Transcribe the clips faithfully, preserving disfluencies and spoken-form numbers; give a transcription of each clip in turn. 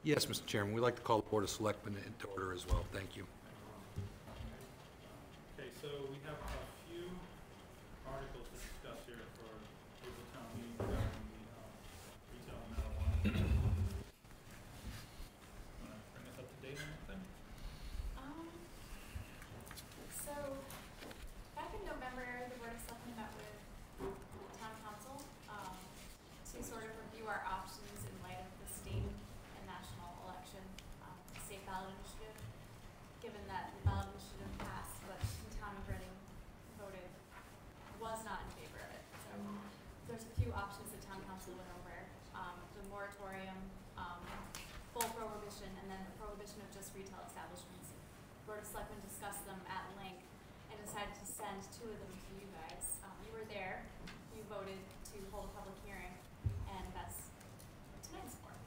Yes, Mister Chairman, we'd like to call the Board of Selectmen into order as well. Thank you. Okay, so we have a few articles to discuss here for the town meeting regarding the um, retail marijuana. Want to bring us up to date on anything? Um, so, back in November, the Board of Selectmen met with the Town Council um, to sort of review our options in light of the state and national election, um, state ballot initiative, given that the ballot initiative passed, but the town of Reading voted, was not in favor of it. So, there's a few options the Town Council went over. Um, the moratorium, um, full prohibition, and then the prohibition of just retail establishments. Board of Selectmen discussed them at length and decided to send two of them to you guys. Um, you were there, you voted to hold a public hearing, and that's what tonight's for.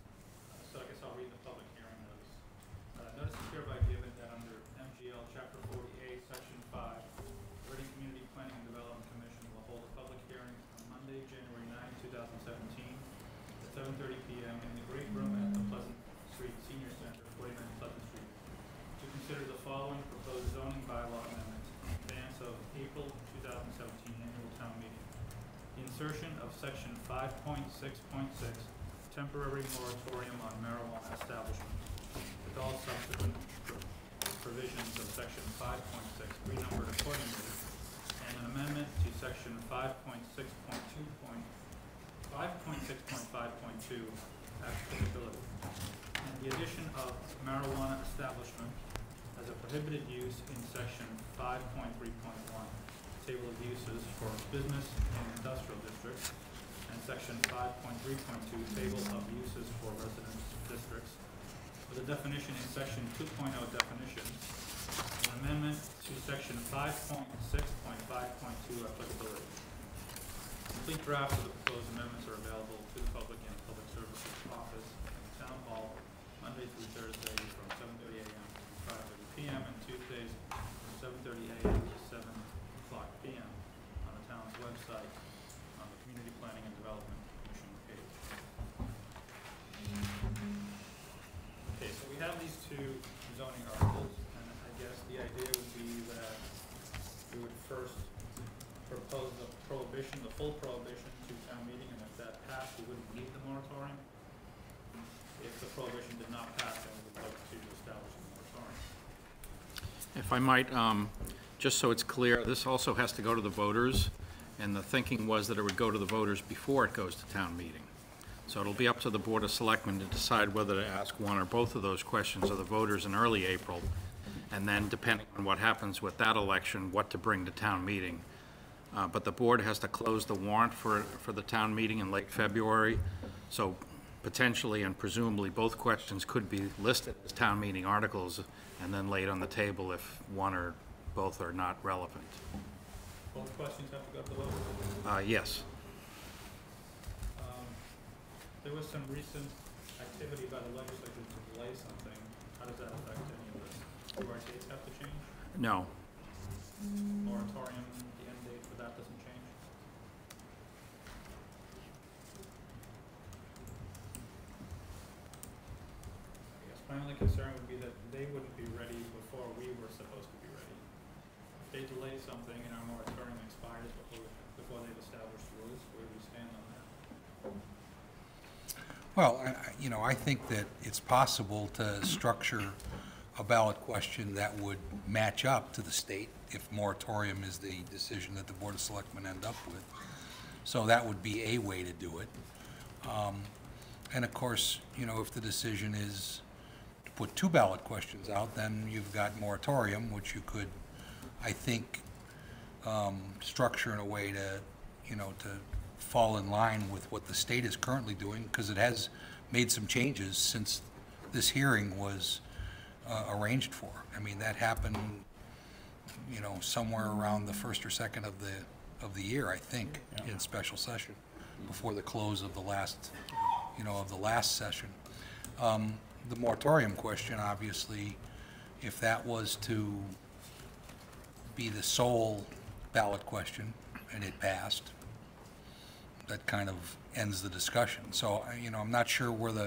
Uh, so I guess I'll read the public hearing notice. Uh, notice is hereby given that under M G L Chapter forty-eight, Section five, Reading Community Planning and Development Commission will hold a public hearing on Monday, January ninth, two thousand seventeen, at seven thirty p m in the Great Room at the Pleasant Street Senior Center, forty-nine Pleasant Street, to consider the following proposed zoning bylaw amendments in advance of April two thousand seventeen annual town meeting. The insertion of section five point six point six, temporary moratorium on marijuana establishments, with all subsequent provisions of section five point six renumbered accordingly, and an amendment to section five point six point two point five point six point five point two applicability, and the addition of marijuana establishment as a prohibited use in section five point three point one, table of uses for business and industrial districts, and section five point three point two, table of uses for residence districts, with a definition in section two point oh definitions, an amendment to section five point six point five point two applicability. Complete drafts of the proposed amendments are available to the public in the Public Services Office in the Town Hall, Monday through Thursday from seven thirty a m to five thirty p m and Tuesdays from seven thirty a m to seven o'clock p m on the town's website on the Community Planning and Development Commission page. Okay, so we have these two zoning articles, and I guess the idea would be that we would first propose the prohibition, the full prohibition to town meeting, and if that passed, we wouldn't need the moratorium. If the prohibition did not pass, then we would look to establish a moratorium. If I might, um, just so it's clear, this also has to go to the voters, and the thinking was that it would go to the voters before it goes to town meeting. So it'll be up to the Board of Selectmen to decide whether to ask one or both of those questions of the voters in early April, and then depending on what happens with that election, what to bring to town meeting. Uh, but the board has to close the warrant for, for the town meeting in late February, so potentially and presumably both questions could be listed as town meeting articles and then laid on the table if one or both are not relevant. Both questions have to go to the voters? Uh, yes. Um, there was some recent activity by the legislature to delay something. How does that affect any of this? Do our dates have to change? No. Moratorium, the end date for that doesn't change? I guess my only concern would be that they wouldn't be ready before we were supposed to be ready. If they delay something and our moratorium expires before, before they've established rules, where do we stand on that? Well, I- I- you know, I think that it's possible to structure a ballot question that would match up to the state if moratorium is the decision that the Board of Selectmen end up with. So that would be a way to do it. Um, and of course, you know, if the decision is to put two ballot questions out, then you've got moratorium, which you could, I think, um, structure in a way to, you know, to fall in line with what the state is currently doing, because it has made some changes since this hearing was uh, arranged for. I mean, that happened, you know, somewhere around the first or second of the of the year, I think, yeah. in special session, before the close of the last, you know, of the last session. Um, the moratorium question, obviously, if that was to be the sole ballot question and it passed, that kind of ends the discussion. So, you know, I'm not sure where the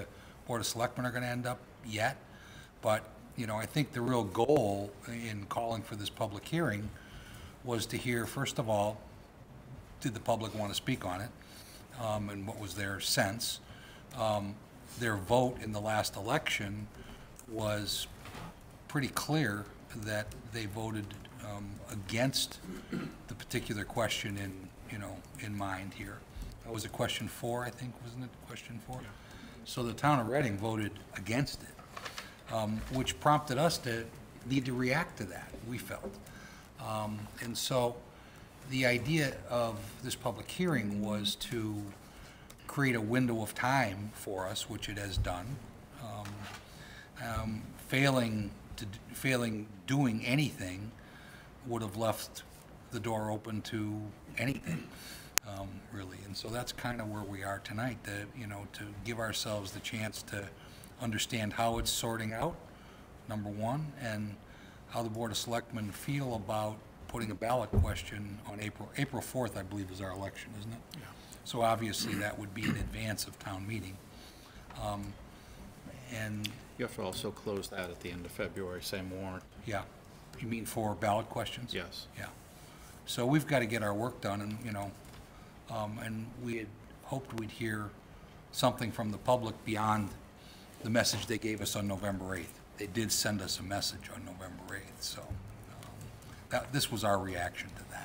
Board of Selectmen are going to end up yet. But, you know, I think the real goal in calling for this public hearing was to hear, first of all, did the public want to speak on it? Um, and what was their sense? Um, their vote in the last election was pretty clear that they voted um, against the particular question in, you know, in mind here. That was a question four, I think, wasn't it, question four? Yeah. So the town of Reading voted against it, um, which prompted us to need to react to that, we felt. Um, and so the idea of this public hearing was to create a window of time for us, which it has done. Um, um, failing to failing doing anything would have left the door open to anything, um, really. And so that's kind of where we are tonight. To you know, to give ourselves the chance to understand how it's sorting out, number one, and how the Board of Selectmen feel about putting a ballot question on April April fourth, I believe, is our election, isn't it? Yeah. So obviously that would be in advance of town meeting. Um, and You have to also close that at the end of February, same warrant. yeah, you mean for ballot questions? Yes. Yeah. So we've got to get our work done, and you know, um, and we had hoped we'd hear something from the public beyond the message they gave us on November eighth. They did send us a message on November eighth, so um, that this was our reaction to that.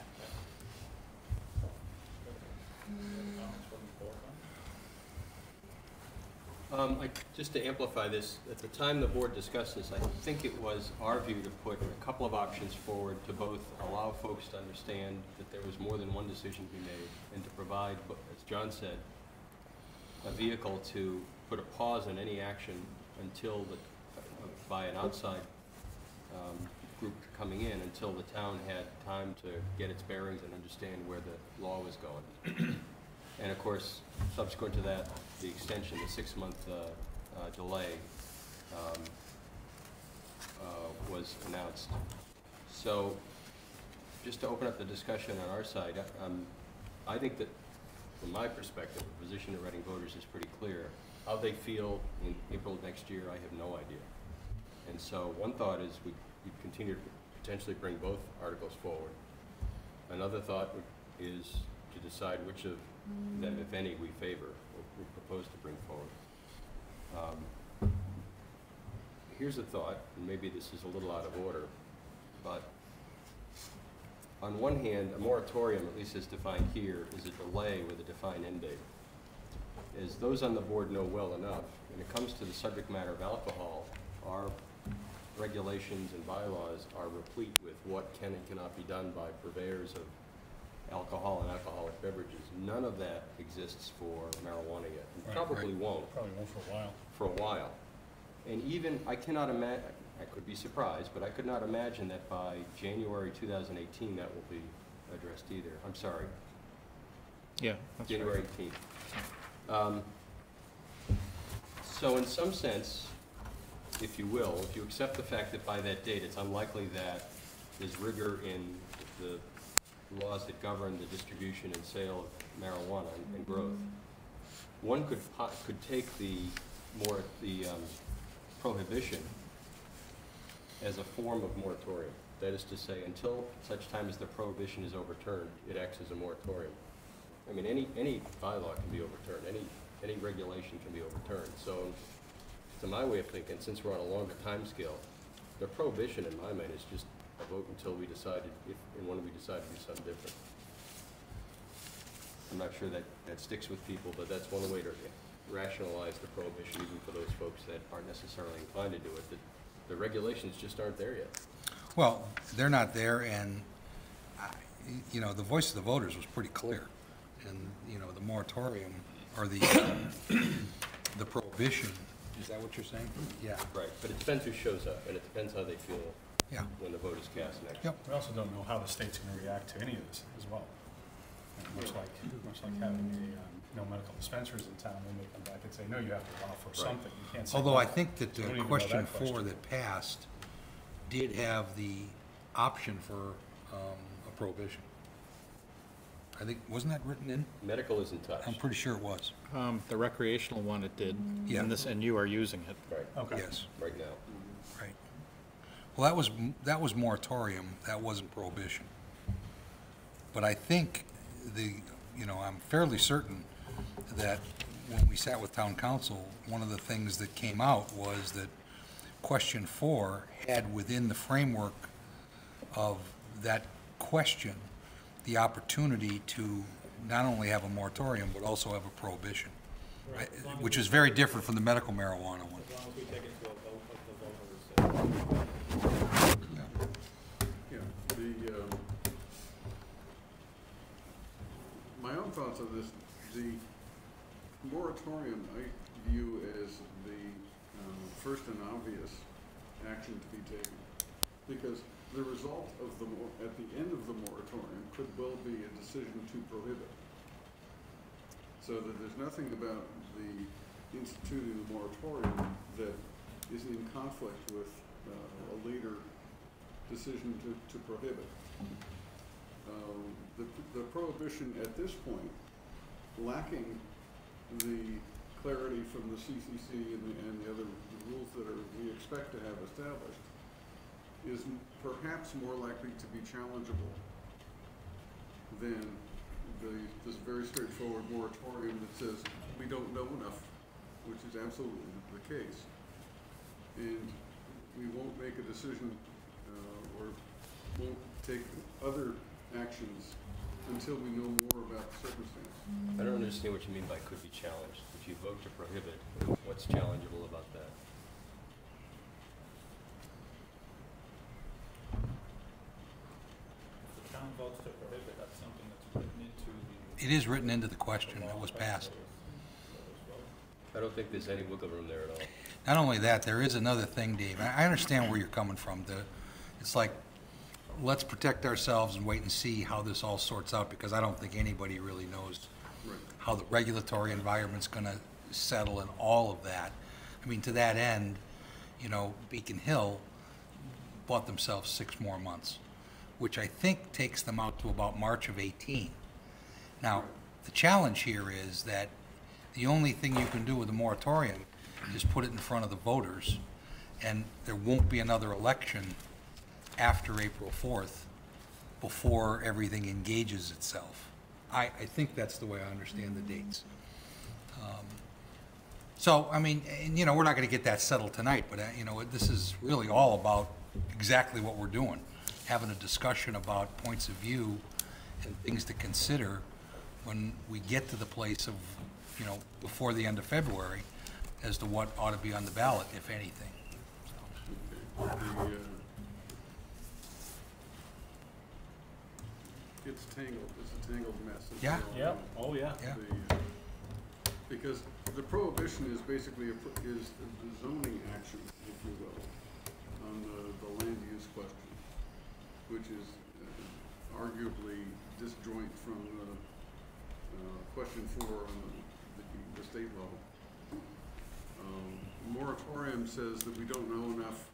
Um, I, just to amplify this, at the time the board discussed this, I think it was our view to put a couple of options forward to both allow folks to understand that there was more than one decision to be made, and to provide, as John said, a vehicle to put a pause on any action until the, uh, by an outside um, group coming in, until the town had time to get its bearings and understand where the law was going. And of course, subsequent to that, the extension, the six-month uh, uh, delay um, uh, was announced. So just to open up the discussion on our side, um, I think that from my perspective, the position of Reading voters is pretty clear. How they feel in April of next year, I have no idea. And so one thought is we we continue to potentially bring both articles forward. Another thought would, is to decide which of them, if any, we favor or we propose to bring forward. Um, here's a thought, and maybe this is a little out of order, but on one hand, a moratorium, at least as defined here, is a delay with a defined end date. As those on the board know well enough, when it comes to the subject matter of alcohol, our regulations and bylaws are replete with what can and cannot be done by purveyors of alcohol and alcoholic beverages. None of that exists for marijuana yet, and Right, probably right. won't. Probably won't for a while. For a while. And even, I cannot imagine, I could be surprised, but I could not imagine that by January two thousand eighteen that will be addressed either. I'm sorry, Yeah, that's right. January eighteenth. Um, so in some sense, if you will, if you accept the fact that by that date it's unlikely that there's rigor in the laws that govern the distribution and sale of marijuana and, and growth, one could po could take the more the um, prohibition as a form of moratorium. That is to say, until such time as the prohibition is overturned, it acts as a moratorium. I mean, any any bylaw can be overturned. Any any regulation can be overturned. So, to my way of thinking, since we're on a longer time scale, the prohibition in my mind is just a vote until we decided, if and when we decide to do something different. I'm not sure that that sticks with people, but that's one way to rationalize the prohibition, even for those folks that aren't necessarily inclined to do it. The, the regulations just aren't there yet. Well, they're not there, and, I- you know, the voice of the voters was pretty clear. And, you know, the moratorium, or the, the prohibition, is that what you're saying? Yeah, Right, but it depends who shows up, and it depends how they feel yeah, when the vote is cast next. yep. We also don't know how the state's going to react to any of this as well. And much like, much like having a, um, no medical dispensaries in town, they may come back and say, no, you have to allow for Right. something. You can't say Although no. I think that So we don't the even know question that four question. that passed did have the option for um, a prohibition. I I think, wasn't that written in? Medical isn't touched. I'm pretty sure it was. Um, The recreational one, it did. Yeah. And this, and you are using it. Right, Okay. Yes, right now. right. Well, that was, that was moratorium, that wasn't prohibition. But I think the, you know, I'm fairly certain that when we sat with town council, one of the things that came out was that question four had within the framework of that question, the opportunity to not only have a moratorium, but also have a prohibition, Right, as long as which we- is very different from the medical marijuana one. As long as we take it to a vote of the voters. Yeah, the, um, my own thoughts on this, the moratorium I view as the, um, first and obvious action to be taken. Because the result of the, mor- at the end of the moratorium could well be a decision to prohibit. So that there's nothing about the instituting the moratorium that is in conflict with uh, a later decision to, to prohibit. Um, the, the prohibition at this point, lacking the clarity from the C C C and the, and the other rules that are, we expect to have established, is m- perhaps more likely to be challengeable than the, this very straightforward moratorium that says we don't know enough, which is absolutely the case. And we won't make a decision, uh, or won't take other actions until we know more about the circumstance. I don't understand what you mean by could be challenged. If you vote to prohibit, what's challengeable about that? If the town votes to prohibit, that's something that's written into the. It is written into the question that was passed. I don't think there's any wiggle room there at all. Not only that, there is another thing, Dave. I I understand where you're coming from. The, it's like, let's protect ourselves and wait and see how this all sorts out, because I don't think anybody really knows Right. how the regulatory environment's gonna settle and all of that. I mean, to that end, you know, Beacon Hill bought themselves six more months, which I think takes them out to about March of eighteen. Now, the challenge here is that the only thing you can do with a moratorium is put it in front of the voters, and there won't be another election after April fourth before everything engages itself. I, I think that's the way I understand the dates. Um, So, I mean, and, you know, we're not gonna get that settled tonight, but, uh, you know, this is really all about exactly what we're doing, having a discussion about points of view and things to consider when we get to the place of, you know, before the end of February, as to what ought to be on the ballot, if anything. The, uh, it's tangled, it's a tangled mess. as we Yeah. all Yeah, know. oh, yeah. Yeah. The, uh, Because the prohibition is basically, a pro- is the zoning action, if you will, on the, the land use question, which is uh, arguably disjoint from the, uh, question four on the, the, the state level. Um, moratorium says that we don't know enough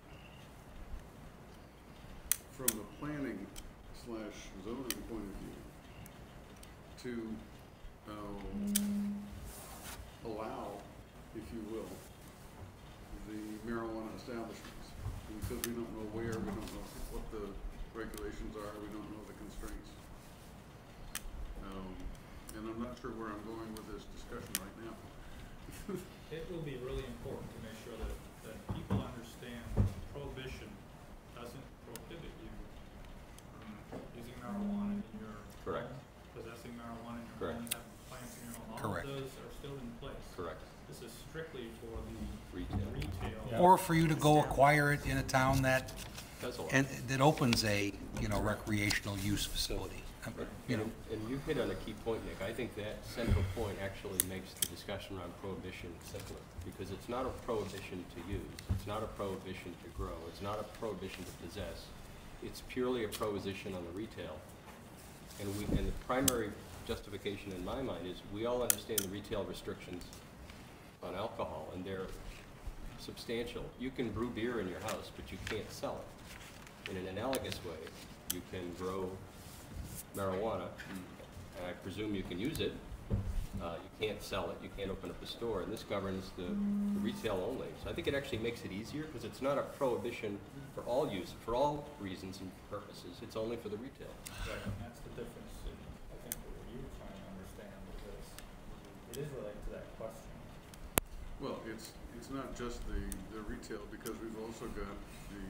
from the planning slash zoning point of view to, um, allow, if you will, the marijuana establishments. Because we don't know where, we don't know what the regulations are, we don't know the constraints. Um, and I'm not sure where I'm going with this discussion right now. It will be really important to make sure that, that people understand prohibition doesn't prohibit you from using marijuana in your Correct. home, possessing marijuana in your Correct. home, having plants in your home. All Correct. of those are still in place. Correct. This is strictly for the Retail. retail. Yeah. Or for you to go acquire it in a town that, That's a lot. and that opens a, you know, recreational use facility. Um, You know, And, and you hit on a key point, Nick. I think that central point actually makes the discussion around prohibition simpler, because it's not a prohibition to use, it's not a prohibition to grow, it's not a prohibition to possess. It's purely a prohibition on the retail. And we, and the primary justification in my mind is, we all understand the retail restrictions on alcohol, and they're substantial. You can brew beer in your house, but you can't sell it. In an analogous way, you can grow marijuana and I presume you can use it. Uh, you can't sell it, you can't open up a store, and this governs the, the retail only. So I think it actually makes it easier, because it's not a prohibition for all use, for all reasons and purposes. It's only for the retail. Right, and that's the difference in, I think, what you were trying to understand, because it is related to that question. Well, it's, it's not just the, the retail, because we've also got the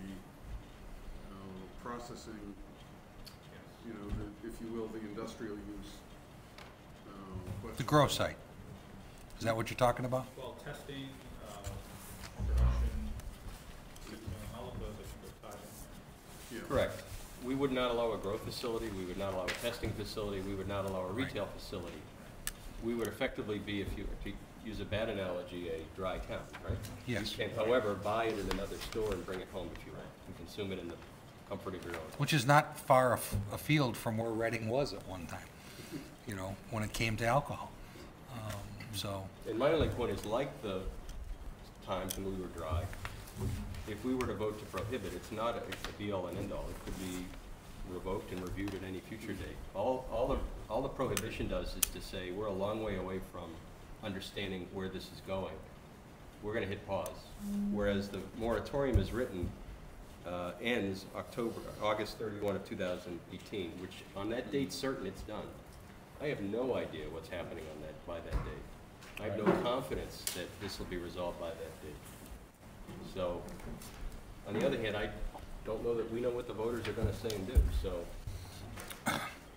uh, processing, Yes. you know, the, if you will, the industrial use. uh, question. The grow site. Is that what you're talking about? Well, testing, uh, production, you know, all of those I think are tied in there. Yeah. Correct. We would not allow a grow facility, we would not allow a testing facility, we would not allow a retail facility. We would effectively be, if you, to use a bad analogy, a dry town, right? Yes. You can, however, buy it in another store and bring it home if you want, and consume it in the comfort of your own. Which is not far af- afield from where Reading was at one time, you know, when it came to alcohol. Um, So, And my only point is, like the times when we were dry, if we were to vote to prohibit, it's not a, a be-all and end-all. It could be revoked and reviewed at any future date. All, all the, all the prohibition does is to say, we're a long way away from understanding where this is going. We're gonna hit pause. Whereas the moratorium is written, uh, ends October, August thirty-first of two thousand eighteen, which on that date certain, it's done. I have no idea what's happening on that, by that date. I have no confidence that this will be resolved by that date. So, on the other hand, I don't know that we know what the voters are gonna say and do, so.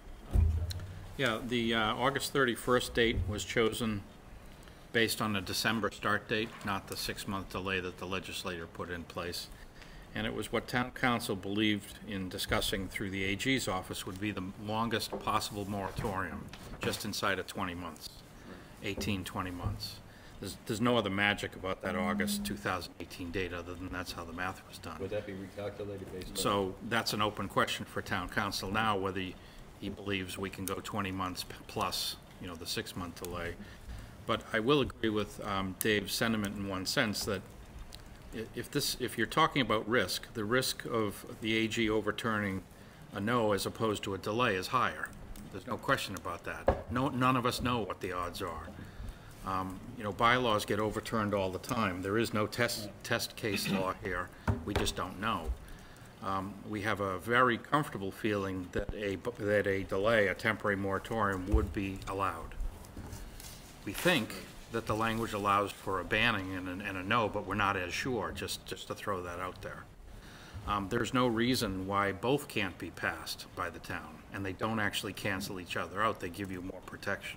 Yeah, the uh, August thirty-first date was chosen based on a December start date, not the six-month delay that the legislature put in place. And it was what town council believed in discussing through the A G's office would be the longest possible moratorium, just inside of twenty months, eighteen, twenty months. There's, there's no other magic about that August two thousand eighteen date other than that's how the math was done. Would that be recalculated based on? So that's an open question for town council now, whether he, he believes we can go twenty months p- plus, you know, the six-month delay. But I will agree with um, Dave's sentiment in one sense that i- if this, if you're talking about risk, the risk of the A G overturning a no as opposed to a delay is higher. There's no question about that. No, none of us know what the odds are. Um, You know, bylaws get overturned all the time. There is no test, test case law here. We just don't know. Um, We have a very comfortable feeling that a, that a delay, a temporary moratorium would be allowed. We think that the language allows for a banning and a, and a no, but we're not as sure, just, just to throw that out there. Um, There's no reason why both can't be passed by the town, and they don't actually cancel each other out. They give you more protection.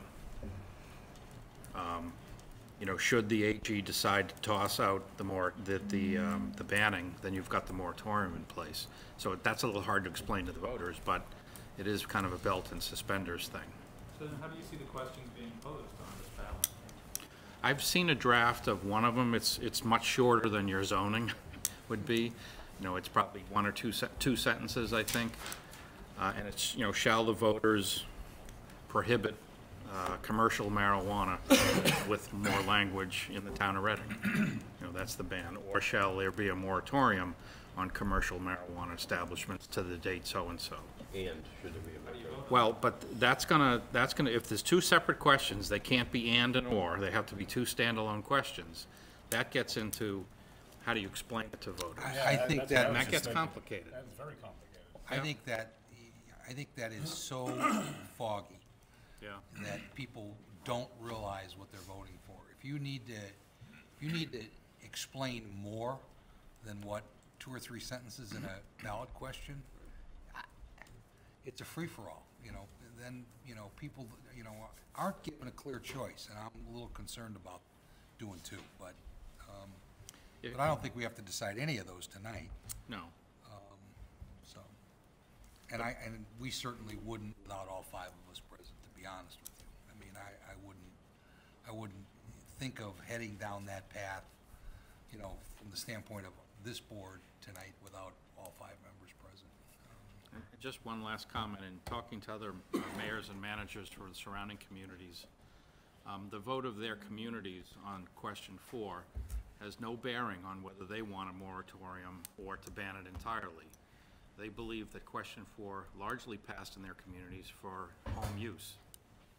Um, You know, should the A G decide to toss out the more, the, the, um, the banning, then you've got the moratorium in place. So that's a little hard to explain to the voters, but it is kind of a belt and suspenders thing. So then how do you see the questions being posed on this ballot? I've seen a draft of one of them. It's, it's much shorter than your zoning would be. You know, it's probably one or two, se- two sentences, I think. Uh, and it's, you know, shall the voters prohibit uh, commercial marijuana with more language in the town of Reading? You know, that's the ban. Or shall there be a moratorium on commercial marijuana establishments to the date so-and-so? And should there be a moratorium? Well, but that's gonna, that's gonna, if there's two separate questions, they can't be and and or, they have to be two standalone questions. That gets into, how do you explain it to voters? I, I think that's what I that, And was that just gets thinking. complicated. That is very complicated. I Yeah. think that, I think that is so foggy Yeah. that people don't realize what they're voting for. If you need to, if you need to explain more than what two or three sentences in a ballot question, I- it's a free-for-all, you know, then, you know, people, you know, aren't given a clear choice, and I'm a little concerned about doing two, but, um, If- but I don't think we have to decide any of those tonight, No. so. And I, and we certainly wouldn't without all five of us present, to be honest with you. I mean, I, I wouldn't, I wouldn't think of heading down that path, you know, from the standpoint of this board tonight without all five members present. Um, And just one last comment, in talking to other uh, mayors and managers for the surrounding communities, um, the vote of their communities on question four has no bearing on whether they want a moratorium or to ban it entirely. They believe that question four largely passed in their communities for home use.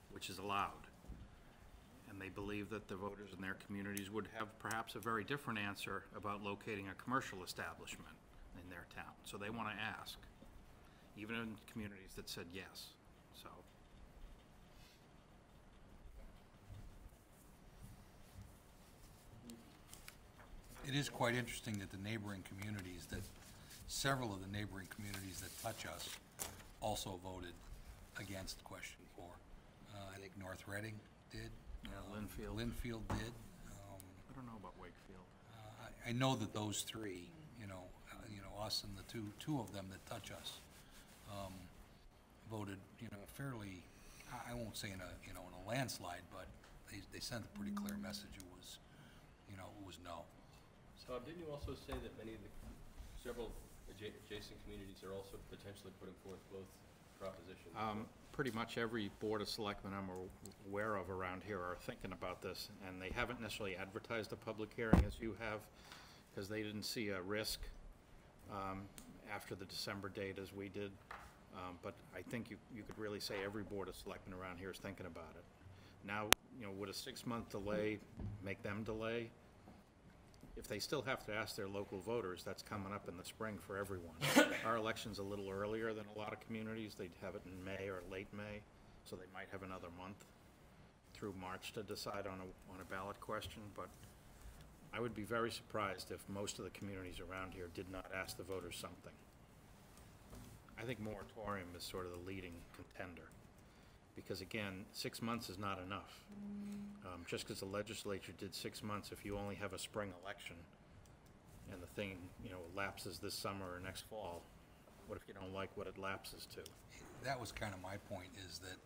which is allowed. And they believe that the voters in their communities would have perhaps a very different answer about locating a commercial establishment in their town. So they want to ask, even in communities that said yes, so. It is quite interesting that the neighboring communities, that several of the neighboring communities that touch us also voted against question four. Uh, I think North Reading did. Yeah, uh, Linfield. Linfield did. Um, I don't know about Wakefield. uh, I I know that those three, you know, uh, you know, us and the two, two of them that touch us, um, voted, you know, fairly, I I won't say in a, you know, in a landslide, but they, they sent a pretty clear message. It was, you know, it was no. Bob, didn't you also say that many of the, several adja- adjacent communities are also potentially putting forth both propositions? Um, Pretty much every Board of Selectmen I'm aware of around here are thinking about this, and they haven't necessarily advertised a public hearing as you have, because they didn't see a risk um, after the December date as we did. Um, But I think you, you could really say every Board of Selectmen around here is thinking about it. Now, you know, would a six-month delay make them delay? If they still have to ask their local voters, that's coming up in the spring for everyone. Our election's a little earlier than a lot of communities. They'd have it in May or late May, so they might have another month through March to decide on a, on a ballot question. But I would be very surprised if most of the communities around here did not ask the voters something. I think moratorium is sort of the leading contender. Because again, six months is not enough. Um, just because the legislature did six months, if you only have a spring election and the thing, you know, lapses this summer or next fall, what if you don't like what it lapses to? That was kind of my point, is that,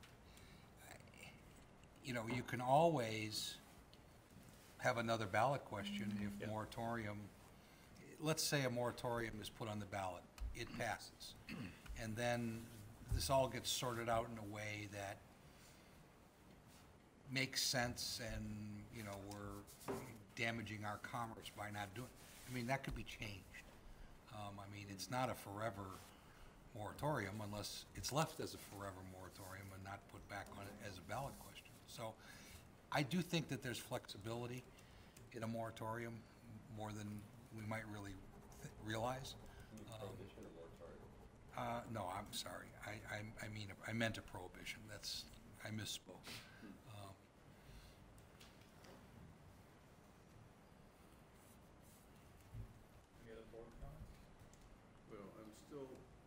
you know, you can always have another ballot question if Yeah. moratorium, let's say a moratorium is put on the ballot, it passes. And then this all gets sorted out in a way that makes sense, and, you know, we're damaging our commerce by not doing, I mean, that could be changed. Um, I mean, it's not a forever moratorium unless it's left as a forever moratorium and not put back on it as a ballot question. So I do think that there's flexibility in a moratorium more than we might really th- realize. Um, Prohibition or moratorium? Uh, no, I'm sorry. I, I, I mean, I meant a prohibition. That's, I misspoke. Um, Any other board comments? Well, I'm still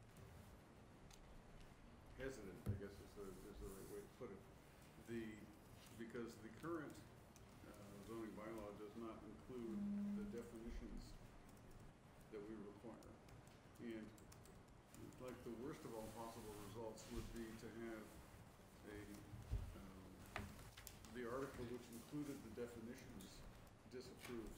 hesitant, I guess is the, is the right way to put it. The, because the current uh, zoning bylaw does not include the definitions that we require. And like the worst of all possible results would be to have a, um, the article which included the definitions disapproved.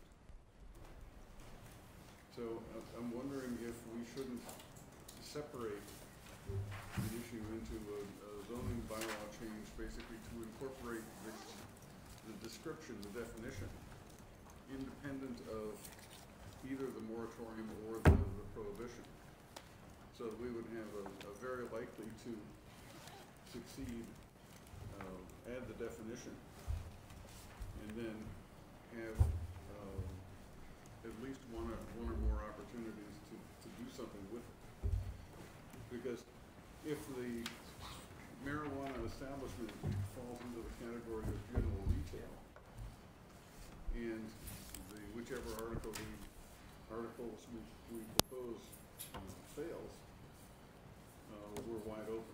So uh, I'm wondering if we shouldn't separate the issue into a, a zoning bylaw change, basically to incorporate the, the description, the definition, independent of either the moratorium or the, the prohibition. So that we would have a, a very likely to succeed, uh, add the definition, and then have uh, at least one or, one or more opportunities to, to do something with it. Because if the marijuana establishment falls into the category of general retail, and the whichever article we, articles we, we propose uh, fails, uh, we're wide open.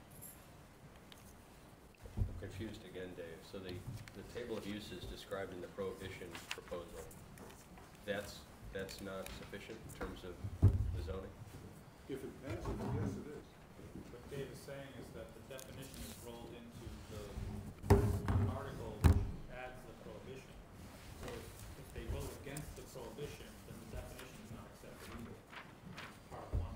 I'm confused again, Dave. So the, the table of uses described in the prohibition proposal, that's, that's not sufficient in terms of the zoning? If it passes, yes, it is. What Dave is saying is that the definition is rolled into the article which adds the prohibition. So if, if they vote against the prohibition, then the definition is not accepted either. Part one.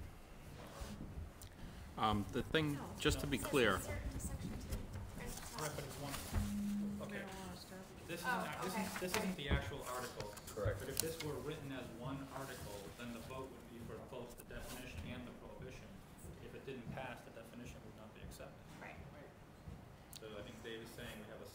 Um, The thing, just to be clear, Right, but it's one. Okay. This isn't, Oh, ac- this okay. is, this isn't the actual article. Correct. But if this were written as one article, then the vote would be for both the definition and the prohibition. If it didn't pass, the definition would not be accepted. Right. So I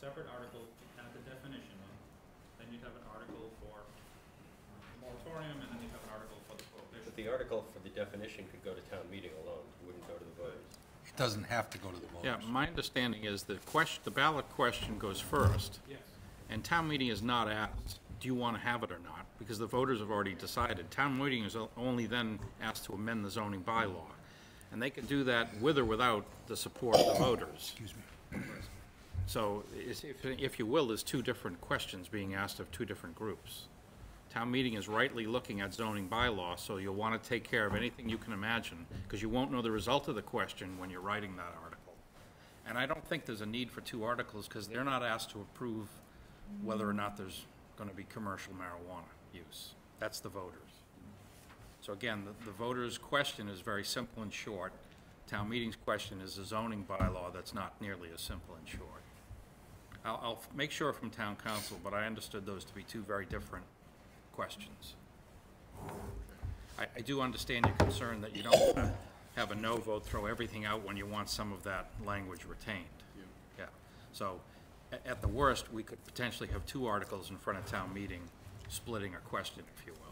separate article to add the definition in, then you'd have an article for moratorium, and then you'd have an article for the prohibition. But the article for the definition could go to town meeting alone, it wouldn't go to the voters. It doesn't have to go to the voters. Yeah, my understanding is the question, the ballot question goes first, Yes. and town meeting is not asked, do you want to have it or not? Because the voters have already decided. Town meeting is only then asked to amend the zoning bylaw. And they can do that with or without the support of the voters. Excuse me. So, it's- if, if you will, there's two different questions being asked of two different groups. Town meeting is rightly looking at zoning bylaw, so you'll want to take care of anything you can imagine, because you won't know the result of the question when you're writing that article. And I don't think there's a need for two articles, because they're not asked to approve whether or not there's going to be commercial marijuana use. That's the voters. So again, the, the voters' question is very simple and short. Town meeting's question is a zoning bylaw that's not nearly as simple and short. I'll, I'll f- make sure from town council, but I understood those to be two very different questions. I, I do understand your concern that you don't want to have a no vote, throw everything out when you want some of that language retained. Yeah. Yeah, so a- at the worst, we could potentially have two articles in front of town meeting, splitting a question, if you will.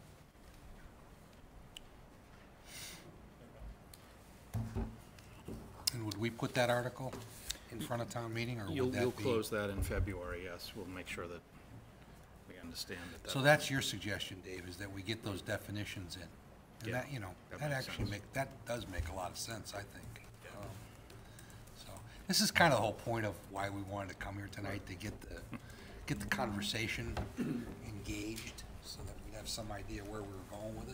And would we put that article in front of town meeting, or You'll, would that you'll be? close that in February, yes, we'll make sure that we understand that. that- So that's your suggestion, Dave, is that we get those definitions in? And Yeah, that, you know, that that makes actually sense. make, that does make a lot of sense, I think. Um, So, this is kind of the whole point of why we wanted to come here tonight, to get the, get the conversation engaged, so that we'd have some idea where we were going with it.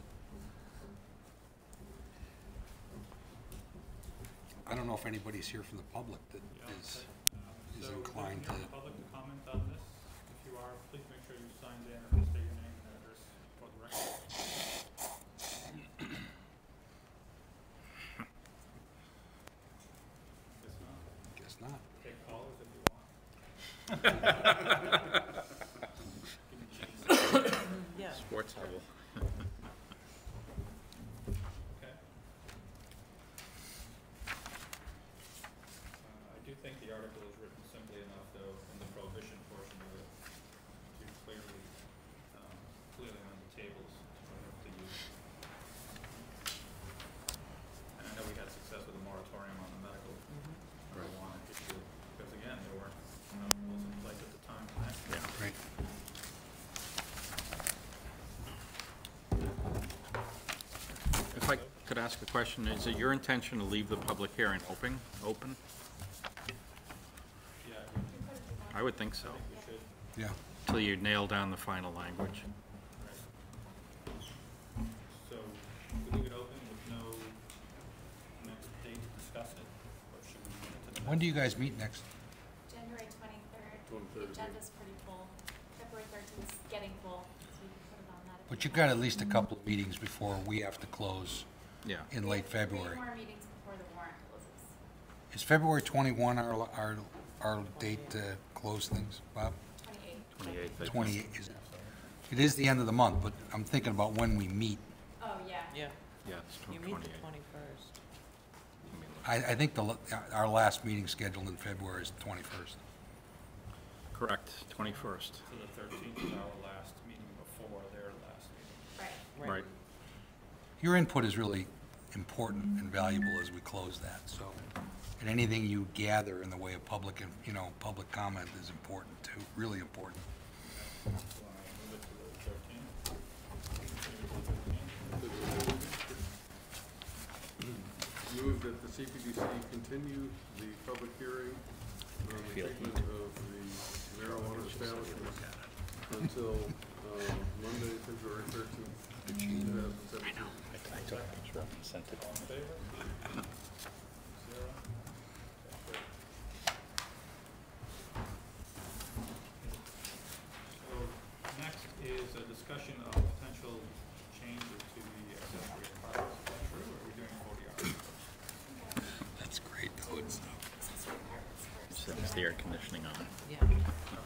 I don't know if anybody's here from the public that Yeah, is, okay. Um, is so inclined looking to- at the public to comment on this. If you are, please make sure you signed in and state your name and address for the record. Guess not. guess not. Take callers if you want. Give me cheese. Yeah. Sports level. Okay. Uh, I do think the article is written simply enough, though, in the prohibition portion of it, to clearly, um, clearly on the tables, to have to use. And I know we had success with the moratorium on the medical marijuana issue, because again, there weren't enough rules in place at the time to act. Yeah. Right. If I could ask a question, is it your intention to leave the public hearing open, open? Yeah, You could if you want. I would think so, I think we should. Yeah. till you nail down the final language. So, we leave it open with no next date to discuss it, or should we move it to the next? When do you guys meet next? January twenty-third, twenty-third, the yeah. agenda's pretty full. February thirteenth is getting full, so we can put it on that. if But you you've got at least a couple of meetings before we have to close Yeah. in We late have February. Three more meetings before the warrant closes. Is February twenty-one our, our, our date to close things, Bob? Twenty-eighth. Twenty-eighth. I think. Twenty-eight, is it? It is the end of the month, but I'm thinking about when we meet. Oh, yeah. Yeah, Yeah, it's you tw- meet the twenty-eighth. twenty-first. Let me look. I, I think the, l- our last meeting scheduled in February is the twenty-first. Correct, twenty-first. So the thirteenth is our last meeting before their last meeting. Right. Right. Your input is really important and valuable as we close that, so. And anything you gather in the way of public, and you know, public comment is important too, really important. So, uh, move it to the thirteenth. Move that the C P D C continue the public hearing on the feel treatment of the marijuana establishments until, um, Monday, February thirteenth, two thousand seventeen. I took it as represented. All in favor? Zero? Okay, great. So, next is a discussion of potential changes to the accessory apartments. Is that true, or are we doing forty hours? That's great, though, it's, Accessory apartments first. Sets the air conditioning on. Yeah. Okay.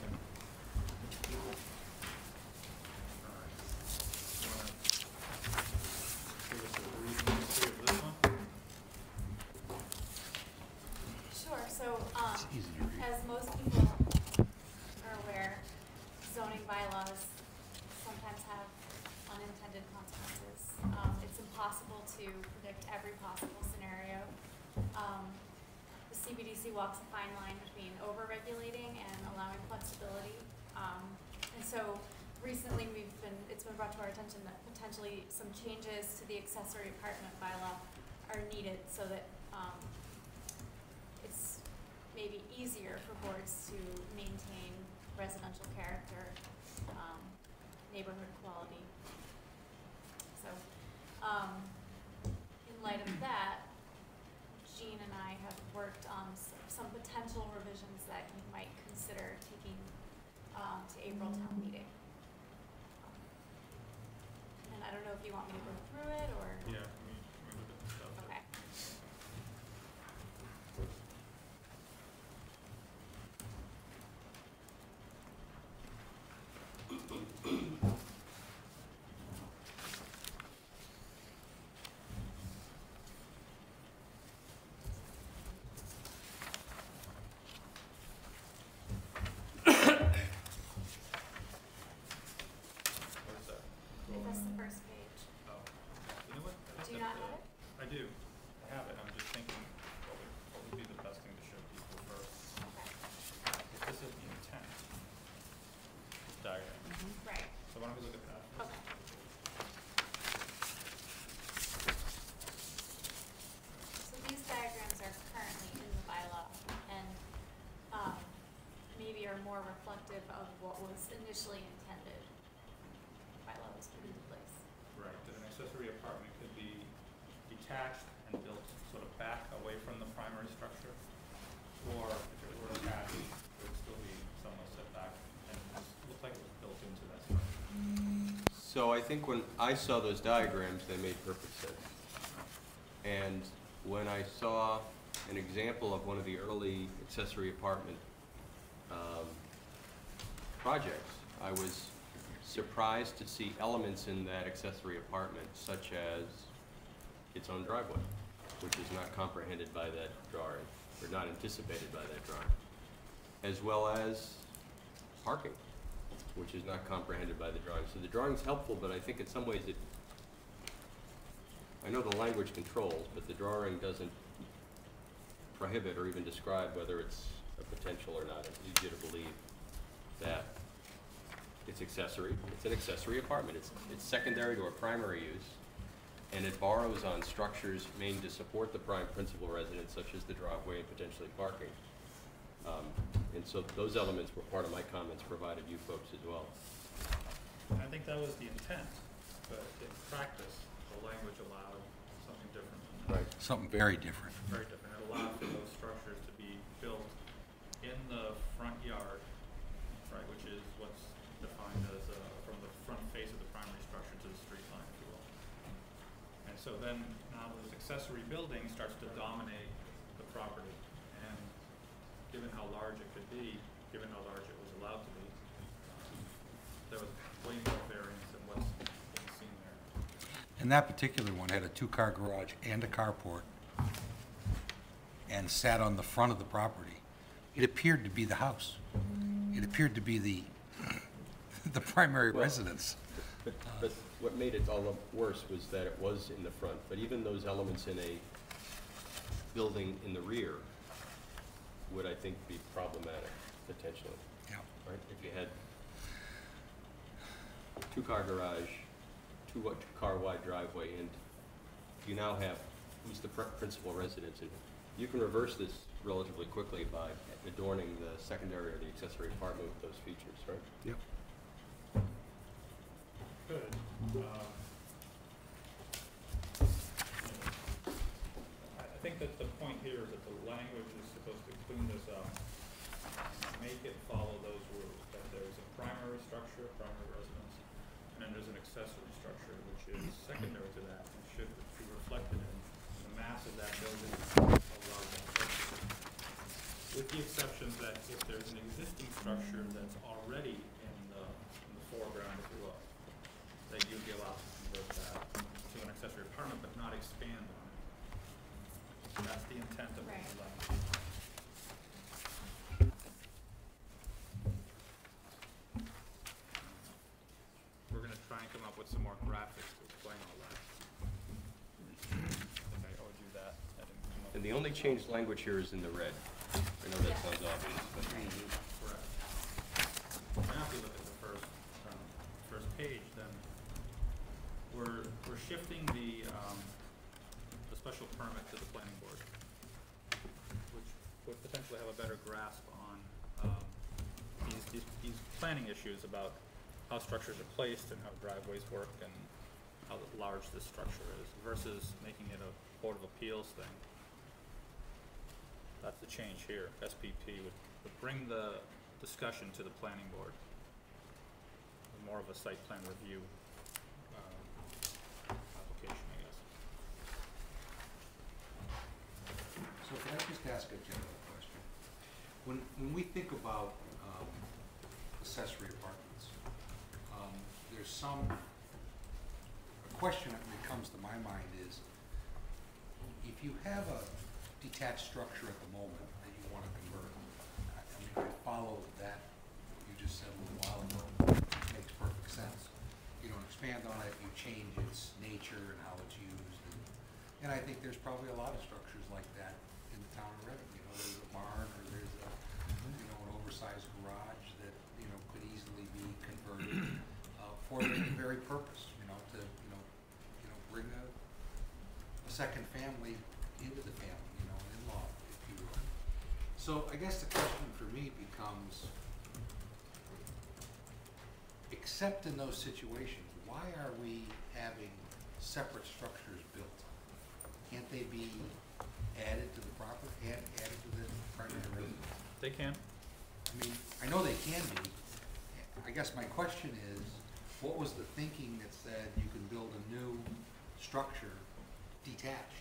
Alright. You wanna give us a brief history of this one? Sure, so, um, it's easy to read. as most people zoning bylaws sometimes have unintended consequences. Um, it's impossible to predict every possible scenario. Um, the C P D C walks a fine line between over-regulating and allowing flexibility. Um, and so recently we've been, it's been brought to our attention that potentially some changes to the accessory apartment bylaw are needed so that um, it's maybe easier for boards to maintain residential character, um, neighborhood quality. So, um, in light of that, Jean and I have worked on s- some potential revisions that you might consider taking um, to April town meeting. Um, and I don't know if you want me to go through it or. Yeah, we, we look at the stuff. Okay. What is that? I think that's the first page. Oh, you know what? I Do think you not that, have uh, it? I do. I have it. I'm just thinking what would, what would be the best thing to show people first. Okay. If this is the intent, this diagram. Right. So why don't we look at that? first? Okay. So these diagrams are currently in the bylaw and um, maybe are more reflective of what was initially intended. Bylaw was put into place. Right, that an accessory apartment could be detached and built sort of back away from the primary structure, or if it were attached, it would still be somewhat set back, and it looked like it was built into that structure. So I think when I saw those diagrams, they made perfect sense. And when I saw an example of one of the early accessory apartment um, projects, I was surprised to see elements in that accessory apartment, such as its own driveway, which is not comprehended by that drawing, or not anticipated by that drawing, as well as parking, which is not comprehended by the drawing. So the drawing's helpful, but I think in some ways it, I know the language controls, but the drawing doesn't prohibit or even describe whether it's a potential or not. It's easier to believe that it's accessory. It's an accessory apartment. It's, it's secondary to a primary use, and it borrows on structures made to support the prime principal residence, such as the driveway and potentially parking. Um, and so those elements were part of my comments provided you folks as well. I think that was the intent, but in practice, the language allowed something different than that. Right. Something very different. Very different. It allowed for those structures to be built in the front yard, right, which is what's defined as, uh, from the front face of the primary structure to the street line, if you will. And so then, now this accessory building starts to dominate the property, and given how large it could be, given how large it was allowed to be, um, there was way more variance than what's being seen there. And that particular one had a two-car garage and a carport and sat on the front of the property. It appeared to be the house. It appeared to be the, the primary Well, residence. But, but what made it all up worse was that it was in the front. But even those elements in a building in the rear would, I think, be problematic, potentially, Yeah. right? If you had two-car garage, two, uh, two-car wide driveway, and you now have who's the pr- principal residence, and you can reverse this relatively quickly by adorning the secondary or the accessory apartment with those features, right? Yep. Good. Um, I I think that the point here is that the language is supposed to clean this up, make it follow those rules, that there's a primary structure, primary residence, and then there's an accessory structure, which is secondary to that, and should be reflected in the mass of that building, allow that structure. With the exception that if there's an existing structure that's already in the, in the foreground, if you will, that you'd be allowed to convert that to an accessory apartment, but not expand on it. That's the intent of the Right. language. only changed language here is in the red. I know that sounds obvious, but. Correct. Now if you look at the first, um, first page, then we're, we're shifting the, um, the special permit to the planning board, which would potentially have a better grasp on, um, these, these, these planning issues about how structures are placed and how driveways work and how large this structure is, versus making it a Board of Appeals thing. That's the change here. S P P would, would bring the discussion to the planning board. More of a site plan review, um, application, I guess. So can I just ask a general question? When, when we think about um, accessory apartments, um, there's some, a question that comes to my mind is, if you have a detached structure at the moment that you want to convert, I I mean, I follow that, what you just said a little while ago, it makes perfect sense. You don't expand on it, you change its nature and how it's used, and, and I think there's probably a lot of structures like that in the town of Reading. You know, there's a barn, or there's a, you know, an oversized garage that, you know, could easily be converted uh, for the very purpose, you know, to, you know, you know, bring a, a second family into the family, you know, an in-law, if you will. So I guess the question for me becomes, except in those situations, why are we having separate structures built? Can't they be added to the property, add, added to the primary residence? They can. I mean, I know they can be. I guess my question is, what was the thinking that said you can build a new structure detached?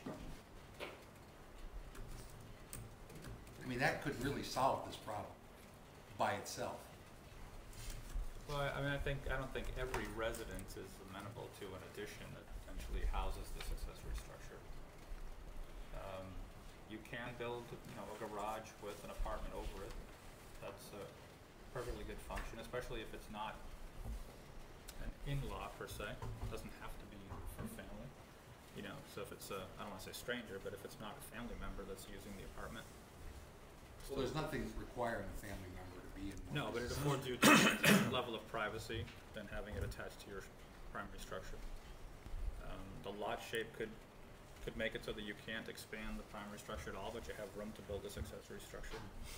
I mean, that could really solve this problem by itself. Well, I I mean, I think, I don't think every residence is amenable to an addition that potentially houses this accessory structure. Um, you can build, you know, a garage with an apartment over it. That's a perfectly good function, especially if it's not an in-law per se. It doesn't have to be for family, you know, so if it's a, I don't wanna say stranger, but if it's not a family member that's using the apartment. So there's nothing requiring a family member to be in one. No, but it affords you a different level of privacy than having it attached to your primary structure. Um, the lot shape could, could make it so that you can't expand the primary structure at all, but you have room to build this accessory structure.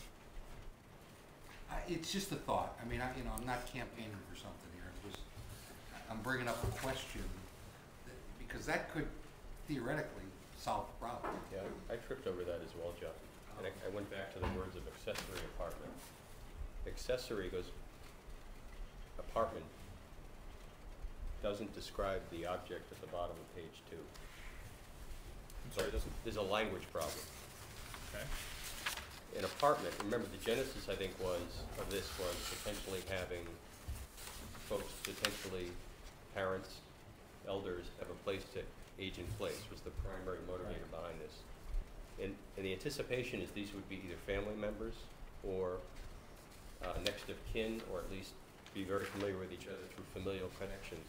I, it's just a thought. I mean, I, you know, I'm not campaigning for something here. It was, I'm bringing up a question that, because that could theoretically solve the problem. Yeah, I tripped over that as well, Jeff. And I, I went back to the words of accessory apartment. Accessory goes, apartment doesn't describe the object at the bottom of page two. I'm sorry, it doesn't, There's a language problem. okay. An apartment, remember the genesis, I think, was, of this was potentially having folks, potentially parents, elders, have a place to age in place, was the primary motivator behind this. And, and the anticipation is these would be either family members or uh, next of kin, or at least be very familiar with each other through familial connections.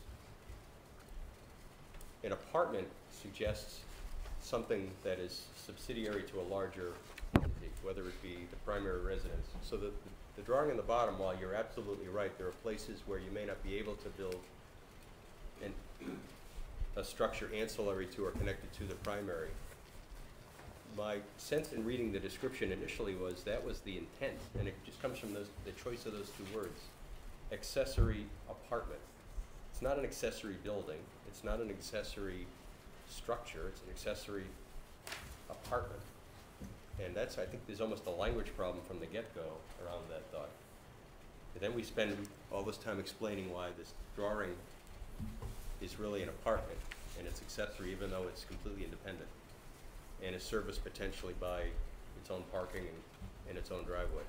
An apartment suggests something that is subsidiary to a larger entity, whether it be the primary residence. So the, the drawing on the bottom, while you're absolutely right, there are places where you may not be able to build an, a structure ancillary to or connected to the primary. My sense in reading the description initially was that was the intent, and it just comes from those, the choice of those two words, accessory apartment. It's not an accessory building, it's not an accessory structure, it's an accessory apartment. And that's, I think there's almost a language problem from the get-go around that thought. And then we spend all this time explaining why this drawing is really an apartment, and it's accessory even though it's completely independent, and is serviced potentially by its own parking and, and its own driveway.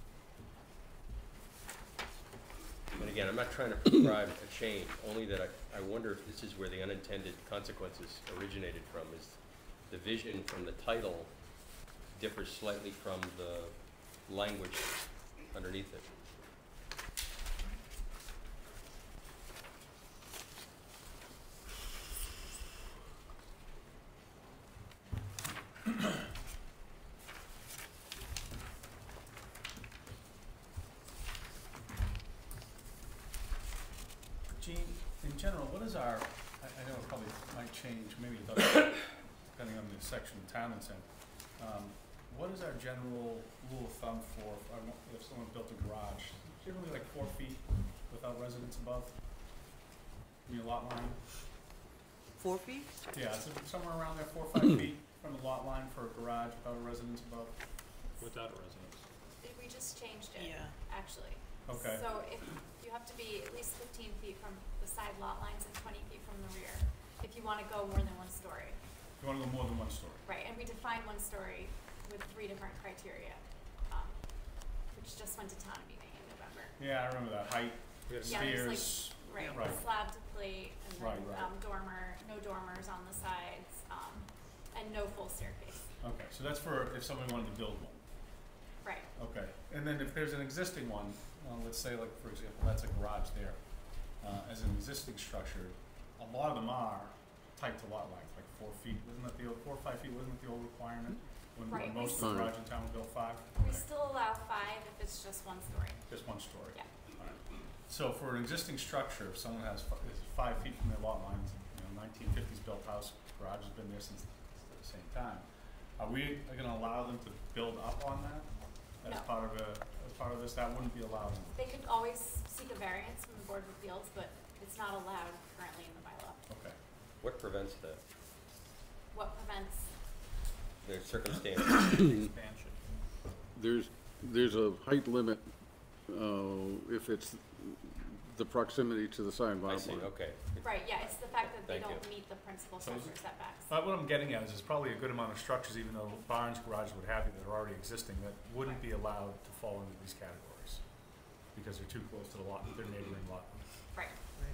And again, I'm not trying to prescribe a change, only that I, I wonder if this is where the unintended consequences originated from, is the vision from the title differs slightly from the language underneath it. in general, what is our, I, I know it probably might change, maybe it doesn't, depending on the section of town it's in. Um, what is our general rule of thumb for, um, if someone built a garage, generally like four feet without residence above? Your lot line? Four feet? Yeah, it's somewhere around there, four or five feet from the lot line for a garage without a residence above. Without a residence. We just changed it, Yeah. actually. Okay. So if, you have to be at least fifteen feet from the side lot lines and twenty feet from the rear, if you wanna go more than one story. You wanna go more than one story? Right, and we define one story with three different criteria, um, which just went to town meeting in November. Yeah, I remember that, height, We had a Yeah, there's stairs. Right, Right. slab to plate, and then, Right, right. um, dormer, no dormers on the sides, um, and no full staircase. Okay, so that's for if somebody wanted to build one. Right, Okay, and then if there's an existing one, uh, let's say like, for example, that's a garage there, uh, as an existing structure, a lot of them are tight to lot length, like four feet, wasn't that the old, four or five feet, wasn't it the old requirement? When, when Right, we most of the still- garage in town was built five? we Okay, still allow five if it's just one story, just one story? yeah. Alright. So for an existing structure, if someone has, fi- is five feet from their lot lines, you know, nineteen fifties built house, garage has been there since the same time, are we gonna allow them to build up on that? As No. part of a, as part of this, that wouldn't be allowed in, They could always seek a variance from the Board of Appeals, but it's not allowed currently in the bylaw. okay. What prevents that? What prevents, There's circumstances. Expansion. There's, there's a height limit, uh, if it's the proximity to the side I lot see, line. okay. right, yeah, it's the fact that they Thank you. don't meet the principal So is structure setbacks. Uh, what I'm getting at is there's probably a good amount of structures, even though barns, garages, what have you, that are already existing, that wouldn't be allowed to fall into these categories because they're too close to the lot, their neighboring lot. Right,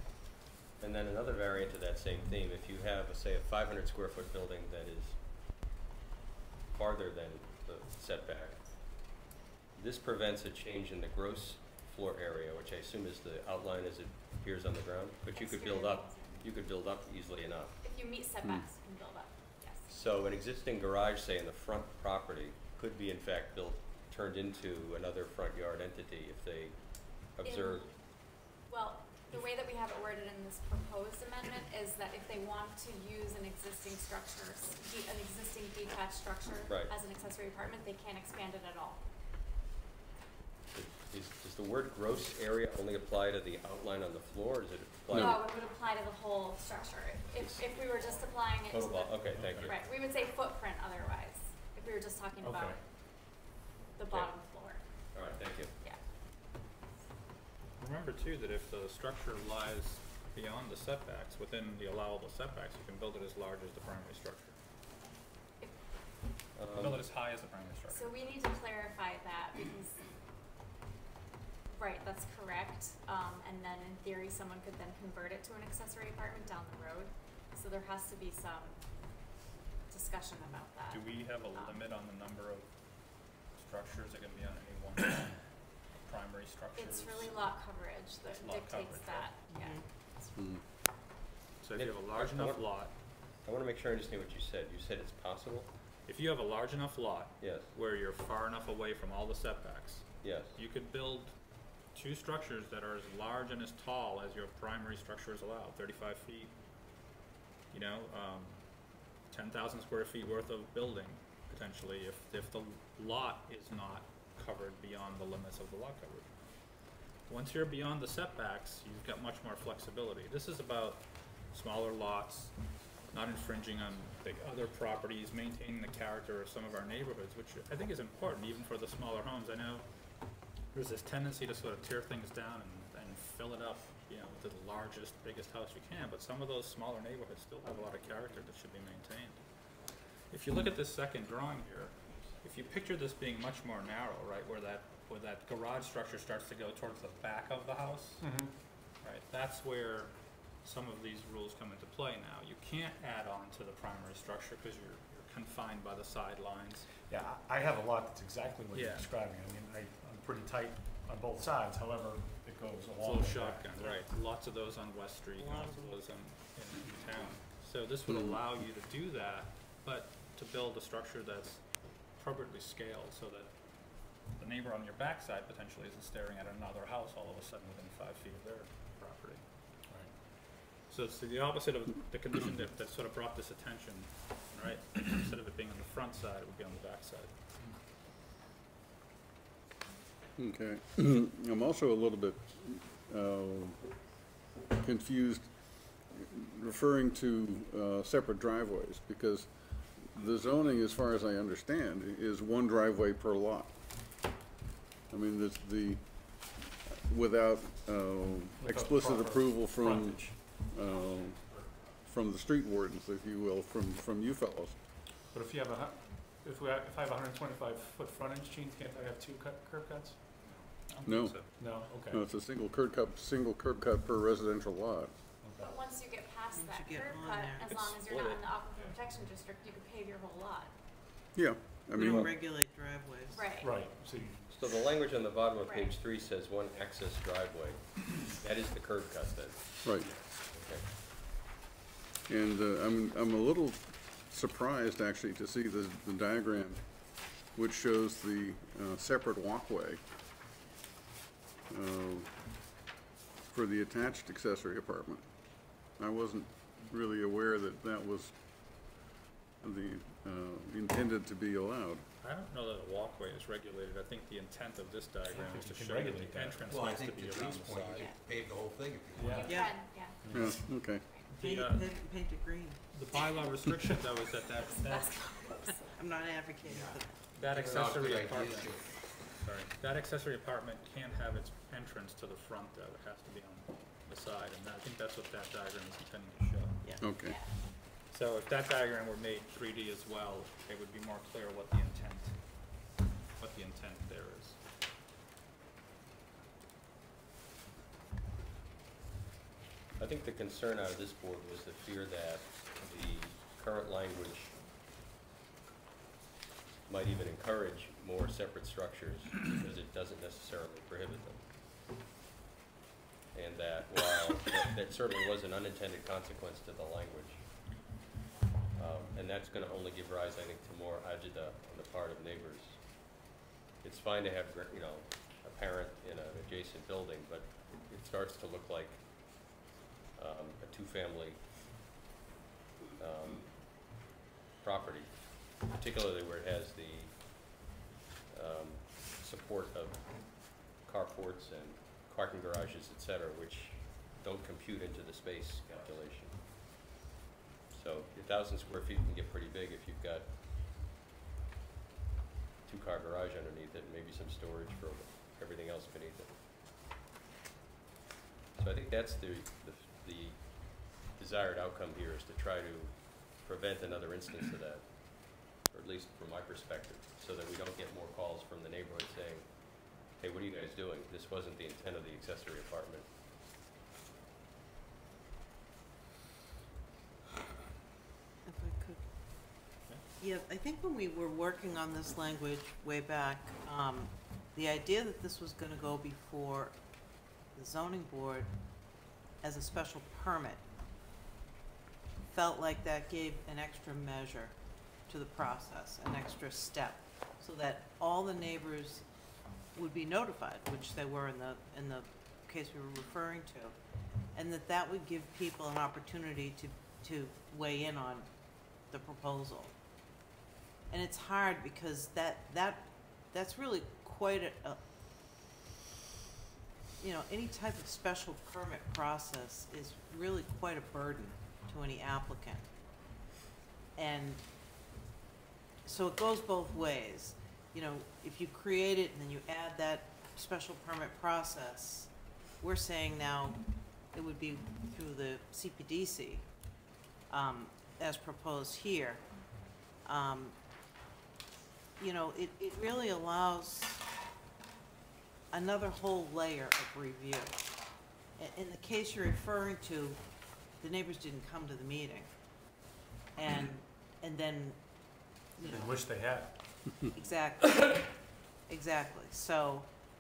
And then another variant to that same theme, if you have, a, say, a five hundred square foot building that is farther than the setback, this prevents a change in the gross floor area, which I assume is the outline as it appears on the ground, but you could build up, you could build up easily enough. if you meet setbacks, you can build up, yes. So an existing garage, say, in the front property, could be in fact built, turned into another front yard entity if they observe. Well, the way that we have it worded in this proposed amendment is that if they want to use an existing structure, s- de- an existing detached structure Right. as an accessory apartment, they can't expand it at all. Is, does the word gross area only apply to the outline on the floor, or does it apply No, to it would apply to the whole structure. If, if we were just applying it to total wall? the, Okay, thank you. right, we would say footprint otherwise, if we were just talking about Okay. the Okay. bottom floor, All right, thank you. yeah. Remember too, that if the structure lies beyond the setbacks, within the allowable setbacks, you can build it as large as the primary structure. Build it Um, as high as the primary structure. So we need to clarify that because, right, that's correct. Um, and then in theory, someone could then convert it to an accessory apartment down the road. So there has to be some discussion about that. Do we have a Um, limit on the number of structures that can be on any one primary structure? It's really lot coverage that Lot dictates coverage, that, right? yeah. Mm. So if you have a large I enough want- lot, I wanna make sure I understand what you said. You said it's possible? if you have a large enough lot Yes, where you're far enough away from all the setbacks, yes. you could build two structures that are as large and as tall as your primary structure is allowed, thirty-five feet. You know, um, ten thousand square feet worth of building, potentially, if, if the lot is not covered beyond the limits of the lot coverage. Once you're beyond the setbacks, you've got much more flexibility. This is about smaller lots, not infringing on the other properties, maintaining the character of some of our neighborhoods, which I think is important even for the smaller homes. I know there's this tendency to sort of tear things down and, and fill it up, you know, to the largest, biggest house you can, but some of those smaller neighborhoods still have a lot of character that should be maintained. If you look at this second drawing here, if you picture this being much more narrow, right, where that, where that garage structure starts to go towards the back of the house, Mm-hmm. right, that's where some of these rules come into play now. You can't add on to the primary structure because you're, you're confined by the sidelines. Yeah, I I have a lot that's exactly what you're Yeah. describing. I mean, I, I'm pretty tight on both sides, however, it goes It's a along. little with that. shotgun, right, lots of those on West Street, lots of those in, in, in town. So this would allow you to do that, but to build a structure that's appropriately scaled so that the neighbor on your backside potentially isn't staring at another house all of a sudden within five feet of their property. Right. So it's the opposite of the condition that, that sort of brought this attention, right? Instead of it being on the front side, it would be on the back side. Okay. I'm also a little bit uh, confused referring to uh, separate driveways, because the zoning, as far as I understand, is one driveway per lot. I mean, the, the without uh, explicit proper approval from, frontage. uh, from the street wardens, if you will, from, from you fellows. But if you have a, hu- if we, ha- if I have a hundred and twenty-five foot frontage, Gene, can't I have two cut, curb cuts? I don't No. think so. No, okay. No, it's a single curb cut, single curb cut per residential lot. But once you get past Once that you get curb on cut, there. as It's long as you're split not it. in the aquifer protection district, you could pave your whole lot. Yeah, I We don't mean, regulate driveways. Right. Right, so you, So the language on the bottom of Right. page three says one access driveway. That is the curb cut then. right. Okay. And uh, I'm, I'm a little surprised, actually, to see the, the diagram which shows the uh, separate walkway uh, for the attached accessory apartment. I wasn't really aware that that was the, uh, intended to be allowed. I don't know that a walkway is regulated. I think the intent of this diagram is to You can show that regulate the that. entrance Well, I needs to think be to around Lee's the point, side. you could pave the whole thing if you want. You Yeah. can, yeah. Yeah, okay. Paint, The, uh, paint, paint it green. The bylaw restriction though is that that, that, I'm not advocating for that. that Giving out accessory good ideas apartment, here. sorry, that accessory apartment can't have its entrance to the front though. It has to be on the side, and I think that's what that diagram is intending to show. Yeah. Okay. So if that diagram were made three D as well, it would be more clear what the intent, what the intent there is. I think the concern out of this board was the fear that the current language might even encourage more separate structures because it doesn't necessarily prohibit them. And that while that, that certainly was an unintended consequence to the language. Um, and that's gonna only give rise, I think, to more agita on the part of neighbors. It's fine to have, you know, a parent in an adjacent building, but it, it starts to look like um, a two-family um, property, particularly where it has the um, support of carports and parking garages, et cetera, which don't compute into the space calculation. So a thousand square feet can get pretty big if you've got two-car garage underneath it, and maybe some storage for everything else beneath it. So I think that's the, the, the desired outcome here, is to try to prevent another instance of that, or at least from my perspective, so that we don't get more calls from the neighborhood saying, hey, what are you guys doing? This wasn't the intent of the accessory apartment. If I could. Yeah, I think when we were working on this language way back, um, the idea that this was gonna go before the zoning board as a special permit felt like that gave an extra measure to the process, an extra step, so that all the neighbors would be notified, which they were in the, in the case we were referring to, and that that would give people an opportunity to, to weigh in on the proposal. And it's hard because that, that, that's really quite a, a, you know, any type of special permit process is really quite a burden to any applicant. And so it goes both ways. You know, if you create it and then you add that special permit process, we're saying now it would be through the C P D C, um, as proposed here. Um, you know, it, it really allows another whole layer of review. In, in the case you're referring to, the neighbors didn't come to the meeting. And, and then, you know. they wish they had. Exactly, exactly. So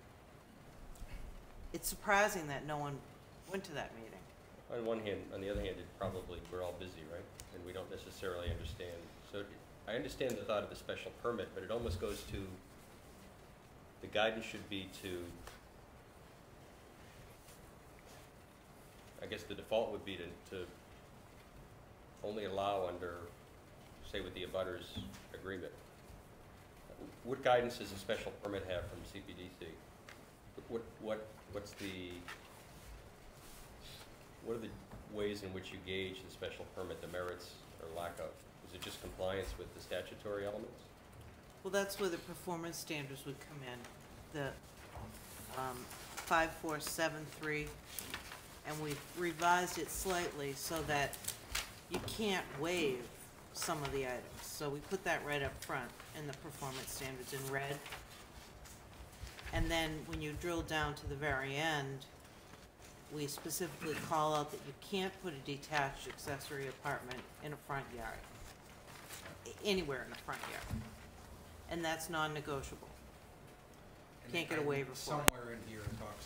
it's surprising that no one went to that meeting. On one hand, on the other hand, it probably, we're all busy, right? And we don't necessarily understand. So it- I understand the thought of the special permit, but it almost goes to, the guidance should be to, I guess guess the default would be to, to only allow under, say with the abutters agreement. What guidance does a special permit have from C P D C? What, what, what's the, what are the ways in which you gauge the special permit, the merits or lack of? Is it just compliance with the statutory elements? Well, that's where the performance standards would come in, the um, five four seven three, and we've revised it slightly so that you can't waive some of the items. So we put that right up front in the performance standards in red. And then when you drill down to the very end, we specifically call out that you can't put a detached accessory apartment in a front yard, a- anywhere in a front yard. And that's non-negotiable. And Can't get a and waiver for it. Somewhere in here it talks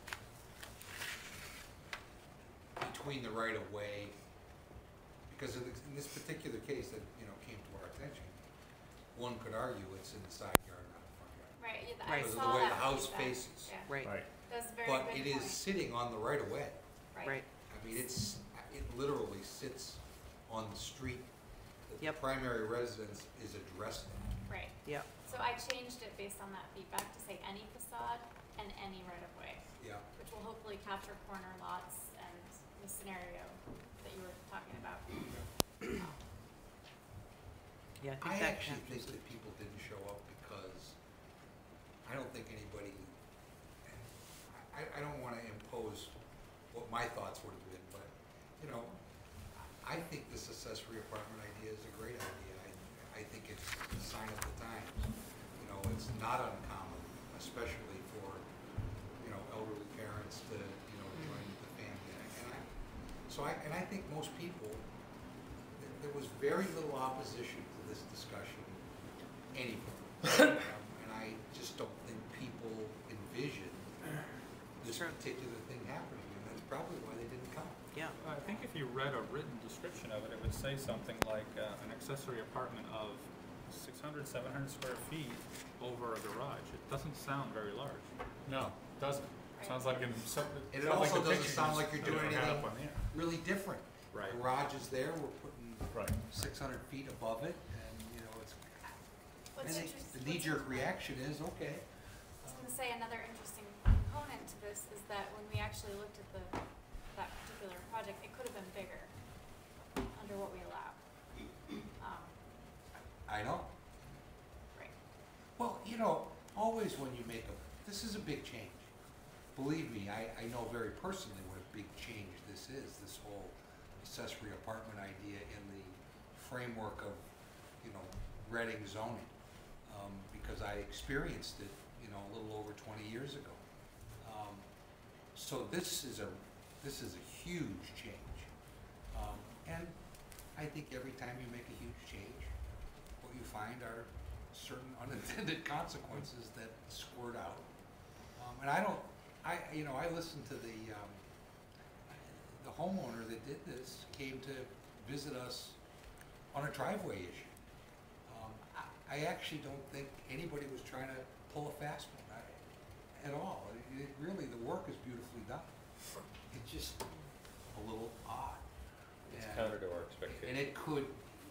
about between the right of way, because in this- in this particular case that, you know, came to our attention, one could argue it's in the side yard, not the front yard. Right, yeah, Right. I Because of saw the way that the house feedback. faces. Yeah, Right, Right. that's a very But good it is point. sitting on the right of way. right. I mean, it's, it literally sits on the street that the Yep. primary residence is addressed in. Right, Yep. so I changed it based on that feedback to say any facade and any right of way, Yeah. which will hopefully capture corner lots and the scenario that you were talking about. Yeah, I think I that actually think captures it. that people didn't show up because I don't think anybody, I, I don't wanna impose what my thoughts would have been, but, you know, I think this accessory apartment idea is a great idea. I, I think it's a sign of the times. You know, it's not uncommon, especially for, you know, elderly parents to, you know, join the family. And I, so I, and I think most people, th- there was very little opposition to this discussion anywhere. Um, And I just don't think people envisioned this Sure. particular thing happening, and that's probably why they didn't come. Yeah, I think if you read a written description of it, it would say something like uh, an accessory apartment of six hundred, seven hundred square feet over a garage. It doesn't sound very large. No, doesn't. Sounds like in some. And it sounds like also the doesn't picture sound you like you're just doing had anything up on the air. really different. Right. Garage is there, we're putting Right. six hundred feet above it, and, you know, it's, What's and it- interest- the what's knee-jerk in- reaction is, okay. I was gonna say another interesting component to this is that when we actually looked at the, that particular project, it could have been bigger under what we allow. Um, I know. right, Well, you know, always when you make a, this is a big change. Believe me, I, I know very personally what a big change this is, this whole accessory apartment idea in the framework of, you know, Reading zoning. Um, because I experienced it, you know, a little over twenty years ago. Um, so this is a, this is a huge change. Um, and I think every time you make a huge change, what you find are certain unintended consequences that squirt out. Um, and I don't, I, you know, I listened to the, um, the homeowner that did this came to visit us on a driveway issue. Um, I, I actually don't think anybody was trying to pull a fast one I- at all. It, it really, the work is beautifully done. It's just a little odd. It's And- counter to our and expectations. it could,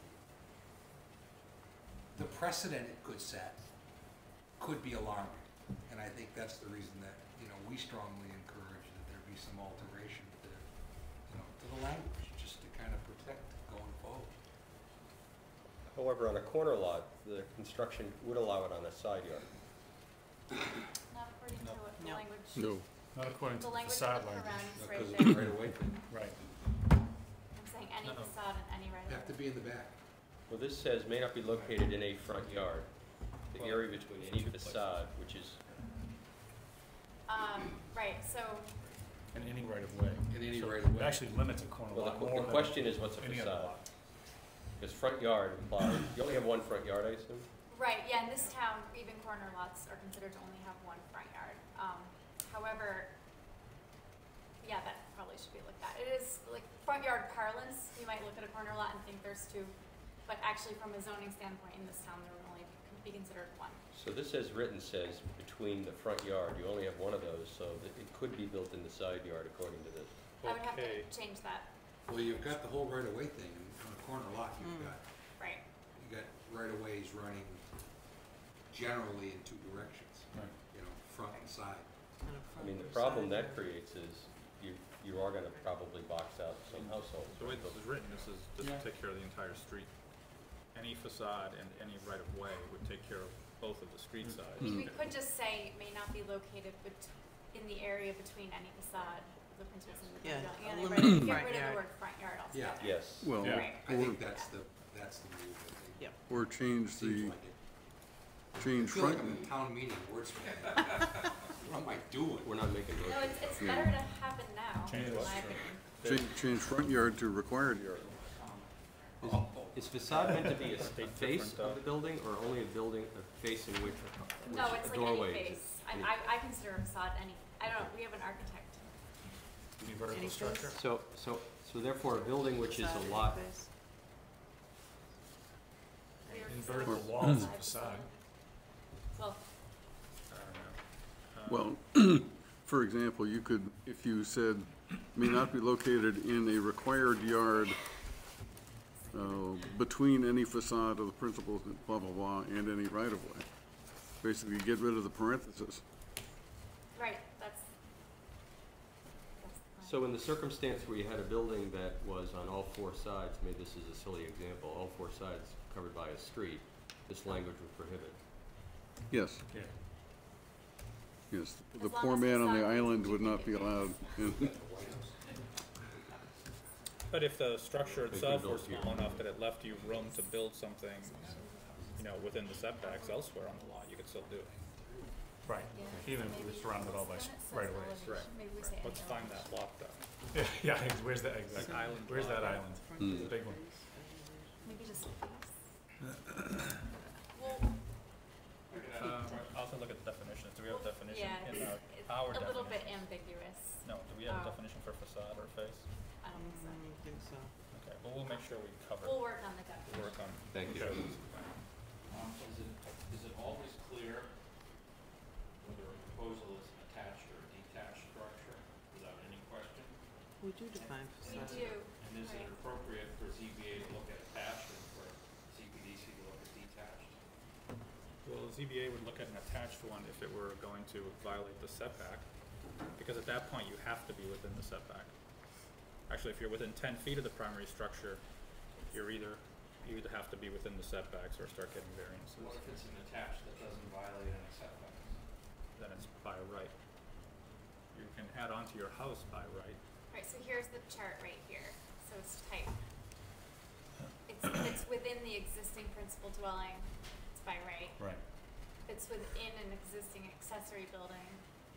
the precedent it could set could be alarming. And I think that's the reason that, you know, we strongly encourage that there be some alteration to, you know, to the language, just to kind of protect going forward. However, on a corner lot, the construction would allow it on a side yard. not according to what the No. language, No. Not according to the the language facade of the language. parentheses Because right of the there. right away thing. Right. I'm saying any No, no. facade and any right of way. Have to be in the back. Well, this says may not be located in a front yard. The Well, area between any two places. facade, which is, Um, right, so, In any right of way. In any So right of way. It actually limits a corner well, lot the, more the than question is what's a any other facade? lot. Because front yard implies, you only have one front yard, I assume? right, yeah, in this town, even corner lots are considered to only have one front yard. Um, however, yeah, that probably should be looked at. It is, like, front yard parlance, you might look at a corner lot and think there's two, but actually from a zoning standpoint in this town, there would only be considered one. So this says, written says, between the front yard, you only have one of those, so that it could be built in the side yard according to this. I would have Okay. to change that, Well, you've got the whole right-of-way thing, and on the corner lot, you've Mm. got, right? you got right-of-ways running generally in two directions, Right. you know, front and side. kind of I front mean, the or problem side. that creates is you, you are gonna probably box out some households. The way this is written, this is, this Yeah. would take care of the entire street. Any facade and any right-of-way would take care of both of the street Mm. sides. I mean, we could just say may not be located bet- in the area between any facade, the principals and the Yeah, dwelling, and eliminate right- get front rid of the yard. word front yard Yeah. altogether. Yes. Well, Yeah. Right. I or, think that's the, that's the move, I think. Yep. or change Seems the, like it. I change feel like front, I'm in town meeting wordsmith. What am I doing? We're not making No, motions. it's, it's Yeah. better to happen now, Change in what? my opinion. change, change front yard to required yard. Is facade meant to be a s- a State face different, uh, of the building, or only a building, a face in which, No, which it's a like any doorway is? face. I, I, I consider a facade any, I don't know, we have an architect. Any vertical Any structure? face? So, so, so therefore, a building which is Facade a in lot, face. We have In facade. vertical walls, Facade, facade. Well, I don't know. Um, Well, for example, you could, if you said, may not be located in a required yard uh, between any facade of the principal, blah, blah, blah, and any right-of-way. Basically, get rid of the parentheses. right, that's, that's the plan. so in the circumstance where you had a building that was on all four sides, maybe this is a silly example, all four sides covered by a street, this language would prohibit. Yes, Yeah. yes. As The long poor as man on the facade island doesn't would not be keep it allowed in. But if the structure They itself could were build here. small enough that it left you room to build something, you know, within the setbacks elsewhere on the lot, you could still do it. Right, Yeah, even so if maybe it's surrounded all by when s- it says right of ways. elevation, Right. Maybe we say any Let's find elevation. that lot though. Yeah, yeah, where's that, Like exactly. island Where's lot. that island? Front Mm. The big one. face, elevation. Maybe just a face. Well, Um, I'll have to look at the definitions. Do we have a definition yeah, in it's, our, it's our a little bit definitions? ambiguous. No, do we have a Oh. definition for facade or face? I don't think so. Mm, I don't think so. Okay, well, we'll make sure we cover, We'll work on the we'll definition. work on. Thank you. sure. Um, is it, is it always clear whether a proposal is an attached or detached structure without any question? We do define We facade. do, And is it Right. appropriate for Z B A to look at attached and for C P D C to look at detached? Well, the Z B A would look at an attached one if it were going to violate the setback, because at that point, you have to be within the setback. Actually, if you're within ten feet of the primary structure, you're either, you either have to be within the setbacks or start getting variances. What if it's an attached that doesn't violate any setbacks? Then it's by right. You can add on to your house by right. right, so here's the chart right here, so it's typed. It's, it's within the existing principal dwelling, it's by right. Right. It's within an existing accessory building,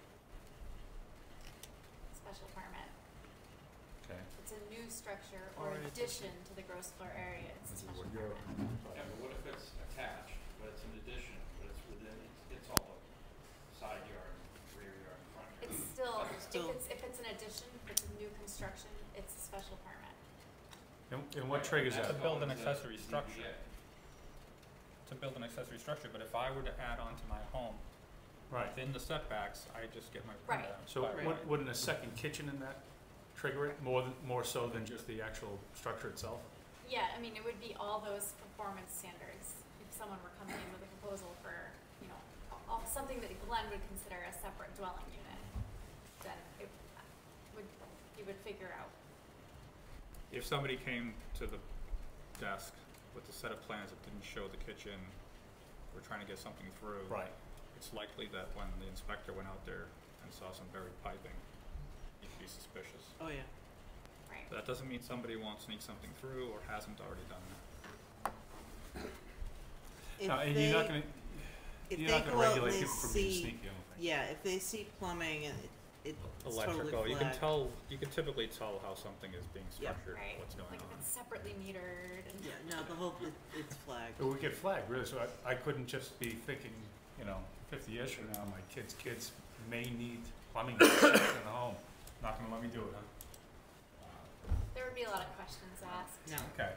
special permit. Okay. It's a new structure or Or an addition to the gross floor area, it's a This is special what you're- permit. Yeah, but what if it's attached, but it's an addition, but it's within, it's, it's all the side yard, rear yard, front yard? It's still, if Still- it's, if it's an addition, if it's a new construction, it's a special permit. And, and what triggers To that? build an Going to accessory Z B A. structure. To build an accessory structure, but if I were to add on to my home, Right. within the setbacks, I just get my Right. permit. So by Right. would- wouldn't a second kitchen in that trigger it, more than, more so than just the actual structure itself? Yeah, I mean, it would be all those performance standards, if someone were coming in with a proposal for, you know, all, something that Glenn would consider a separate dwelling unit, then it would, you would figure out. If somebody came to the desk with a set of plans that didn't show the kitchen, we're trying to get something through. Right. It's likely that when the inspector went out there and saw some buried piping, he'd be suspicious. Oh, yeah. Right. But that doesn't mean somebody won't sneak something through or hasn't already done that. If No, and they, you're not gonna, if you're they not gonna go out regulate and they people from being see, sneaky, I don't think. yeah, if they see plumbing and it, it- it's totally Electrical, you can flagged. tell, you can typically tell how something is being Yeah. structured, Right, what's going like if on. it's separately metered and. Yeah, no, the whole, it, it's flagged. But we get flagged, really, so I, I couldn't just be thinking, you know, fifty years from now, my kids' kids may need plumbing in the home. Not gonna let me do it, huh? There would be a lot of questions asked. No, Okay.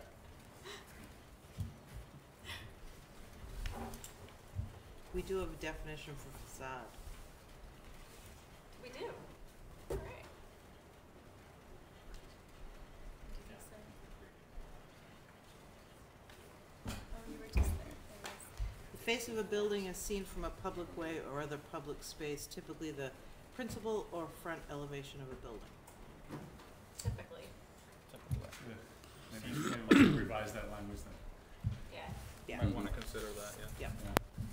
we do have a definition for facade. We do, right. face of a building is seen from a public way or other public space, typically the principal or front elevation of a building. Typically, Yeah. Maybe, maybe we should revise that language then. yeah. Yeah. Might wanna consider that, yeah. Yeah. Yeah.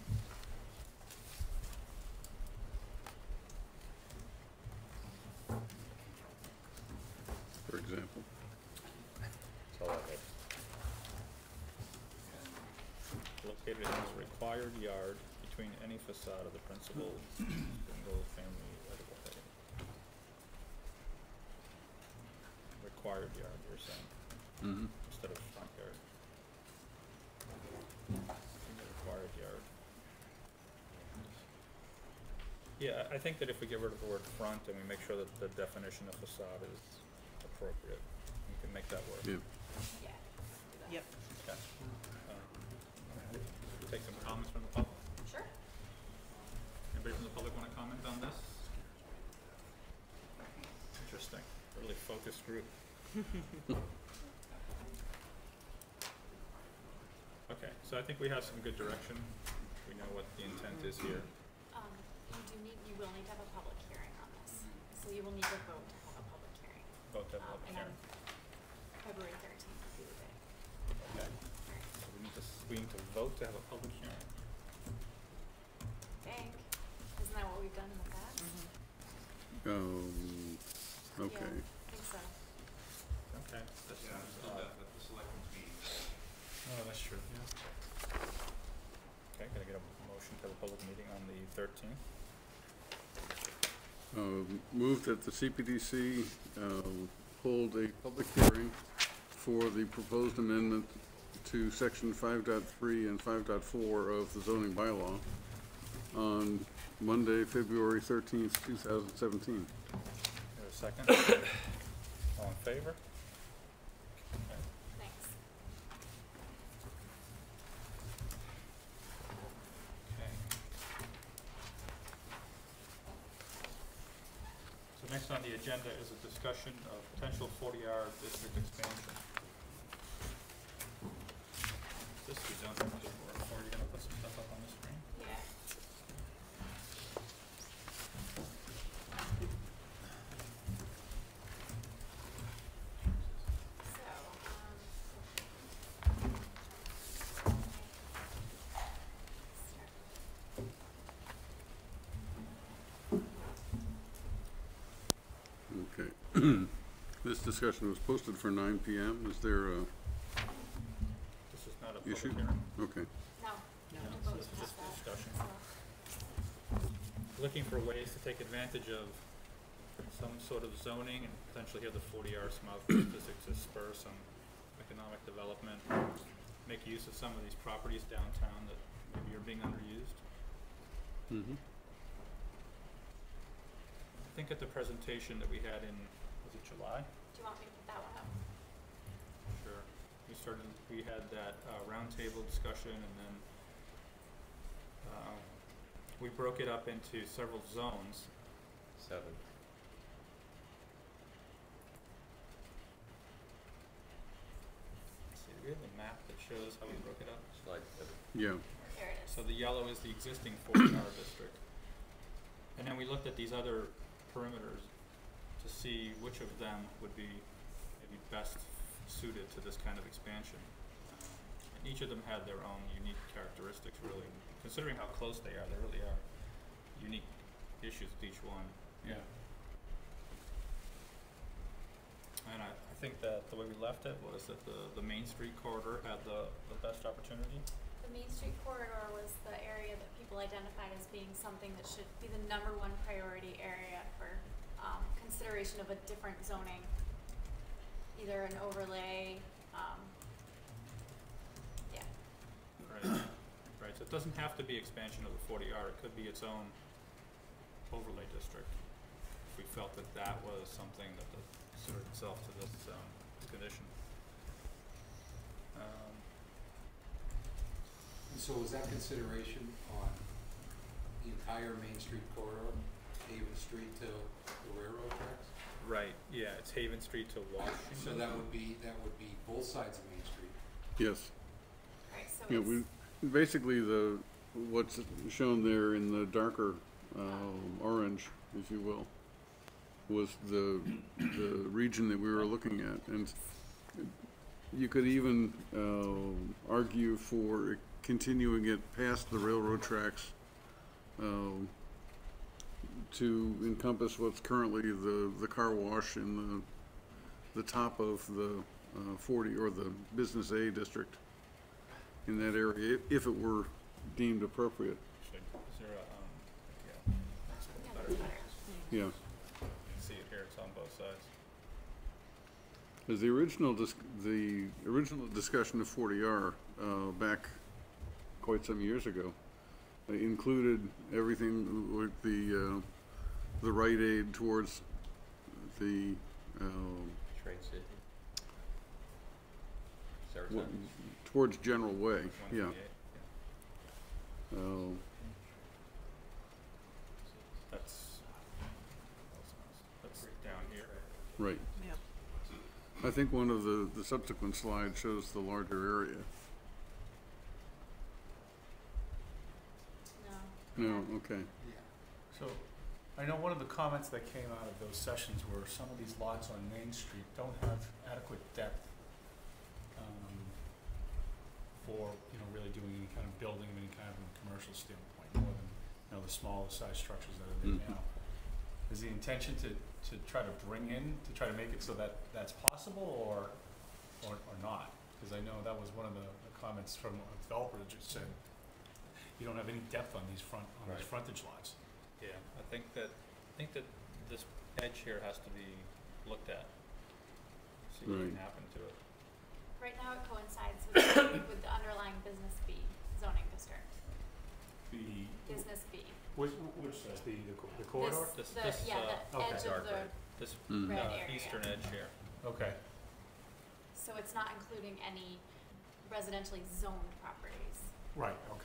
For example. That's all I had. Located in this required yard between any facade of the principal single-family livable heading. Required yard, you're saying, Mm-hmm. instead of front yard. In the required yard. Yeah, I I think that if we get rid of the word front and we make sure that the definition of facade is appropriate, we can make that work. Yeah. Yeah. Yep. Okay. Uh, Take some comments from the public. Sure. Anybody from the public want to comment on this? Interesting, really focused group. Okay, so I think we have some good direction. We know what the intent is here. Um, you do need, you will need to have a public hearing on this, so you will need to vote to have a public hearing. Vote to have a Um, public and hearing. then February thirteenth would be the day. Okay, so we need to, s- we need to vote to have a public hearing. Think, isn't that what we've done in the past? Um, okay. Yeah, I think so. Okay. That Yeah, sounds we did odd. that at the selectmen's meeting. Oh, that's true, yeah. Okay, can I get a motion to have a public meeting on the thirteenth? Um, Move that the C P D C um, hold a public hearing for the proposed amendment to section five point three and five point four of the zoning bylaw on Monday, February thirteenth, two thousand seventeen. Have a second? All in favor? Okay. Thanks. Okay. So next on the agenda is a discussion of potential forty R district expansion. This we don't have before, or are you gonna put some stuff up on the screen? Yeah. So, um. Okay. This discussion was posted for nine P M. Is there a This is not a public issue? hearing. Okay. No, No, no, so vote this to is have just that, discussion. so. Looking for ways to take advantage of some sort of zoning and potentially have the forty R South district to spur some economic development, make use of some of these properties downtown that maybe are being underused. Mm-hmm. I think at the presentation that we had in, was it July? Do you want me to put that one up? Sure. We started, we had that uh, roundtable discussion and then uh, we broke it up into several zones. Seven. Let's see, do we have a map that shows how we broke it up? Slide seven. Yeah. There it is. So the yellow is the existing forty R district. And then we looked at these other perimeters to see which of them would be maybe best suited to this kind of expansion. Uh, And each of them had their own unique characteristics, really. Considering how close they are, there really are unique issues with each one. Yeah. And I, I think that the way we left it was that the, the Main Street corridor had the, the best opportunity. The Main Street corridor was the area that people identified as being something that should be the number one priority area for um, consideration of a different zoning, either an overlay, um, yeah. Right, right, so it doesn't have to be expansion of the forty R, it could be its own overlay district. If we felt that that was something that the, suited itself to this, um, condition. Um, And so is that consideration on the entire Main Street corridor, Haven Street to the railroad tracks? right, yeah, it's Haven Street to Washington. So that would be, that would be both sides of Main Street. Yes. Right, so Yeah, it's, we, basically, the, what's shown there in the darker um, orange, if you will, was the, the region that we were looking at. And you could even uh, argue for continuing it past the railroad tracks um, to encompass what's currently the, the car wash in the, the top of the uh, forty, or the Business A district in that area, if it were deemed appropriate. Should, is there a, um, yeah, that's a Yeah, little that's better. better. Yeah. You can see it here, it's on both sides. As the original, dis- the original discussion of forty R, uh, back quite some years ago, uh, included everything with the, uh, the Rite Aid towards the, um, Train safety. w- Saratoga. towards General Way, yeah. one twenty-eight, Uh, That's, that's down here. right. Yep. I think one of the, the subsequent slides shows the larger area. No. No, okay. So, I know one of the comments that came out of those sessions were some of these lots on Main Street don't have adequate depth um, for, you know, really doing any kind of building of any kind of a commercial standpoint, more than, you know, the smaller size structures that are there Mhm. now. Is the intention to, to try to bring in, to try to make it so that that's possible, or, or, or not? Because I know that was one of the, the comments from a developer that just said, you don't have any depth on these front, on these Right. frontage lots. Yeah, I think that, I think that this edge here has to be looked at. See what can Right. happen to it. Right now it coincides with, with the underlying business B zoning district, The, business B. which, which, is the, the co- the corridor? This, This- the, this, yeah, uh, the okay. edge Dark of the, red. This, Mm. Red uh, area. eastern edge here. Okay, so it's not including any residentially zoned properties. right, okay.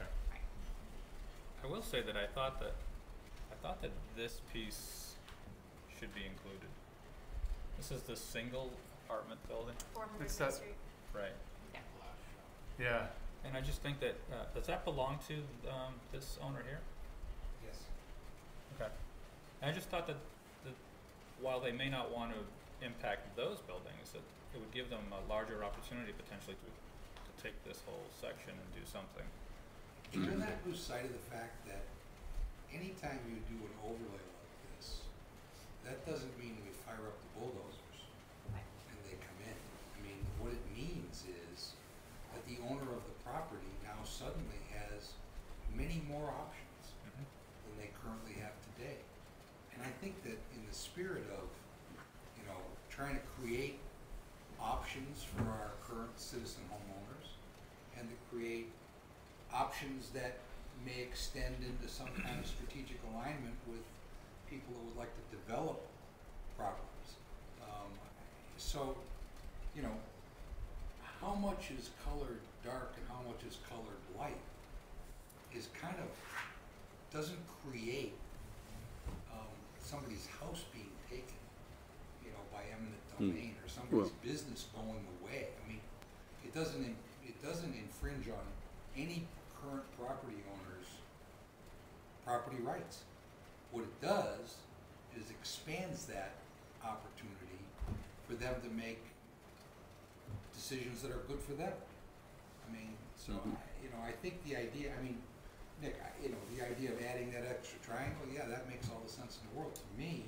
I will say that I thought that, I thought that this piece should be included. This is the single apartment building, Four hundred It's Main that- Street, right? yeah. Yeah, And I just think that, uh, does that belong to, um, this owner here? Yes. Okay. And I just thought that, that while they may not want to impact those buildings, that it would give them a larger opportunity potentially to, to take this whole section and do something. You do not lose sight of the fact that anytime you do an overlay like this, that doesn't mean we fire up the bulldozers Right. and they come in. I mean, what it means is that the owner of the property now suddenly has many more options than they currently have today. And I think that in the spirit of, you know, trying to create options for our current citizen homeowners and to create options that may extend into some kind of strategic alignment with people who would like to develop properties. Um, so, you know, how much is colored dark and how much is colored light is kind of, doesn't create um, somebody's house being taken, you know, by eminent Hmm. domain or somebody's Well- business going away. I mean, it doesn't, in- it doesn't infringe on any current property owner's property rights. What it does is expands that opportunity for them to make decisions that are good for them. I mean, so, Mhm. I- you know, I think the idea, I mean, Nick, I- you know, the idea of adding that extra triangle, yeah, that makes all the sense in the world. To me,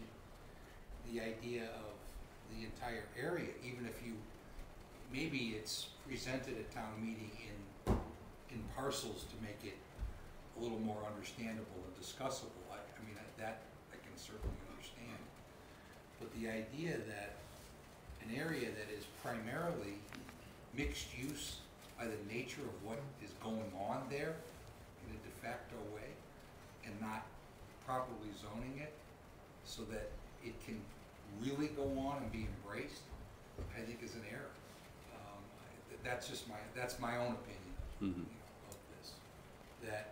the idea of the entire area, even if you, maybe it's presented at town meeting in, in parcels to make it a little more understandable and discussable. I, I mean, I- that I can certainly understand. But the idea that an area that is primarily mixed use by the nature of what is going on there in a de facto way and not properly zoning it so that it can really go on and be embraced, I think is an error. Um, I- th- that's just my, that's my own opinion, you Mhm. know, of this. That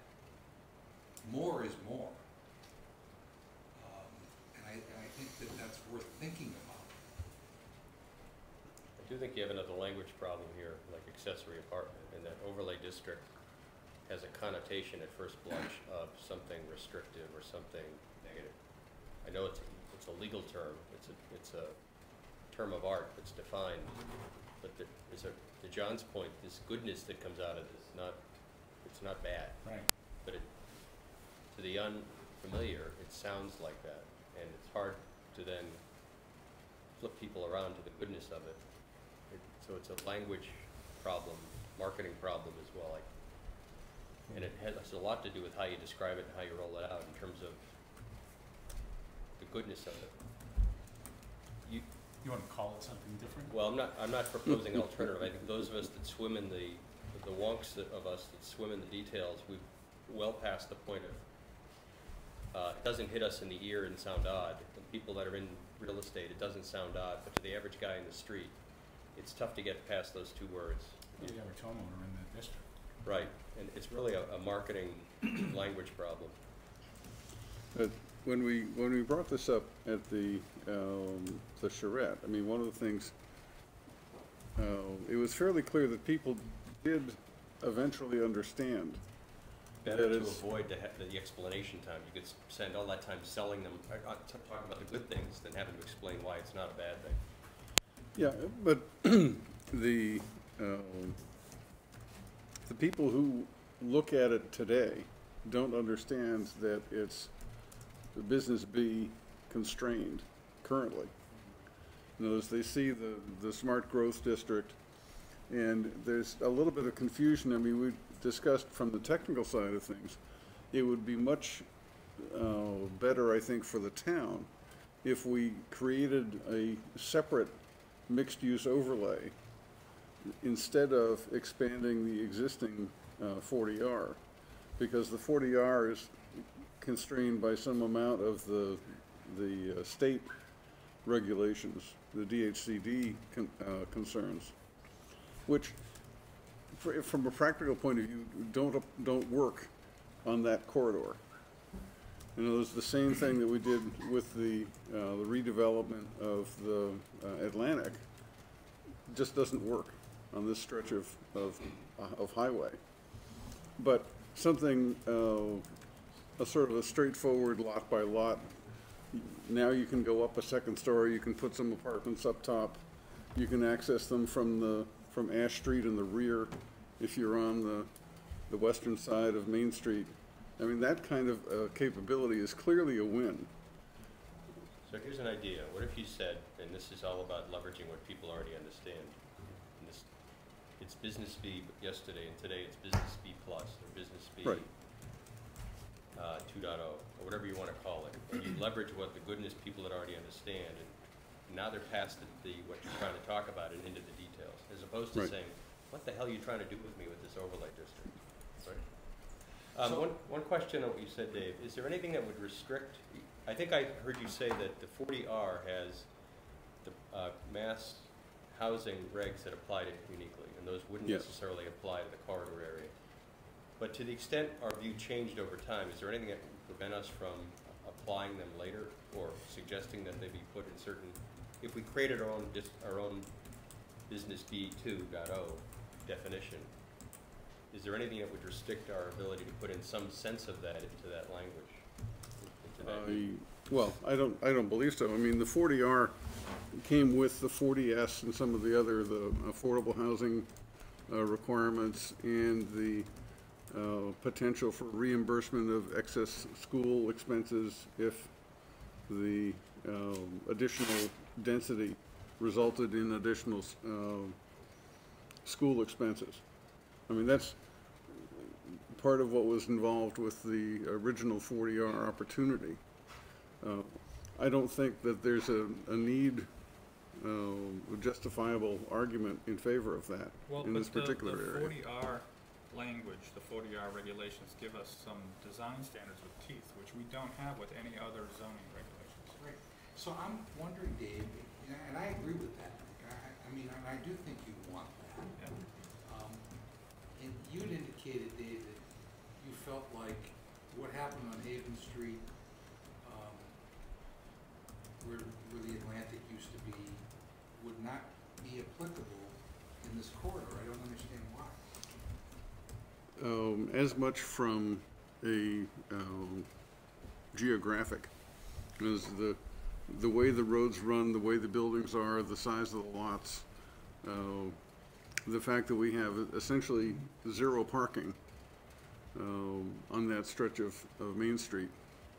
more is more. Um, and I, and I think that that's worth thinking about. I do think you have another language problem here, like accessory apartment, in that overlay district has a connotation at first blush of something restrictive or something negative. I know it's, it's a legal term, it's a, it's a term of art that's defined, but the, is a, to John's point, this goodness that comes out of this, not, it's not bad. Right. But it, to the unfamiliar, it sounds like that, and it's hard to then flip people around to the goodness of it. it so it's a language problem, marketing problem as well. Like, and it has a lot to do with how you describe it and how you roll it out in terms of the goodness of it. You, You want to call it something different? well, I'm not, I'm not proposing an alternative. I think those of us that swim in the, the wonks that, of us that swim in the details, we've well past the point of, uh, it doesn't hit us in the ear and sound odd. The people that are in real estate, it doesn't sound odd, but to the average guy in the street, it's tough to get past those two words. The average homeowner in the district. Right, and it's really a, a marketing language problem. But when we, when we brought this up at the, um, the charrette, I mean, one of the things, uh, it was fairly clear that people did eventually understand. Better that to it's- avoid the, he- the explanation time. You could s- spend all that time selling them, uh, uh, t- talking about the good things, than having to explain why it's not a bad thing. Yeah, but the, um, the people who look at it today don't understand that it's the business B constrained currently. In other words, they see the, the smart growth district, and there's a little bit of confusion. I mean, we discussed from the technical side of things, it would be much uh, better, I think, for the town if we created a separate mixed-use overlay instead of expanding the existing uh, forty R, because the forty R is constrained by some amount of the, the uh, state regulations, the D H C D con uh, concerns, which, for, from a practical point of view, don't, don't work on that corridor. And it was the same thing that we did with the, uh, the redevelopment of the uh, Atlantic. Just doesn't work on this stretch of, of, uh, of highway. But something, uh, a sort of a straightforward lot by lot, now you can go up a second story, you can put some apartments up top, you can access them from the, from Ash Street in the rear if you're on the, the western side of Main Street. I mean, that kind of uh, capability is clearly a win. So here's an idea. What if you said, and this is all about leveraging what people already understand. And this, it's business B yesterday, and today it's business B plus, or business B Right. uh, two point oh, or whatever you want to call it. And you leverage what the goodness people that already understand, and now they're past the, the what you're trying to talk about and into the details, as opposed to Right. saying, what the hell are you trying to do with me with this overlay district? Right? Um, So- one, one question on what you said, Dave. Is there anything that would restrict, I think I heard you say that the forty R has the uh, mass housing regs that apply to it uniquely, and those wouldn't Yes. necessarily apply to the corridor area. But to the extent our view changed over time, is there anything that would prevent us from applying them later, or suggesting that they be put in certain, if we created our own, dis- our own business B two point oh definition, is there anything that would restrict our ability to put in some sense of that into that language? Into that I, well, I don't, I don't believe so. I mean, the forty R came with the forty S and some of the other, the affordable housing uh, requirements and the uh, potential for reimbursement of excess school expenses if the um, additional density resulted in additional uh, school expenses. I mean, that's part of what was involved with the original forty R opportunity. Uh, I don't think that there's a, a need, uh, a justifiable argument in favor of that Well, in but this the, particular the area. forty R language, the forty R regulations give us some design standards with teeth, which we don't have with any other zoning regulations. Right. So I'm wondering, Dave, and I agree with that. I, I mean, and I do think you want that. Yeah. Um, and you'd indicated, Dave, that you felt like what happened on Haven Street, um, where, where the Atlantic used to be, would not be applicable in this corridor. I don't understand why. um, as much from a um, geographic as the the way the roads run, the way the buildings are, the size of the lots, uh, the fact that we have essentially zero parking um, on that stretch of, of Main Street.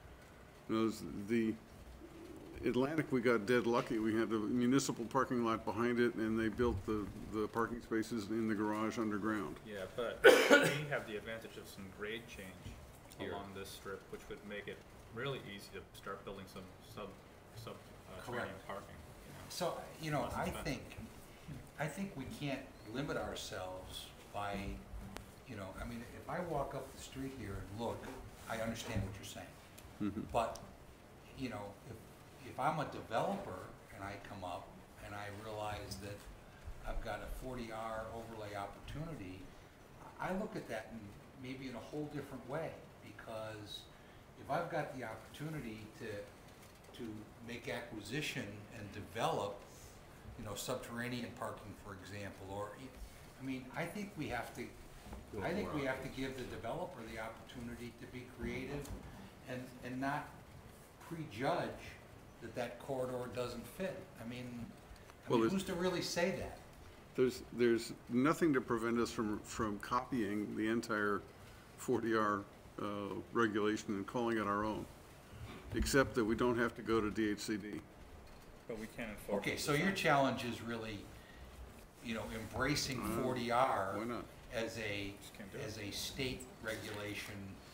Those, the Atlantic, we got dead lucky. We had the municipal parking lot behind it, and they built the, the parking spaces in the garage underground. Yeah, but we have the advantage of some grade change Here. along this strip, which would make it really easy to start building some sub, sub, uh, Correct. terranean parking. you know. So, you know, Less I expensive. think, I think we can't limit ourselves by, you know, I mean, if I walk up the street here and look, I understand what you're saying. Mhm. But, you know, if, if I'm a developer and I come up and I realize that I've got a forty R overlay opportunity, I look at that in maybe in a whole different way, because if I've got the opportunity to, to make acquisition and develop, you know, subterranean parking, for example, or, I mean, I think we have to, Go I think more we have to give the developer the opportunity to be creative and, and not prejudge that that corridor doesn't fit. I mean, I Well, mean, there's- who's to really say that? There's, there's nothing to prevent us from, from copying the entire forty R uh, regulation and calling it our own, except that we don't have to go to D H C D. But we can't enforce. Okay, it. so your challenge is really, you know, embracing Uh, forty R Why not? as a, Just can't do it. as a state regulation.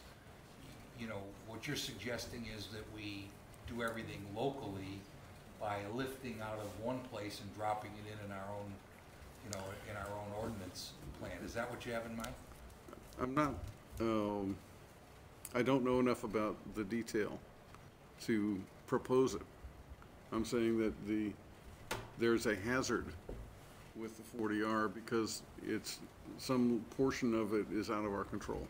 You know, what you're suggesting is that we do everything locally by lifting out of one place and dropping it in in our own, you know, in our own ordinance plan. Is that what you have in mind? I'm not, um, I don't know enough about the detail to propose it. I'm saying that the, there's a hazard with the forty R because it's, some portion of it is out of our control.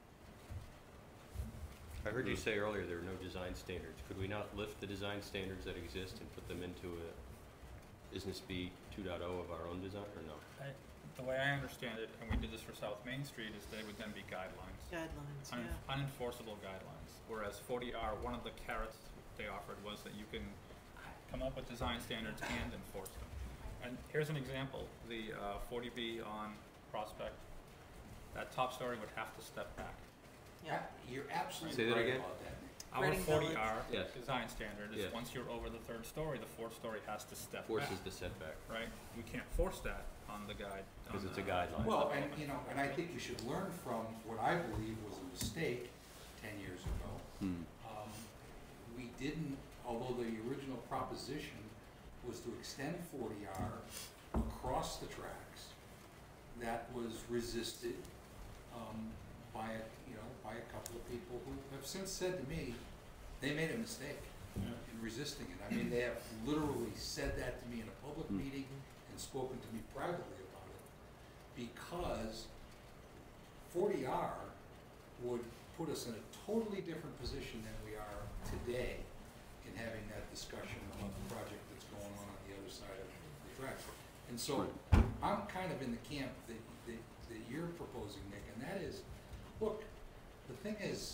I heard you say earlier there are no design standards. Could we not lift the design standards that exist and put them into a Business B two point oh of our own design, or no? I, the way I understand it, and we did this for South Main Street, is they would then be guidelines. Guidelines, Un- yeah. Unenforceable guidelines, whereas forty R, one of the carrots they offered was that you can come up with design standards and enforce them. And here's an example, the uh, forty B on Prospect, that top story would have to step back. Yeah. You're Say absolutely that right again? about that. Our Reading forty Village. R Yes. design standard is, Yes. once you're over the third story, the fourth story has to step back, Forces the setback, right? You can't force that on the guide. because on it's a the- guideline. Well, and, you know, and I think you should learn from what I believe was a mistake ten years ago. Hmm. Um, we didn't, although the original proposition was to extend forty R across the tracks, that was resisted, um, by a, you know, by a couple of people who have since said to me, they made a mistake in resisting it. I mean, they have literally said that to me in a public Hmm. meeting and spoken to me privately about it, because forty R would put us in a totally different position than we are today in having that discussion about the project that's going on on the other side of the tracks. And so, I'm kind of in the camp that, that, that you're proposing, Nick, and that is, look, the thing is,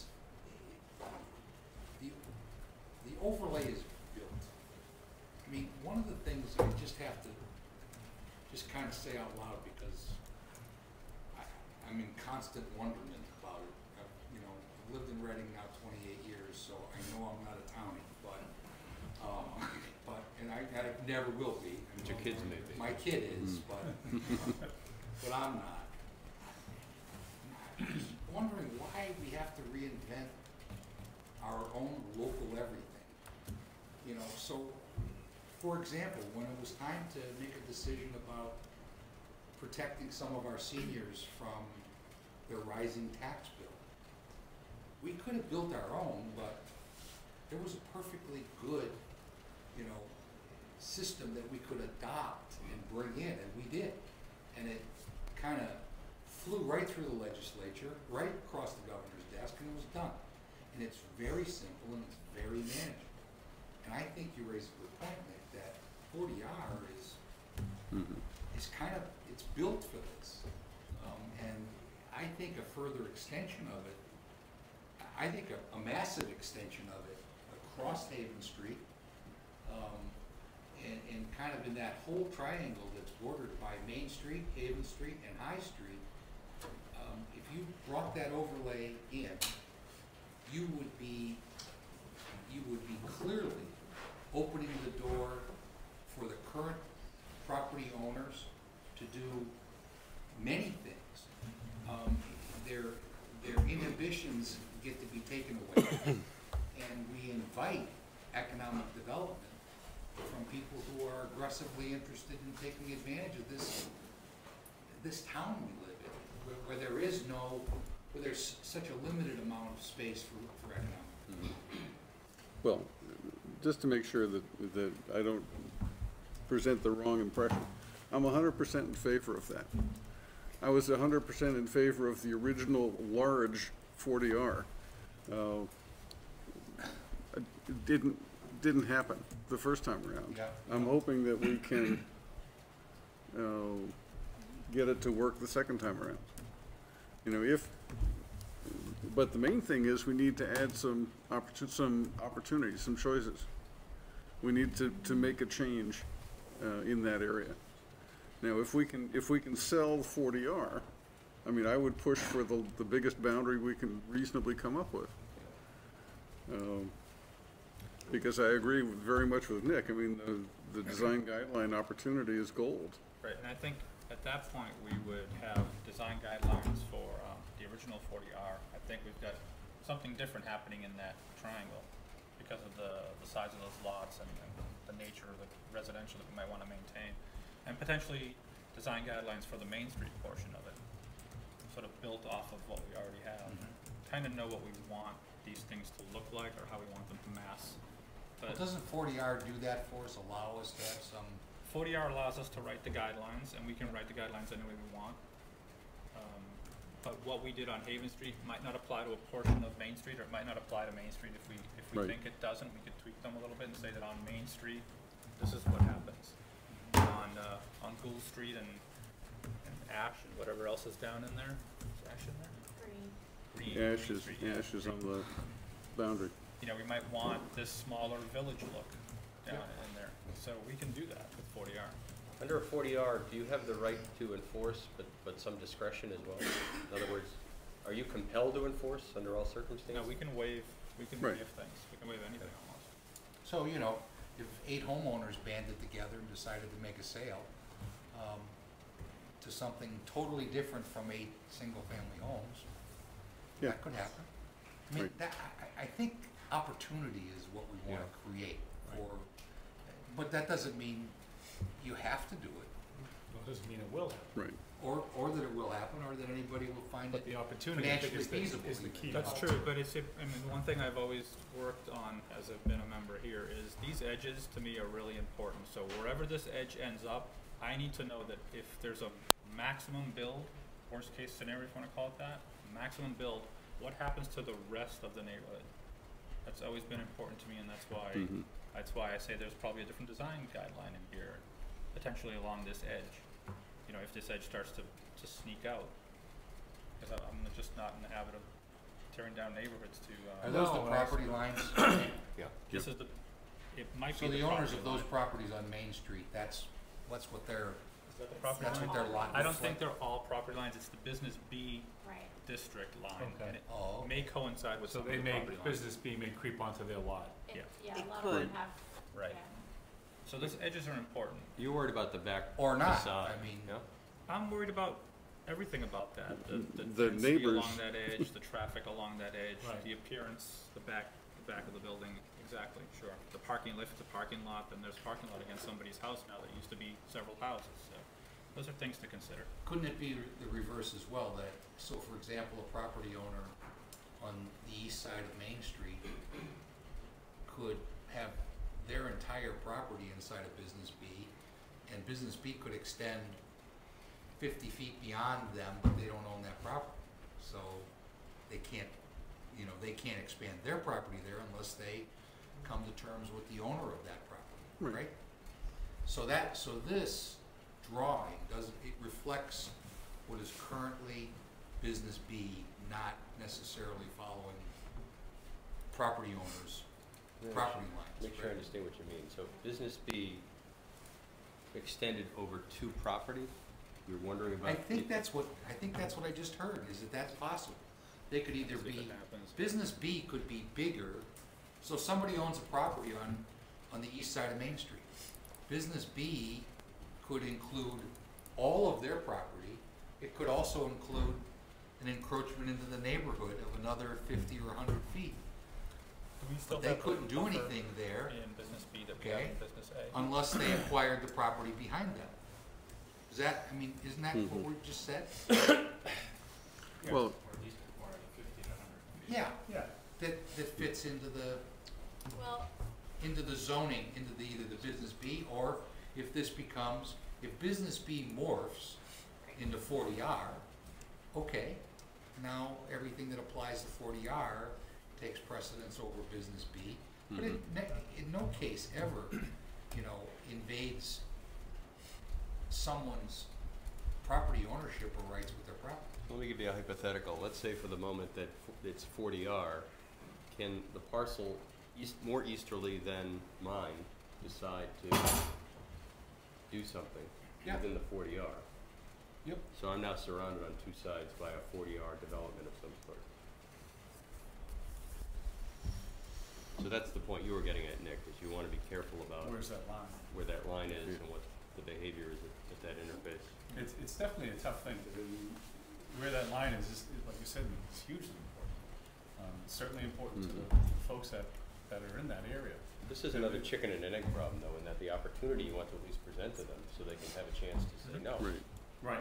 the, the overlay is built. I mean, one of the things I just have to just kind of say out loud, because I, I'm in constant wonderment about it. I've, you know, I've lived in Reading now twenty-eight years, so I know I'm not a townie, but, um, but, and I, I never will be. I But your know kids my- may be. My kid is, but, but I'm not. I'm just wondering why we have to reinvent our own local everything. You know, so, for example, when it was time to make a decision about protecting some of our seniors from their rising tax bill, we could have built our own, but there was a perfectly good, you know, system that we could adopt and bring in, and we did. And it kind of flew right through the legislature, right across the governor's desk, and it was done. And it's very simple and it's very manageable. And I think you raise a good point, Nick, that forty R is, Mhm. is kind of, it's built for this. Um, and I think a further extension of it, I think a, a massive extension of it across Haven Street, um, and, and kind of in that whole triangle that's bordered by Main Street, Haven Street, and High Street, um, if you brought that overlay in, you would be, you would be clearly opening the door for the current property owners to do many things. Um, their, their inhibitions get to be taken away, and we invite economic development from people who are aggressively interested in taking advantage of this, this town we live in, where, where there is no, where there's such a limited amount of space for, for economic. Well, just to make sure that, that I don't present the wrong impression, I'm one hundred percent in favor of that. I was one hundred percent in favor of the original large forty R. Uh, it didn't, didn't happen the first time around. Yeah. I'm hoping that we can uh, get it to work the second time around. You know, if, but the main thing is we need to add some opportun some opportunities, some choices. We need to, to make a change uh, in that area. Now, if we can, if we can sell forty R, I mean, I would push for the, the biggest boundary we can reasonably come up with. Um, because I agree with, very much with Nick. I mean, the, the design guideline opportunity is gold. Right, and I think at that point, we would have design guidelines for um, the original forty R. I think we've got something different happening in that triangle because of the, the size of those lots and, and the nature of the residential that we might want to maintain. And potentially design guidelines for the Main Street portion of it, sort of built off of what we already have. Mm-hmm. Kind of know what we want these things to look like or how we want them to mass. Well, But doesn't forty R do that for us, allow us to have some, forty R allows us to write the guidelines, and we can write the guidelines any way we want. Um, But what we did on Haven Street might not apply to a portion of Main Street, or it might not apply to Main Street. If we, if we Right. think it doesn't, we could tweak them a little bit and say that on Main Street, this is what happens. On, uh, on Gould Street and, and Ash and whatever else is down in there, is Ash in there? Green. Green, Green Ashes, Street, yeah. ashes on the boundary. You know, we might want this smaller village look down in there, so we can do that with forty R. Under a forty R, do you have the right to enforce, but, but some discretion as well? In other words, are you compelled to enforce under all circumstances? No, we can waive, we can Right. waive things, we can waive anything almost. so, you know, if eight homeowners banded together and decided to make a sale, um, to something totally different from eight single-family homes, Yeah. that could happen. I mean, Right. that, I, I think opportunity is what we wanna create for, but that doesn't mean you have to do it, Well, it doesn't mean it will happen, Right. or, or that it will happen, or that anybody will find but it the opportunity, I think, financially is the, feasible. is the even. key. That's true, but it's, a- I mean, one thing I've always worked on as I've been a member here is these edges to me are really important. So wherever this edge ends up, I need to know that if there's a maximum build, worst case scenario if you wanna call it that, maximum build, what happens to the rest of the neighborhood? That's always been important to me, and that's why, Mhm. that's why I say there's probably a different design guideline in here, potentially along this edge. You know, if this edge starts to, to sneak out, cause I- I'm just not in the habit of tearing down neighborhoods to, Are uh, those the No, property lines? Yeah. this is the, it might So be the the owners property of those line. properties on Main Street, that's, that's what they're, Is that the property that's line? what their lot I don't looks think like? they're all property lines, it's the business B Right. district line, Okay. and it Oh, may coincide with So some of they the may, property lines. business B may creep onto their lot. It, Yeah. yeah, It a lot of them could. have, Right. yeah. So those edges are important. You're worried about the back or not, facade, I mean, yeah? I'm worried about everything about that, the, the The density neighbors. along that edge, the traffic along that edge, Right. the appearance, the back, the back of the building, exactly, sure. The parking, if it's a parking lot, then there's parking lot against somebody's house now that used to be several houses, so those are things to consider. couldn't it be the reverse as well, that, so for example, a property owner on the east side of Main Street could have their entire property inside of Business B, and Business B could extend fifty feet beyond them, but they don't own that property. So they can't, you know, they can't expand their property there unless they come to terms with the owner of that property, Right. right? So that, so this drawing doesn't, it reflects what is currently business B not necessarily following property owners' Yeah, property lines. Make sure I right? understand what you mean. So business B extended over two properties? You're wondering about? I think that's what, I think that's what I just heard, is that that's possible. They could either See if be, it happens. business B could be bigger, so somebody owns a property on, on the east side of Main Street. Business B could include all of their property. It could also include an encroachment into the neighborhood of another fifty or a hundred feet. Do we still But they have a couldn't do buffer anything there in business B that we have Okay. in business A? unless they acquired the property behind them. Is that, I mean, isn't that what we just said? Well, Or at least require the fifty to hundred feet. Yeah, Yeah. that, that fits into the, Well, into the zoning, into the, either the business B, or if this becomes, if business B morphs into forty R, okay, now everything that applies to forty R takes precedence over business B, but it, ne- in no case ever, you know, invades someone's property ownership or rights with their property. Let me give you a hypothetical. Let's say for the moment that f- it's forty R. Can the parcel east, more easterly than mine decide to do something Yeah. within the forty R? Yep. So I'm now surrounded on two sides by a forty R development of some sort. So that's the point you were getting at, Nick, is you want to be careful about Where's that line? where that line is and what the behavior is at, at that interface. It's, it's definitely a tough thing to do. Where that line is, is, is, like you said, it's hugely important. Um, it's certainly important to the folks that, that are in that area. This is another chicken and an egg problem, though, in that the opportunity you want to at least present to them so they can have a chance to say no. right. Right.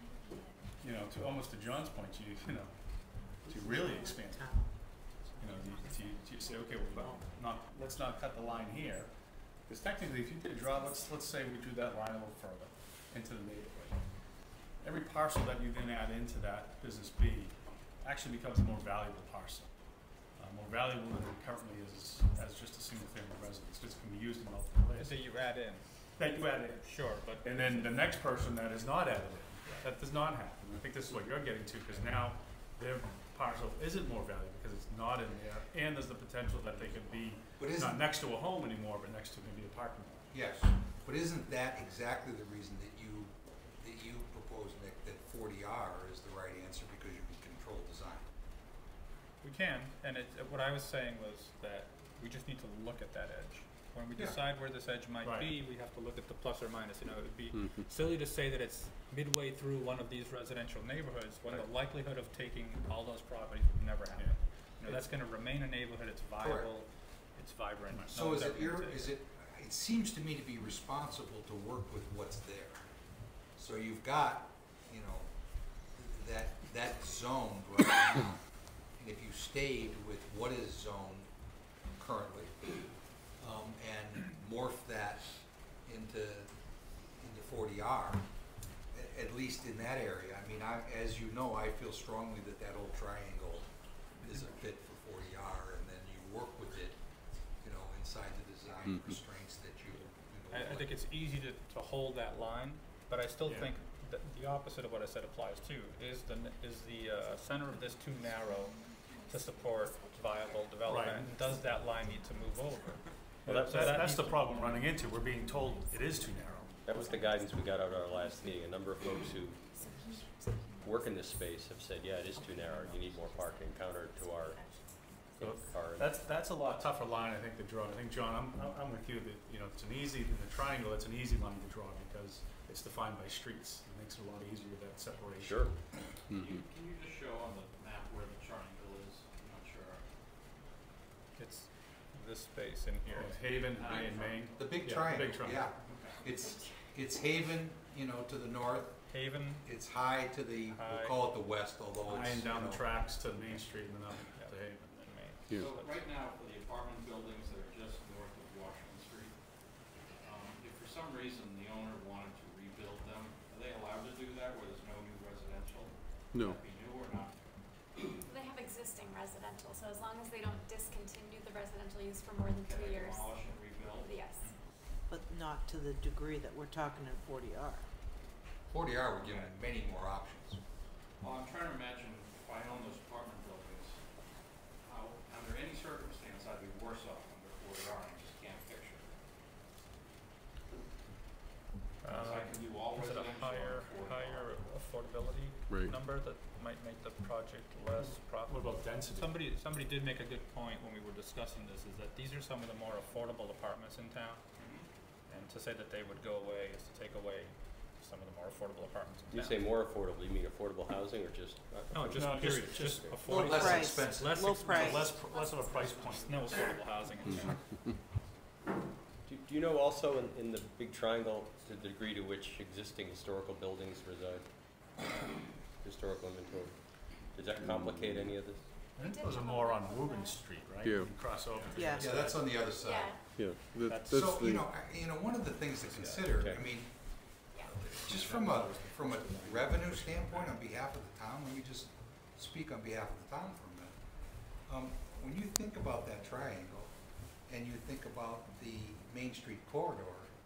You know, to, almost to John's point, you, you know, to really expand it. You know, you, to, to say, okay, well, not, let's not cut the line here. Because technically, if you did draw, let's, let's say we drew that line a little further into the neighborhood. Every parcel that you then add into that business B actually becomes a more valuable parcel. Uh, more valuable than it currently is as just a single family residence, because it can be used in multiple ways. That you add in, That you add in. sure, but And then the next person that is not added in, that does not happen. I think this is what you're getting to, because now their parcel isn't more valuable because it's not in there, and there's the potential that they could be But not isn't, next to a home anymore, but next to maybe a parking lot. yes, but isn't that exactly the reason that you, that you propose, Nick, that forty R is the right answer because you can control design? we can, and it, what I was saying was that we just need to look at that edge. When we Yeah. decide where this edge might Right. be, we have to look at the plus or minus, you know, it would be Mhm. silly to say that it's midway through one of these residential neighborhoods when the likelihood of taking all those properties would never happen. You know, that's gonna remain a neighborhood, it's viable, it's vibrant. no So one's is it, ever gonna ir- take is it, it seems to me to be responsible to work with what's there. So you've got, you know, that, that zoned right now, and if you stayed with what is zoned currently, um, and morph that into, into forty R, a- at least in that area, I mean, I, as you know, I feel strongly that that whole triangle is a fit for forty R, and then you work with it, you know, inside the design Mhm. restraints that you, you know. I, I think it's easy to, to hold that line, but I still Yeah. think that the opposite of what I said applies too. Is the, n- is the, uh, center of this too narrow to support viable development? Right. And does that line need to move over? Well, that's, So that's, that that's needs the to- problem we're running into. We're being told it is too narrow. That was the guidance we got out of our last meeting. A number of folks who work in this space have said, yeah, it is too narrow. You need more parking, counter to our, So our That's, that's a lot tougher line, I think, to draw. I think, John, I'm, I'm- I'm with you that, you know, it's an easy, in the triangle, it's an easy line to draw because it's defined by streets. It makes it a lot easier, that separation. Sure. Can you, can you just show on the map where the triangle is? I'm not sure. It's this space in here. Yeah, Haven, High, and Main. The big Yeah, the triangle, big triangle. yeah. It's, it's Haven, you know, to the north, Haven, it's High to the, we'll High. call it the west, although High it's, and you down know. the tracks to Main Street and then up to Haven. and Main. Yeah. So right now, for the apartment buildings that are just north of Washington Street, um, if for some reason the owner wanted to rebuild them, are they allowed to do that where there's no new residential? No. Would that be new or not? they have existing residential, so as long as they don't discontinue the residential use for more than Can two they years, demolish and rebuild? yes. But not to the degree that we're talking in forty R. forty R would give them many more options. Well, I'm trying to imagine if I own those apartment buildings, how, under any circumstance, I'd be worse off under forty R, I just can't picture. Because I can do all Is it a residential higher, on forty R. higher affordability Right. number that might make the project less profitable? What about density? Somebody, somebody did make a good point when we were discussing this, is that these are some of the more affordable apartments in town. And to say that they would go away is to take away some of the more affordable apartments in You town. say more affordable, you mean affordable housing or just? uh, No, just No, just- period, just just Low affordable. Less price, expensive. Less low expensive. price. less, less of a price point. No affordable housing in town. Do, do you know also in, in the big triangle, to the degree to which existing historical buildings reside? Historical inventory. Does that complicate any of this? I think those are more on Woburn Street, right? Yeah. You cross over. to Yeah. the Yeah, side. that's on the other side. Yeah, Yeah, that, That's- that's So, you the, know, I- you know, one of the things to consider, Okay. I mean, yeah. just from a, from a revenue standpoint, on behalf of the town, let me just speak on behalf of the town for a minute. Um, when you think about that triangle, and you think about the Main Street corridor,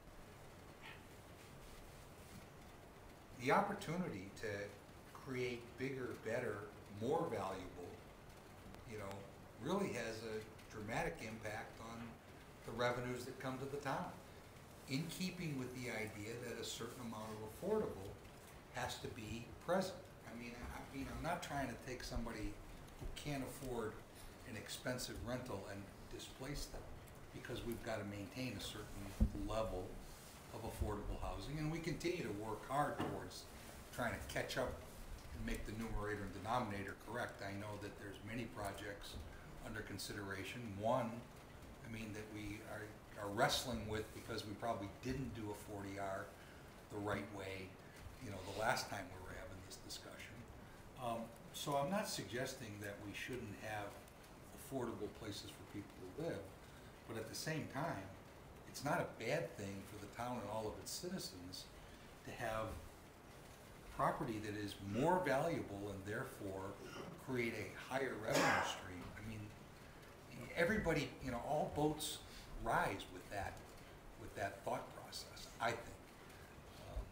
the opportunity to create bigger, better, more valuable, you know, really has a dramatic impact on the revenues that come to the town. In keeping with the idea that a certain amount of affordable has to be present. I mean, I mean, I'm not trying to take somebody who can't afford an expensive rental and displace them, because we've got to maintain a certain level of affordable housing, and we continue to work hard towards trying to catch up and make the numerator and denominator correct. I know that there's many projects under consideration. One, I mean, that we are, are wrestling with because we probably didn't do a forty R the right way, you know, the last time we were having this discussion. Um, so I'm not suggesting that we shouldn't have affordable places for people to live, but at the same time, it's not a bad thing for the town and all of its citizens to have property that is more valuable and therefore create a higher revenue stream. I mean, everybody, you know, all boats rise with that, with that thought process, I think. Um,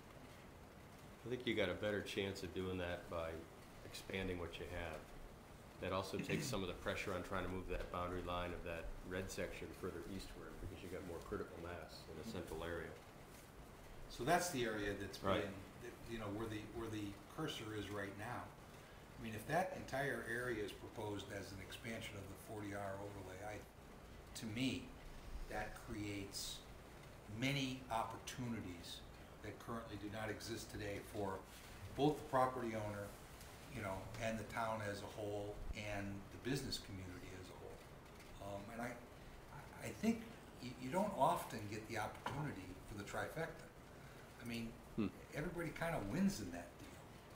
I think you got a better chance of doing that by expanding what you have. That also takes some of the pressure on trying to move that boundary line of that red section further eastward, because you got more critical mass in a central area. So that's the area that's Right. being, that, you know, where the, where the cursor is right now. I mean, if that entire area is proposed as an expansion of the forty R overlay, I, to me, that creates many opportunities that currently do not exist today for both the property owner, you know, and the town as a whole, and the business community as a whole. Um, and I, I think you, you don't often get the opportunity for the trifecta. I mean, Hmm. everybody kind of wins in that deal.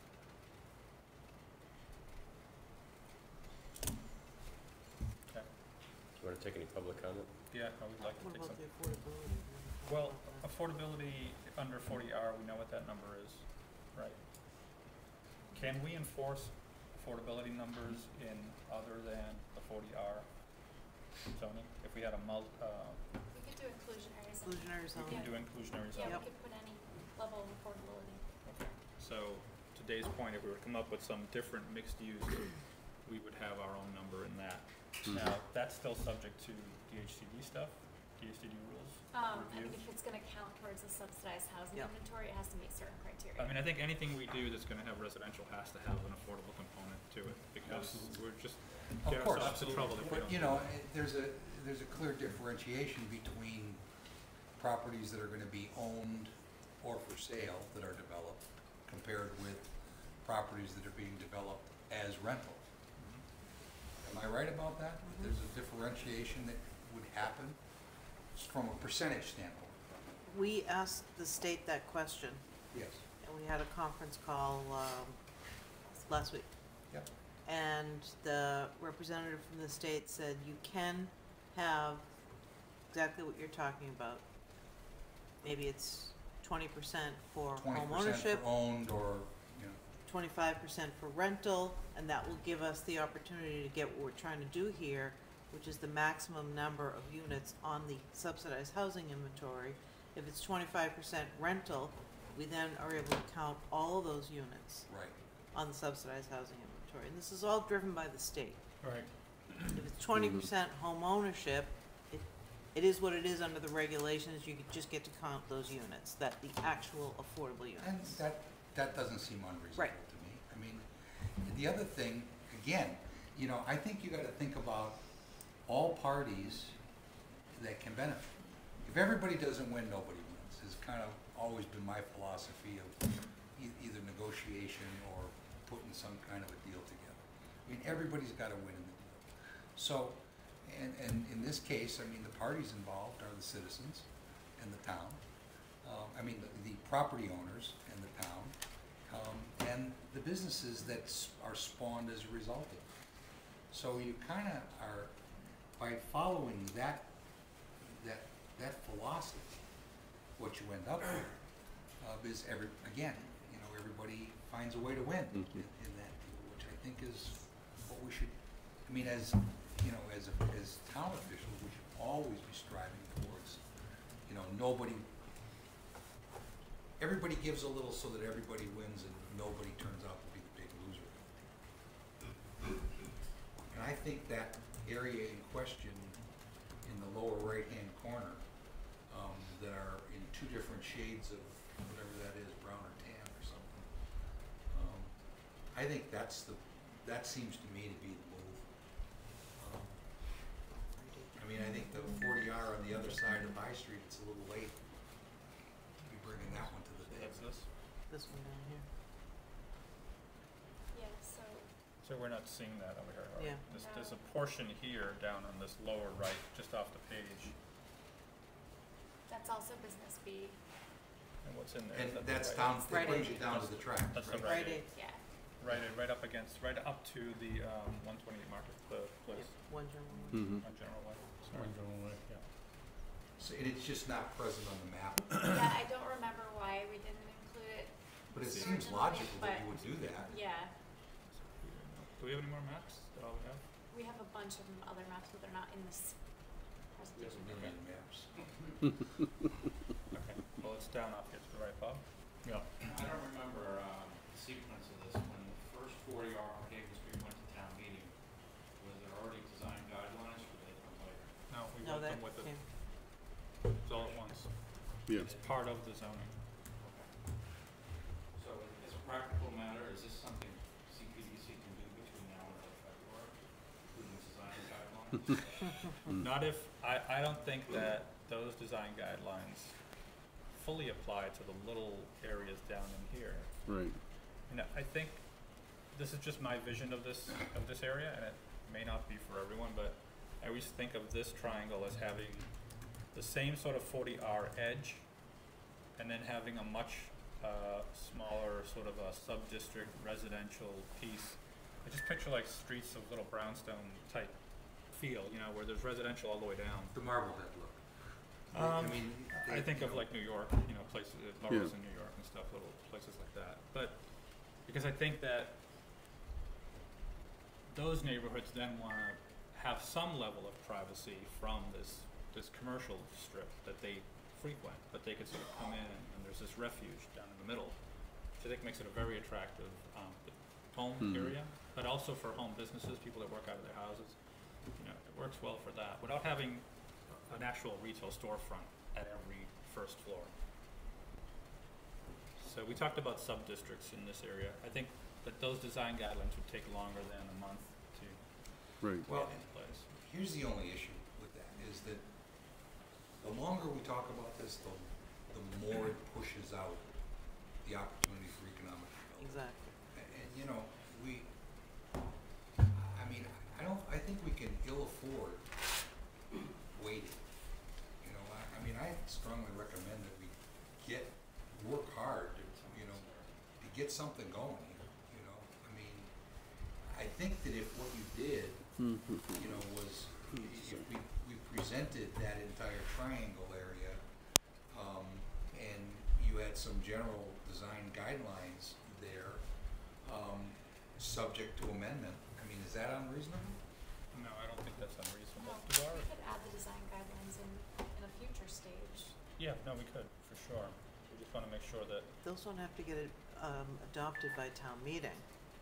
Okay. Do you want to take any public comment? Yeah, I would like to What take about some. the affordability? Well, affordability under forty R, we know what that number is, right? Can we enforce affordability numbers in other than the forty R zoning? If we had a mul, uh, We could do inclusionary zoning. Inclusionary we zoning. can do inclusionary Yeah, zoning. we could put any level of affordability. Okay. So, to Dave's point, if we were to come up with some different mixed use, we would have our own number in that. Now, that's still subject to D H C D stuff, D H C D rules, Um, I review. mean, if it's gonna count towards the subsidized housing Yep. inventory, it has to meet certain criteria. I mean, I think anything we do that's gonna have residential has to have an affordable component to it, because we're just Of get course. ourselves in trouble if we But, don't. you know, eh, there's a, there's a clear differentiation between properties that are gonna be owned or for sale that are developed, compared with properties that are being developed as rental. Am I right about that? There's a differentiation that would happen from a percentage standpoint. We asked the state that question, Yes. and we had a conference call, um, last week. Yep. And the representative from the state said you can have exactly what you're talking about. Maybe it's twenty percent for Twenty home percent ownership, for owned or, you know, twenty-five percent for rental, and that will give us the opportunity to get what we're trying to do here, which is the maximum number of units on the subsidized housing inventory. If it's twenty-five percent rental, we then are able to count all of those units. right. on the subsidized housing inventory. And this is all driven by the state. Right. If it's twenty percent home ownership, it, it is what it is under the regulations, you could just get to count those units, that the actual affordable And units. that, that doesn't seem unreasonable Right. to me. I mean, the other thing, again, you know, I think you gotta think about all parties that can benefit. If everybody doesn't win, nobody wins, has kind of always been my philosophy of e- either negotiation or putting some kind of a deal together. I mean, everybody's gotta win in the deal. So, and, and in this case, I mean, the parties involved are the citizens and the town. Uh, I mean, the, the property owners and the town, um, and the businesses that s- are spawned as a result of it. So you kinda are, by following that, that, that philosophy, what you end up with, uh, is every, again, you know, everybody finds a way to win in, in that deal, which I think is what we should, I mean, as, you know, as, a- as town officials, we should always be striving towards, you know, nobody, everybody gives a little so that everybody wins and nobody turns out to be the big loser. And I think that area in question in the lower right-hand corner, um, that are in two different shades of whatever that is, brown or tan or something. Um, I think that's the, that seems to me to be the move. Um, I mean, I think the forty R on the other side of High Street, it's a little late to be bringing that one to the table. That's this. This one down here. Yeah, so, So we're not seeing that over here, are we? Yeah. There's, there's a portion here down on this lower right, just off the page. that's also business B. And what's in there? And Is that the that's right- down, that Right brings in. you down to the track, That's the right? right. Right, Yeah. Right, uh, right up against, right up to the, um, one twenty-eight Market Pla- Place, one general. Mhm. on General Way. Sorry. yeah. So, and it's just not present on the map, Yeah, I don't remember why we didn't include it. but it Originally, seems logical that but- you would do that. Yeah, Do we have any more maps? Is that all we have? we have a bunch of other maps, but they're not in this We have a presentation. million maps. Okay, well, it's down off here to the right, Bob? Yeah. I don't remember, um, the sequence of this, when the first forty R on Haven Street went to town meeting, was there already design guidelines, or did they come later? No, we No, went that them with it, came, it's all at once. Yeah. It's part of the zoning. Okay. So as a practical matter, is this something C P D C can do between now and like February, including design guidelines? Not if, I, I don't think that those design guidelines fully apply to the little areas down in here. Right. And I think, this is just my vision of this, of this area, and it may not be for everyone, but I always think of this triangle as having the same sort of forty R edge, and then having a much, uh, smaller sort of a sub-district residential piece. I just picture like streets of little brownstone type feel, you know, where there's residential all the way down. The Marblehead look. I Um, mean, I they- think you of know, like New York, you know, places, boroughs in New York and stuff, little places like that. But, because I think that those neighborhoods then wanna have some level of privacy from this, this commercial strip that they frequent, but they could sort of come in and there's this refuge down in the middle, which I think makes it a very attractive, um, home Mhm. area, but also for home businesses, people that work out of their houses. You know, it works well for that, without having an actual retail storefront at every first floor. So we talked about sub-districts in this area. I think that those design guidelines would take longer than a month to Right. Well, get into place. here's the only issue with that, is that the longer we talk about this, the, the more it pushes out the opportunity for economic development. exactly. And, and, you know, we, I mean, I don't, I think we can ill afford waiting. You know, I, I mean, I strongly recommend that we get, work hard, to, you know, to get something going here, you know? I mean, I think that if what you did, you know, was, if we, we presented that entire triangle area, um, and you had some general design guidelines there, um, subject to amendment, I mean, is that unreasonable? No, I don't think that's unreasonable. No, You are? we could add the design guidelines in, in a future stage. Yeah, no, we could, for sure. We just wanna make sure that, Those don't have to get, um, adopted by town meeting.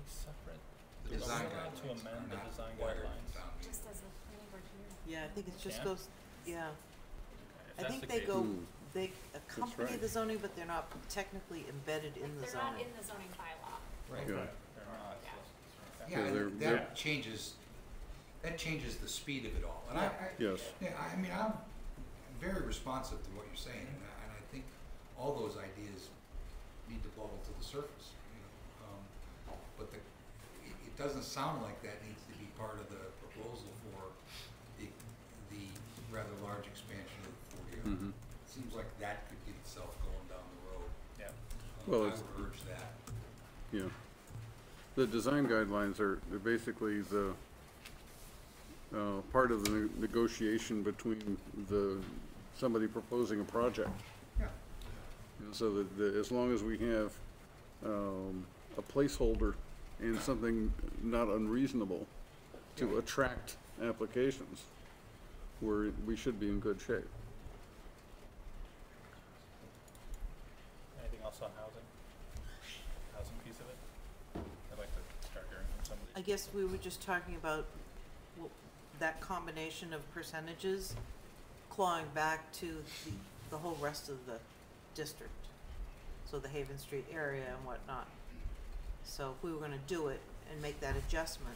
separate? The Are we design allowed to guidelines amend are the not design required at guidelines? town meeting. Just as a planning board here. Yeah, I think it just Yeah? goes, yeah. If I that's think the they case- go, Hmm. they accompany right. the zoning, but they're not technically embedded in the They're not zoning. in the zoning bylaw. Right. Yeah. Okay, they're not. Yeah. Okay. Yeah, Yeah, they're- and they're- that changes, that changes the speed of it all. And I, I, Yes. yeah, I mean, I'm very responsive to what you're saying, and I, and I think all those ideas need to bubble to the surface, you know. Um, but the, it, it doesn't sound like that needs to be part of the proposal for the, the rather large expansion of the forty R. Mhm. Seems like that could get itself going down the road. Yeah. Um, Well, I it's- would urge that. Yeah. The design guidelines are, they're basically the, uh, part of the ne- negotiation between the, somebody proposing a project. Yeah. And so that, that as long as we have, um, a placeholder and something not unreasonable to Yeah. attract applications, we're, we should be in good shape. Anything else on housing? Housing piece of it? I'd like to start hearing from somebody. I guess we were just talking about w- that combination of percentages clawing back to the, the whole rest of the district. So the Haven Street area and whatnot. So if we were gonna do it and make that adjustment,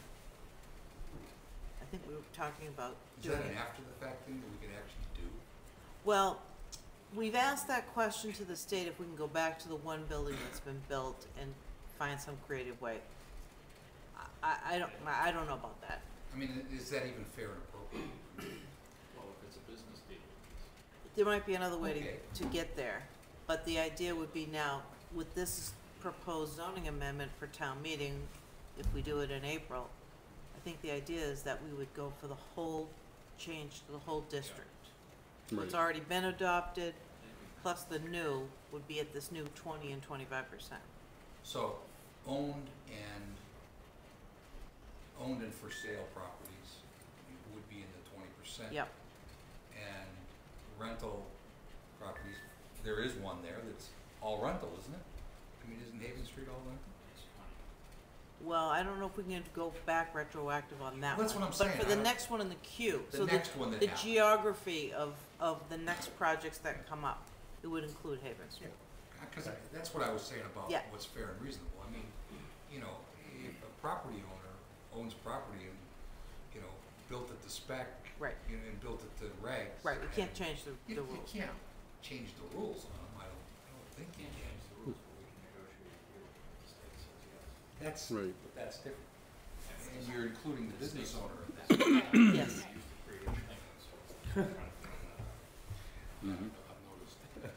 I think we were talking about Is doing that it. an after the fact thing that we could actually do? Well, we've asked that question to the state if we can go back to the one building that's been built and find some creative way. I, I don't, I don't know about that. I mean, i- is that even fair and appropriate? Well, if it's a business deal, There might be another way Okay. to, to get there, but the idea would be now, with this proposed zoning amendment for town meeting, if we do it in April, I think the idea is that we would go for the whole change to the whole district. What's Right. already been adopted, plus the new, would be at this new twenty and twenty-five percent. So, owned and, owned and for sale properties would be in the twenty percent. Yep, And rental properties, there is one there that's all rental, isn't it? I mean, isn't Haven Street all rental? it's funny. well, I don't know if we can go back retroactive on that one. That's what I'm saying, But for I the don't- next one in the queue, The so next one that the happens. geography of, of the next projects that come up, it would include Haven Street. Because that's what I was saying about Yeah. what's fair and reasonable. I mean, you know, if a property owner owns property and, you know, built it to spec. Right. You know, and built it to regs. Right, we can't and change the, You, the you rules. can't change the rules on them, I don't, I don't think you Can't can. change the rules, but we can negotiate here if the state says yes. That's, Right. that's different. And you're including the business owner in that. Yes. Used to create things, so I'm trying to figure that out. Mhm. I've noticed.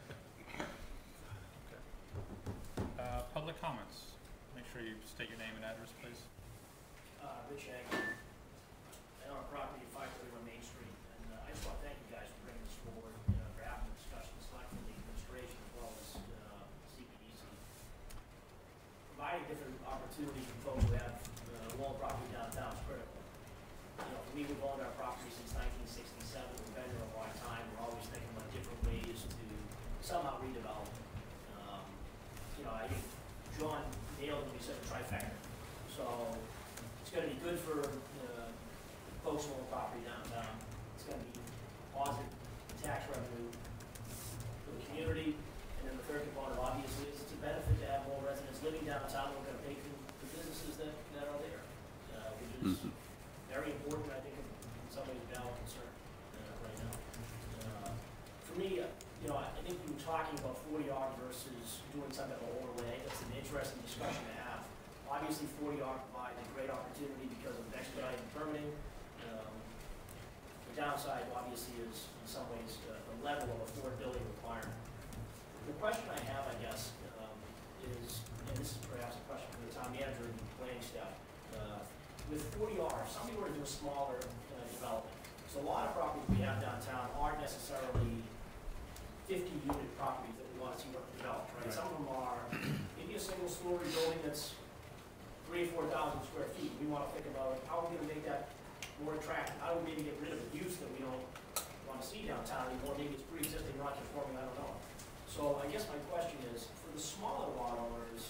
Uh, public comments. Make sure you state your name and address, please. Uh, Rich Agnew. I own a property at five thirty-one Main Street, and uh, I just want to thank you guys for bringing this forward, uh, for having the discussion, select from the administration as well as, uh, C P D C. Providing different opportunities for folks who have, uh, loan property downtown is critical. You know, we have owned our property since nineteen sixty-seven, we've been here a long time, we're always thinking about different ways to somehow redevelop. Um, you know, I think John nailed it when he said trifecta. So, it's gonna be good for, uh, folks who own property downtown. It's gonna be positive tax revenue for the community. And then the third component obviously is it's a benefit to have more residents living downtown. We're gonna pay for the businesses that, that are there, uh, which is very important, I think, in in some ways, valid concern, uh, right now. Uh, For me, uh, you know, I I think we were talking about forty R versus doing something of overlay. That's an interesting discussion to have. Obviously, forty R provides a great opportunity because of expedited permitting. Um, The downside, obviously, is in some ways uh, the level of affordability requirement. The question I have, I guess, um, is, and this is perhaps a question for the town manager and the planning staff, uh, with forty R, if somebody were to do a smaller uh, development, so a lot of properties we have downtown aren't necessarily fifty unit properties that we want to see developed, right? Some of them are maybe a single story building that's three or four thousand square feet. We want to think about how are we gonna make that more attractive? How do we maybe get rid of the use that we don't want to see downtown anymore? Maybe it's pre-existing, non-conforming, I don't know. So I guess my question is, for the smaller lot owners, uh,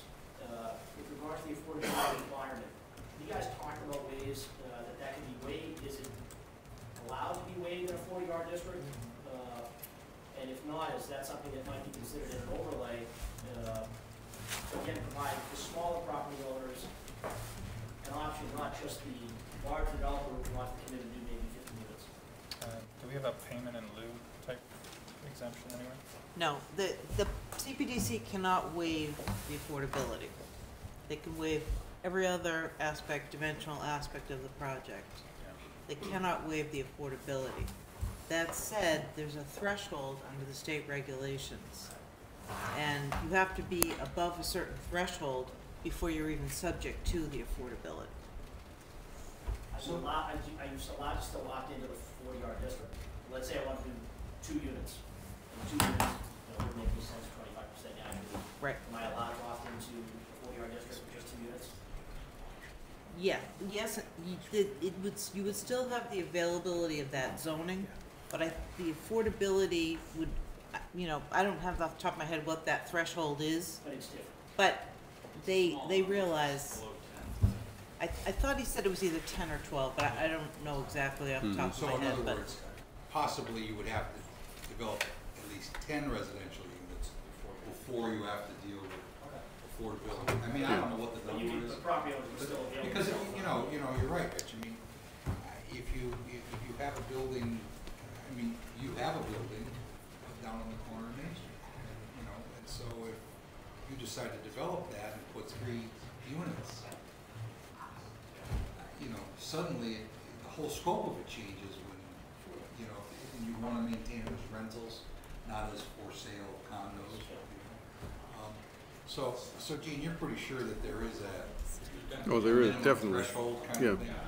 uh, with regards to the affordability requirement, you guys talked about ways uh, that that can be waived. Is it allowed to be waived in a forty-yard district? Uh, And if not, is that something that might be considered an overlay? Uh, to again, provide the smaller property owners an option, not just the large developer who wants to come in and do maybe fifty units. Uh, do we have a payment in lieu type exemption anywhere? No, the, the C P D C cannot waive the affordability. They can waive every other aspect, dimensional aspect of the project. They cannot waive the affordability. That said, there's a threshold under the state regulations. And you have to be above a certain threshold before you're even subject to the affordability. Are you allowed, are you- are you allowed to still opt into the forty-yard district? Let's say I want to do two units, and two units, you know, would make me sense twenty-five percent annually. Right. Am I allowed to opt into the forty-yard district with just two units? Yeah, yes, you, it, it would, you would still have the availability of that zoning, but I, the affordability would, uh, you know, I don't have off the top of my head what that threshold is, But it's different. but they, they realize, I, I thought he said it was either ten or twelve, but I, I don't know exactly off the top So of in my head, other but. words, possibly you would have to develop at least ten residential units before you have to deal with Okay. affordability. I mean, I don't know what the But you number can, is. the property owners can still avail Because, themselves you of know, it. you know, you're right, Rich. I mean, if you, if if you have a building, I mean, you have a building down on the corner of Main Street, you know, and so if you decide to develop that and put three units, you know, suddenly the whole scope of it changes when, you know, and you want to maintain it as rentals, not as for sale condos. You know. Um, So, so Gene, you're pretty sure that there is a Oh, there is, minimum definitely. threshold kind Yeah. of thing?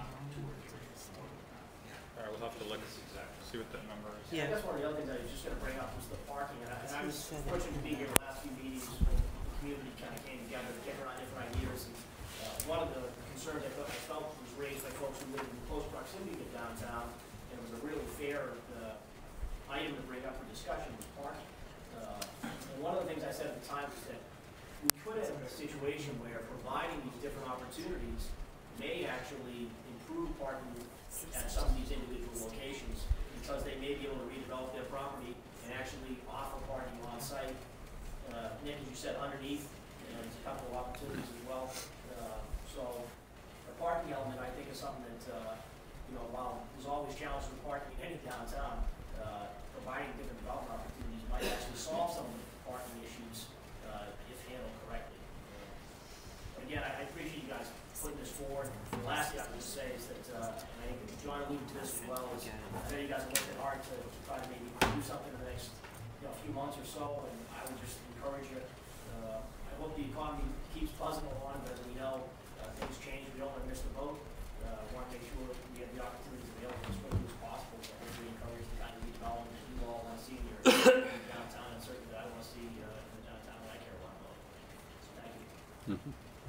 All right, we'll have to look, see what that number is. Yeah. I guess one of the other things I was just gonna bring up was the parking, and I, and I was He said it. fortunate to be here the last few meetings when the community kind of came together to get around different ideas, and, uh, one of the concerns I thought, I felt was raised by folks who live in close proximity to downtown, and it was a really fair, uh, item to bring up for discussion, was parking. Uh, and one of the things I said at the time was that we could have a situation where providing these different opportunities may actually improve parking at some of these individual locations, because they may be able to redevelop their property and actually offer parking on site. Uh, Nick, as you said, underneath, you know, there's a couple of opportunities as well. Uh, so the parking element, I think, is something that, uh, you know, while there's always challenges with parking in any downtown, uh, providing different development opportunities might actually solve some of the parking issues, uh, if handled correctly. Uh, But again, I, I appreciate you guys putting this forward. The last thing I would say is that, uh, and I think John alluded to this as well, is I know you guys are working hard to, to try to maybe do something in the next, you know, few months or so, and I would just encourage you. Uh, I hope the economy keeps buzzing along, but as we know, uh, things change. We don't want to miss the boat. Uh, want to make sure we have the opportunities available as quickly as possible. So I hope we encourage the kind of redevelopment that you all want to see in your downtown, and certainly that I want to see uh, in the downtown that I care a lot about. So thank you.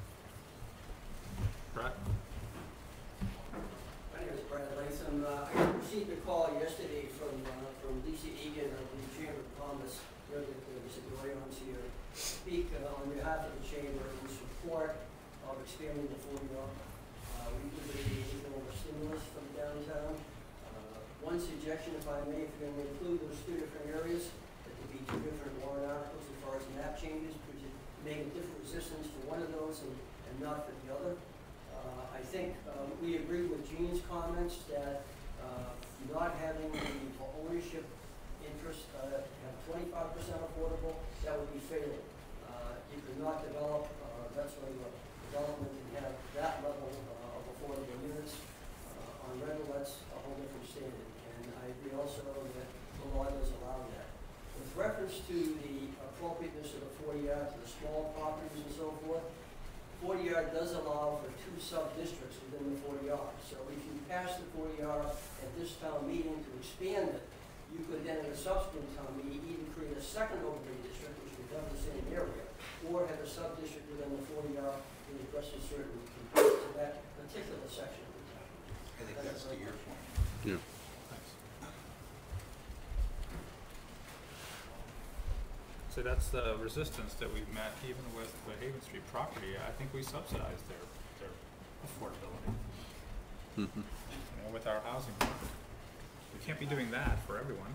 Brett? My name is Brad Latham. Uh, I received a call yesterday from, uh, from Lisa Egan of the Chamber of Commerce, where the, the Secretary to speak uh, on behalf of the Chamber in support of expanding the forty R. Uh, we believe it is a little stimulus for the downtown. Uh, one suggestion, if I may, if you're going to include those two different areas, there could be two different warrant articles as far as map changes, which would make a different resistance for one of those and, and not for the other. Uh, I think um, we agree with Gene's comments that uh, not having the ownership interest, uh, have twenty-five percent affordable, that would be fatal. Uh, you could not develop uh, that sort of a development and have that level uh, of affordable units. Uh, on rental, that's a whole different standard. And I agree also that the law does allow that. With reference to the appropriateness of the forty R to the small properties and so forth, forty R does allow for two sub-districts within the forty R. So if you pass the forty R at this town meeting to expand it, you could then at a subsequent town meeting either create a second overlay district, which would cover the same area, or have a sub-district within the forty R that addresses certain components of that particular section of the town. I think that's to your point. Yeah. Thanks. So honestly, that's the resistance that we've met even with the Haven Street property. I think we subsidize their, their affordability, you know, with our housing market. We can't be doing that for everyone.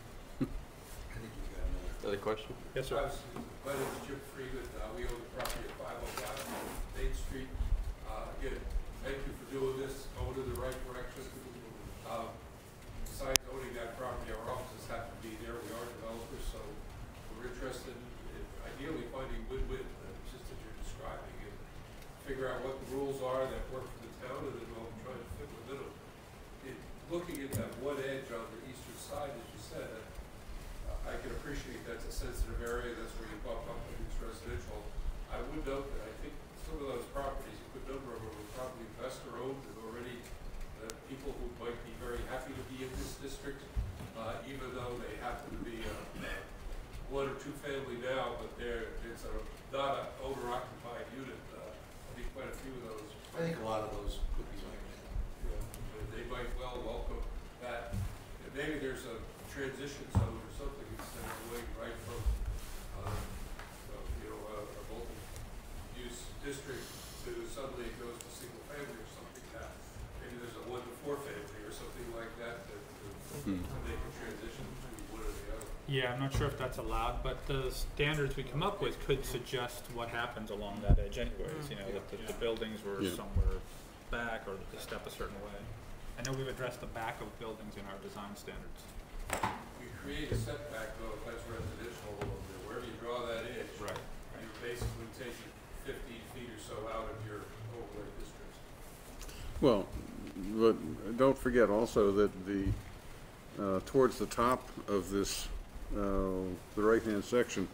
I think you got another. Another question? Yes, sir. My name is Jim Freeman. Uh, we own the property at five oh five Main Street. Uh, again, thank you for doing this, going in the right direction. Um, besides owning that property, our offices have to be there. We are developers, so we're interested in ideally finding win-win, uh, just as you're describing, and figure out what the rules are that work for the town, and then we'll try to fit within them. It, looking at that one edge on the eastern side, as you said, uh, I can appreciate that's a sensitive area. That's where you bump up against residential. I would note that I think some of those properties, a good number of them, are probably investor-owned and already uh, people who might be very happy to be in this district, uh, even though they happen to be uh, uh, one or two family now, but they're, it's a, not an owner-occupied unit. Uh, I think quite a few of those. I think a lot of those could be like that. You know, they might well welcome that. And maybe there's a transition zone or something instead of going right from, uh, uh, you know, a, a multi-use district to suddenly it goes to single family or something. That maybe there's a one to four family or something like that that Hmm. they can transition between one or the other. Yeah, I'm not sure if that's allowed, but the standards we come up with could suggest what happens along that edge anyways, you know, that the, the buildings were Yeah. somewhere back or that they step a certain way. I know we've addressed the back of buildings in our design standards. You create a setback though if that's residential, wherever you draw that edge. Right. You're basically taking fifteen feet or so out of your overlay district. Well, but don't forget also that the, uh, towards the top of this, uh, the right-hand section,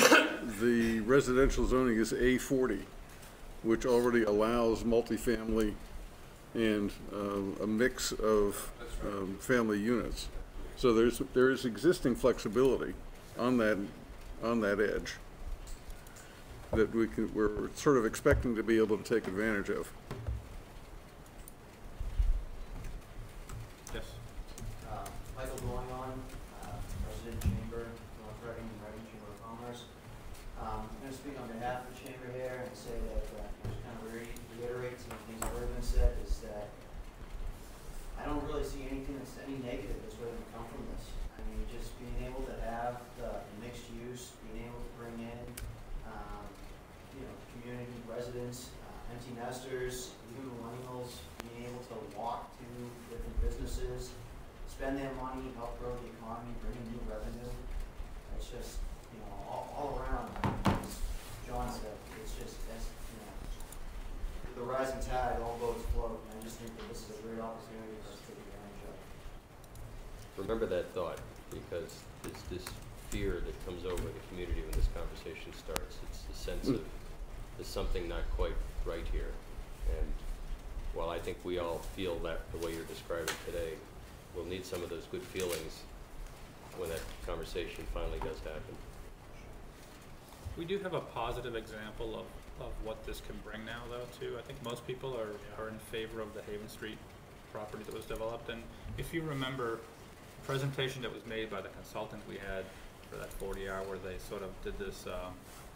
the residential zoning is A forty, which already allows multifamily and uh, a mix of um, family units. So there's, there is existing flexibility on that, on that edge that we can, we're sort of expecting to be able to take advantage of. Yes. Uh, Michael Dorion, uh, President Chamber, North Reading and Reading Chamber of Commerce. Um, I'm going to speak on behalf of the Chamber here and say that, uh, just kind of re- reiterate some of the things that have been said, is that I don't really see anything that's any negative that's really going to come from this. I mean, just being able to have the mixed use, being able to bring in, um, you know, community residents, uh, empty nesters, even millennials, being able to walk to different businesses, spend their money, help grow the economy, bring in new revenue. It's just, you know, all, all around, as John said, it's just, that's, you know, the rising tide, all boats float, and I just think that this is a great opportunity for us to take advantage of. Remember that thought, because it's this fear that comes over the community when this conversation starts. It's the sense of there's something not quite right here. And while I think we all feel that the way you're describing today, we'll need some of those good feelings when that conversation finally does happen. We do have a positive example of, of what this can bring now, though, too. I think most people are, are in favor of the Haven Street property that was developed. And if you remember the presentation that was made by the consultant we had for that forty hour, where they sort of did this um,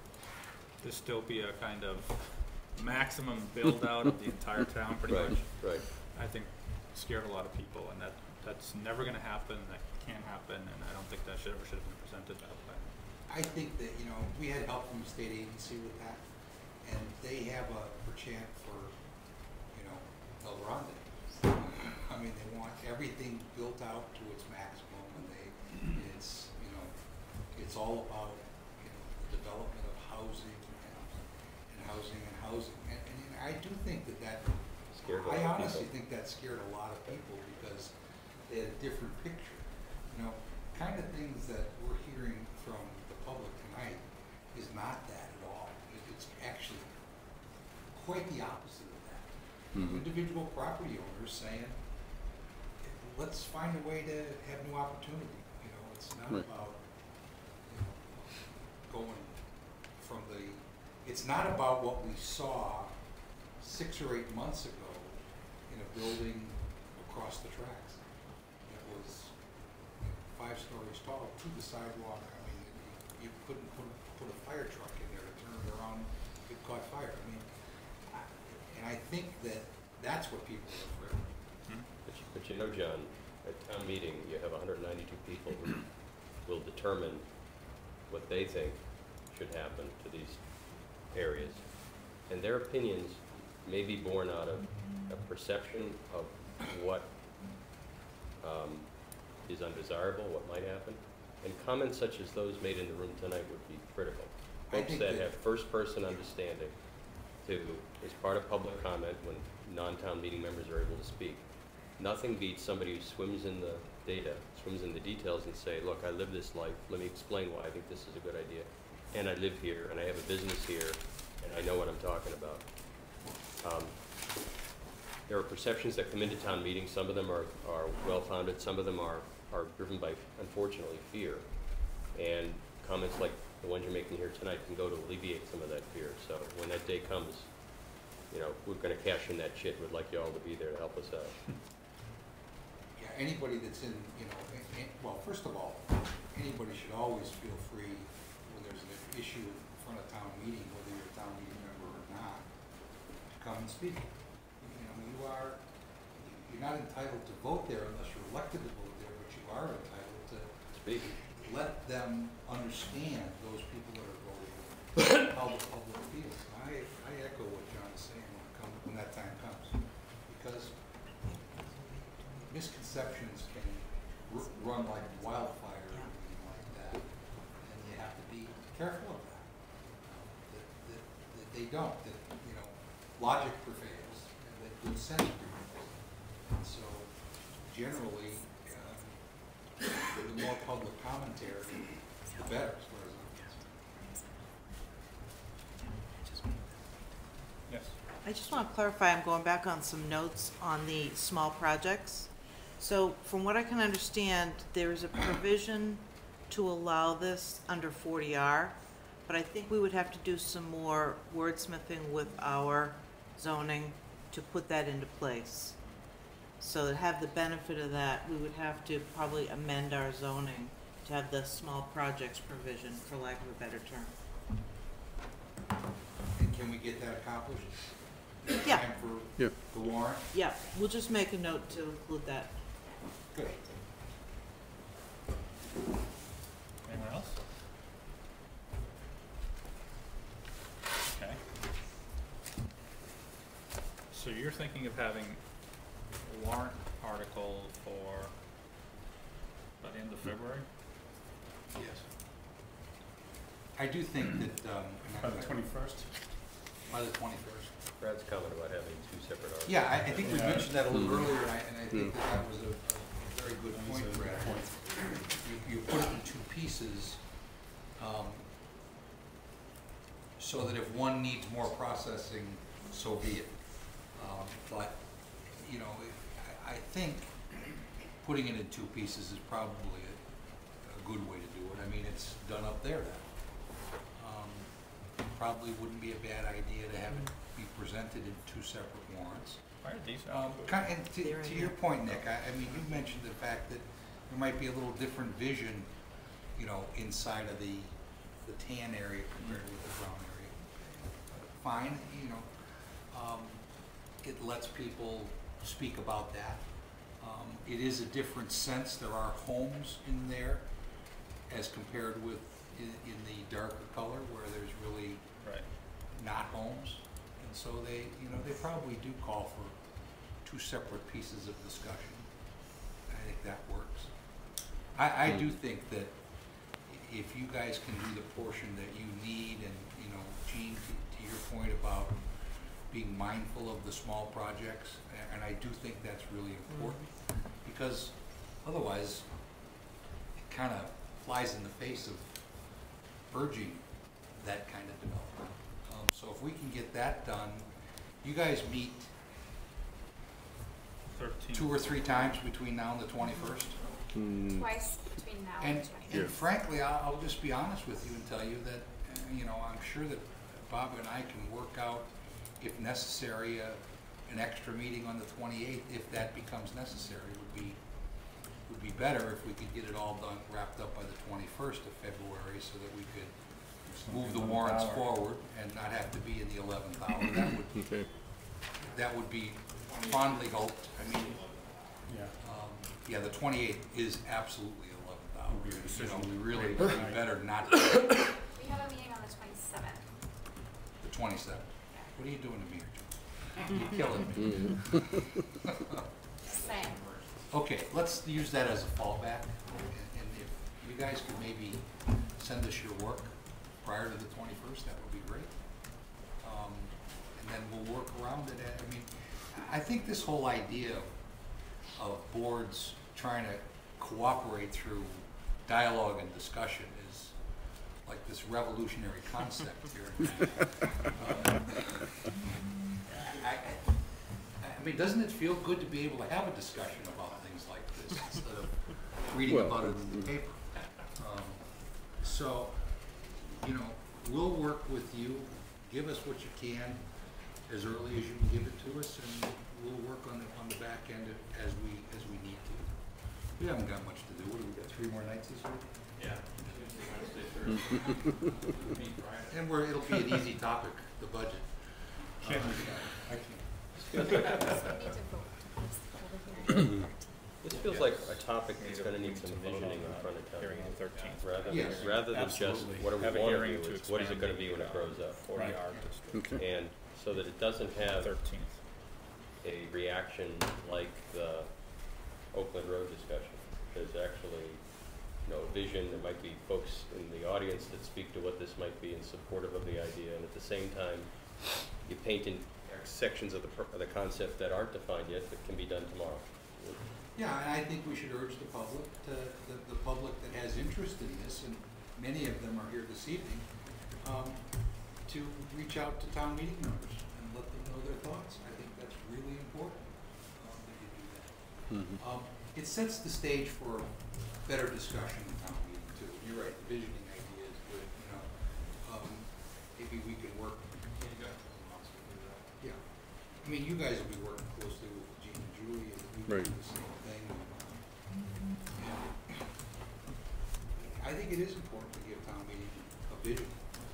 dystopia kind of maximum build out of the entire town, pretty Right, much. right. I think scared a lot of people, and that that's never going to happen. That can't happen, and I don't think that should ever should have been presented that way. I think that, you know, we had help from the state agency with that, and they have a perchant for, you know, El Grande. I mean, they want everything built out to its maximum, and they, it's, you know, it's all about, you know, the development of housing and, and housing and housing. And, and I do think that that, Scared a lot I of honestly people. think that scared a lot of people because they had a different picture. You know, kind of things that we're hearing from the public tonight is not that at all. It- It's actually quite the opposite of that. Mhm. Individual property owners saying, let's find a way to have new opportunity. You know, it's not Right. about, you know, going from the, it's not about what we saw six or eight months ago in a building across the tracks. It was, you know, five stories tall to the sidewalk. I mean, you couldn't put, put a fire truck in there to turn it around if it caught fire. I mean, I- and I think that that's what people are afraid of. But you, but you know, John, at town meeting, you have hundred ninety-two people who will determine what they think should happen to these areas. And their opinions may be born out of a perception of what um, is undesirable, what might happen. And comments such as those made in the room tonight would be critical. I Folks think that that- have first-person understanding to, as part of public comment when non-town meeting members are able to speak. Nothing beats somebody who swims in the data, swims in the details and say, look, I live this life, let me explain why I think this is a good idea. And I live here, and I have a business here, and I know what I'm talking about. Um, There are perceptions that come into town meetings. Some of them are, are well-founded, some of them are, are driven by, unfortunately, fear. And comments like the ones you're making here tonight can go to alleviate some of that fear. So when that day comes, you know, we're gonna cash in that chit. We'd like you all to be there to help us out. Yeah, anybody that's in, you know, a- a- well, first of all, anybody should always feel free when there's an issue in front of town meeting, whether you're a town meeting member or not, to come and speak. You know, you are, you're not entitled to vote there unless you're elected to vote there, but you are entitled to Speak. let them understand, those people that are voting, how the public feels. I, I echo what John is saying when it comes, when that time comes, because misconceptions can r- run like wildfire or anything like that, and you have to be careful of that. That, that, that they don't, that, you know, logic prevails, and that good sense prevails. And so, generally, uh, the more public commentary, the better, as far as I'm concerned. Yes. I just want to clarify, I'm going back on some notes on the small projects. So from what I can understand, there is a provision to allow this under forty R, but I think we would have to do some more wordsmithing with our zoning to put that into place. So to have the benefit of that, we would have to probably amend our zoning to have the small projects provision, for lack of a better term. And can we get that accomplished? In Yeah. Time for Yeah. the warrant? Yeah, we'll just make a note to include that. Good. Anyone else? Okay. So you're thinking of having a warrant article for, by the end of February? Yes. I do think that, um. and I- By the twenty-first? By the twenty-first. Brad's comment about having two separate articles. Yeah, I, I think we Yeah. mentioned that a little Mhm. earlier, and I, and I think that that was a, a very good point, Brad. You, you put it in two pieces, um, so that if one needs more processing, so be it. Um, but, you know, it- I, I think putting it in two pieces is probably a, a good way to do it. I mean, it's done up there now. Um, probably wouldn't be a bad idea to have it be presented in two separate warrants. Why are these Um, out? kind, and to, They're to in your there. point, Nick, I, I mean, you mentioned the fact that there might be a little different vision, you know, inside of the, the tan area compared with the brown area. Fine, you know, um, it lets people speak about that. Um, it is a different sense, there are homes in there as compared with in, in the darker color where there's really Right. not homes. And so they, you know, they probably do call for two separate pieces of discussion. I think that works. I, I do think that i- if you guys can do the portion that you need, and, you know, Gene, to, to your point about being mindful of the small projects, a- and I do think that's really important, because otherwise, it kind of flies in the face of urging that kind of development. Um, so if we can get that done, you guys meet Thirteen. two or three times between now and the twenty-first. Twice between now and And, the twenty. and frankly, I'll, I'll just be honest with you and tell you that, uh, you know, I'm sure that Bob and I can work out, if necessary, uh, an extra meeting on the twenty-eighth, if that becomes necessary, would be, would would be better if we could get it all done, wrapped up by the twenty-first of February, so that we could move the warrants forward and not have to be in the eleventh hour. That would, Okay. that would be fondly hoped. I mean, Yeah. um, yeah, the twenty-eighth is absolutely eleventh hour. Would be a You decision know, we made really, tonight. we better not, the We have a meeting on the twenty-seventh. twenty-seventh. What are you doing to me, Joe? You're killing me. Just saying. Okay, let's use that as a fallback, and and if you guys could maybe send us your work prior to the twenty-first, that would be great. Um, and then we'll work around it. I mean, I think this whole idea of boards trying to cooperate through dialogue and discussion is like this revolutionary concept here. Um, I, I, I mean, doesn't it feel good to be able to have a discussion about things like this instead of reading Well, about it in the paper? Um, so, you know, we'll work with you. Give us what you can as early as you can give it to us, and we'll work on the on the back end as we as we need to. We haven't got much to do. What do we got? Three more nights this week? Yeah. Tuesday, Wednesday, Thursday. Meet Friday. And we're, it'll be an easy topic, the budget. Can't Uh, do that. I can't. So we need to vote to post the public hearing. This feels like a topic that's gonna need some visioning in front of town. Hearing on the thirteenth. Rather than, Yes, rather than just, absolutely. what do we Have a wanna hearing do, to it's what is it expand gonna the, be when it uh, grows up? forty R district. Okay. And so that it doesn't have Thirteenth. a reaction like the Oakland Road discussion. There's actually, you know, vision, there might be folks in the audience that speak to what this might be and supportive of the idea, and at the same time, you paint in sections of the, pr- of the concept that aren't defined yet, but can be done tomorrow. Yeah, and I think we should urge the public, to, the, the public that has interest in this, and many of them are here this evening, um, to reach out to town meeting members and let them know their thoughts. I think that's really important, um, that you do that. Mhm. Um, it sets the stage for better discussion in town meeting too. You're right, the visioning idea is good, you know. Um, maybe we can work, You got two months to do that. yeah. I mean, you guys will be working closely with Gene and Julie, and we Right. do the same thing. And I think it is important to give town meeting a vision.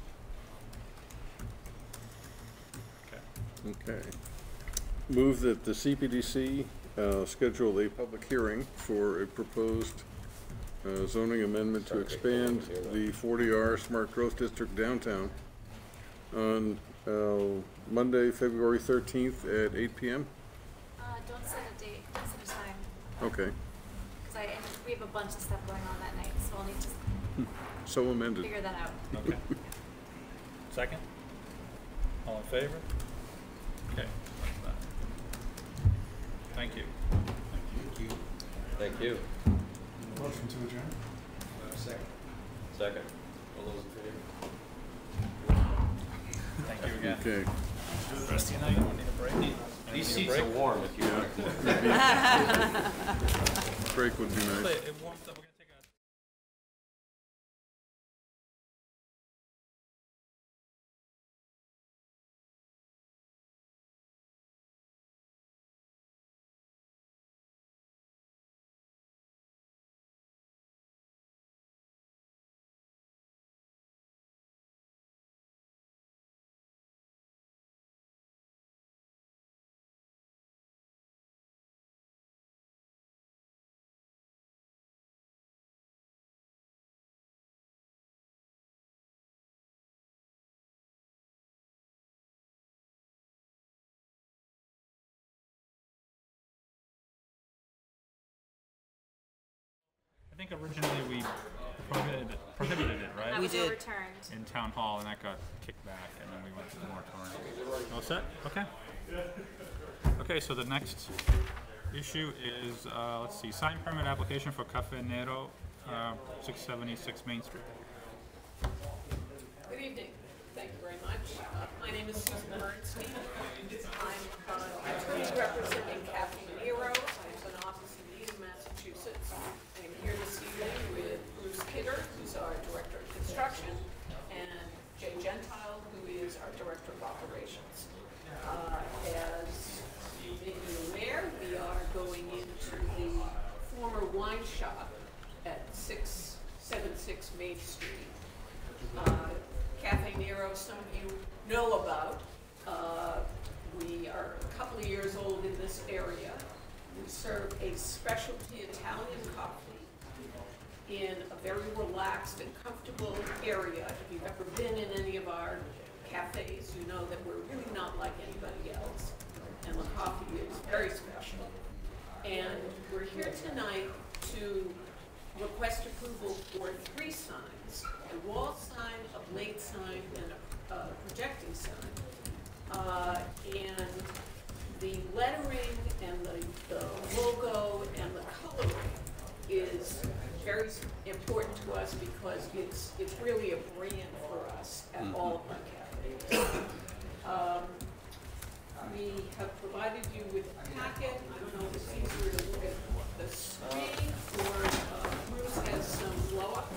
Okay. Move that the C P D C uh, schedule a public hearing for a proposed uh, zoning amendment to expand the forty R Smart Growth District downtown on uh, Monday, February thirteenth at eight P M Uh, don't set a date, set a time, Okay, because I, and we have a bunch of stuff going on that night, so I'll need to so amended. figure that out. Okay. Second? All in favor? Okay. that's that. Thank you. Thank you. Thank you. Motion to adjourn? Uh, Second. Second. All those in favor? Thank you again. Okay. Rest of the night, need a break? These Need a seats are break? warm if you want to. Break would be nice. It warms up. I think originally we prohibited, prohibited it, right? That We was did. overturned. In town hall, and that got kicked back, and then we went to the moratorium. All set? Okay. Okay, so the next issue is, uh, let's see, sign permit application for Cafe Nero, uh, six seventy-six Main Street. Good evening. Thank you very much. Uh, my name is Susan Bernstein. I'm uh, representing Cafe Nero. I have an office in Needham, Massachusetts. I'm here this evening with Bruce Kidder, who's our Director of Construction, and Jay Gentile, who is our Director of Operations. Uh, as you may be aware, we are going into the former wine shop Main Street. Uh, Cafe Nero, some of you know about. Uh, we are a couple of years old in this area. We serve a specialty Italian coffee in a very relaxed and comfortable area. If you've ever been in any of our cafes, you know that we're really not like anybody else. And the coffee is very special. And we're here tonight to request approval for three signs: a wall sign, a blade sign, and a, a projecting sign. Uh, and the lettering and the, the logo and the coloring is very important to us because it's it's really a brand for us at mm-hmm. all of our cafes. Um, we have provided you with a packet. I don't know if it's easier to look at the screen or uh, Bruce has some blow-ups.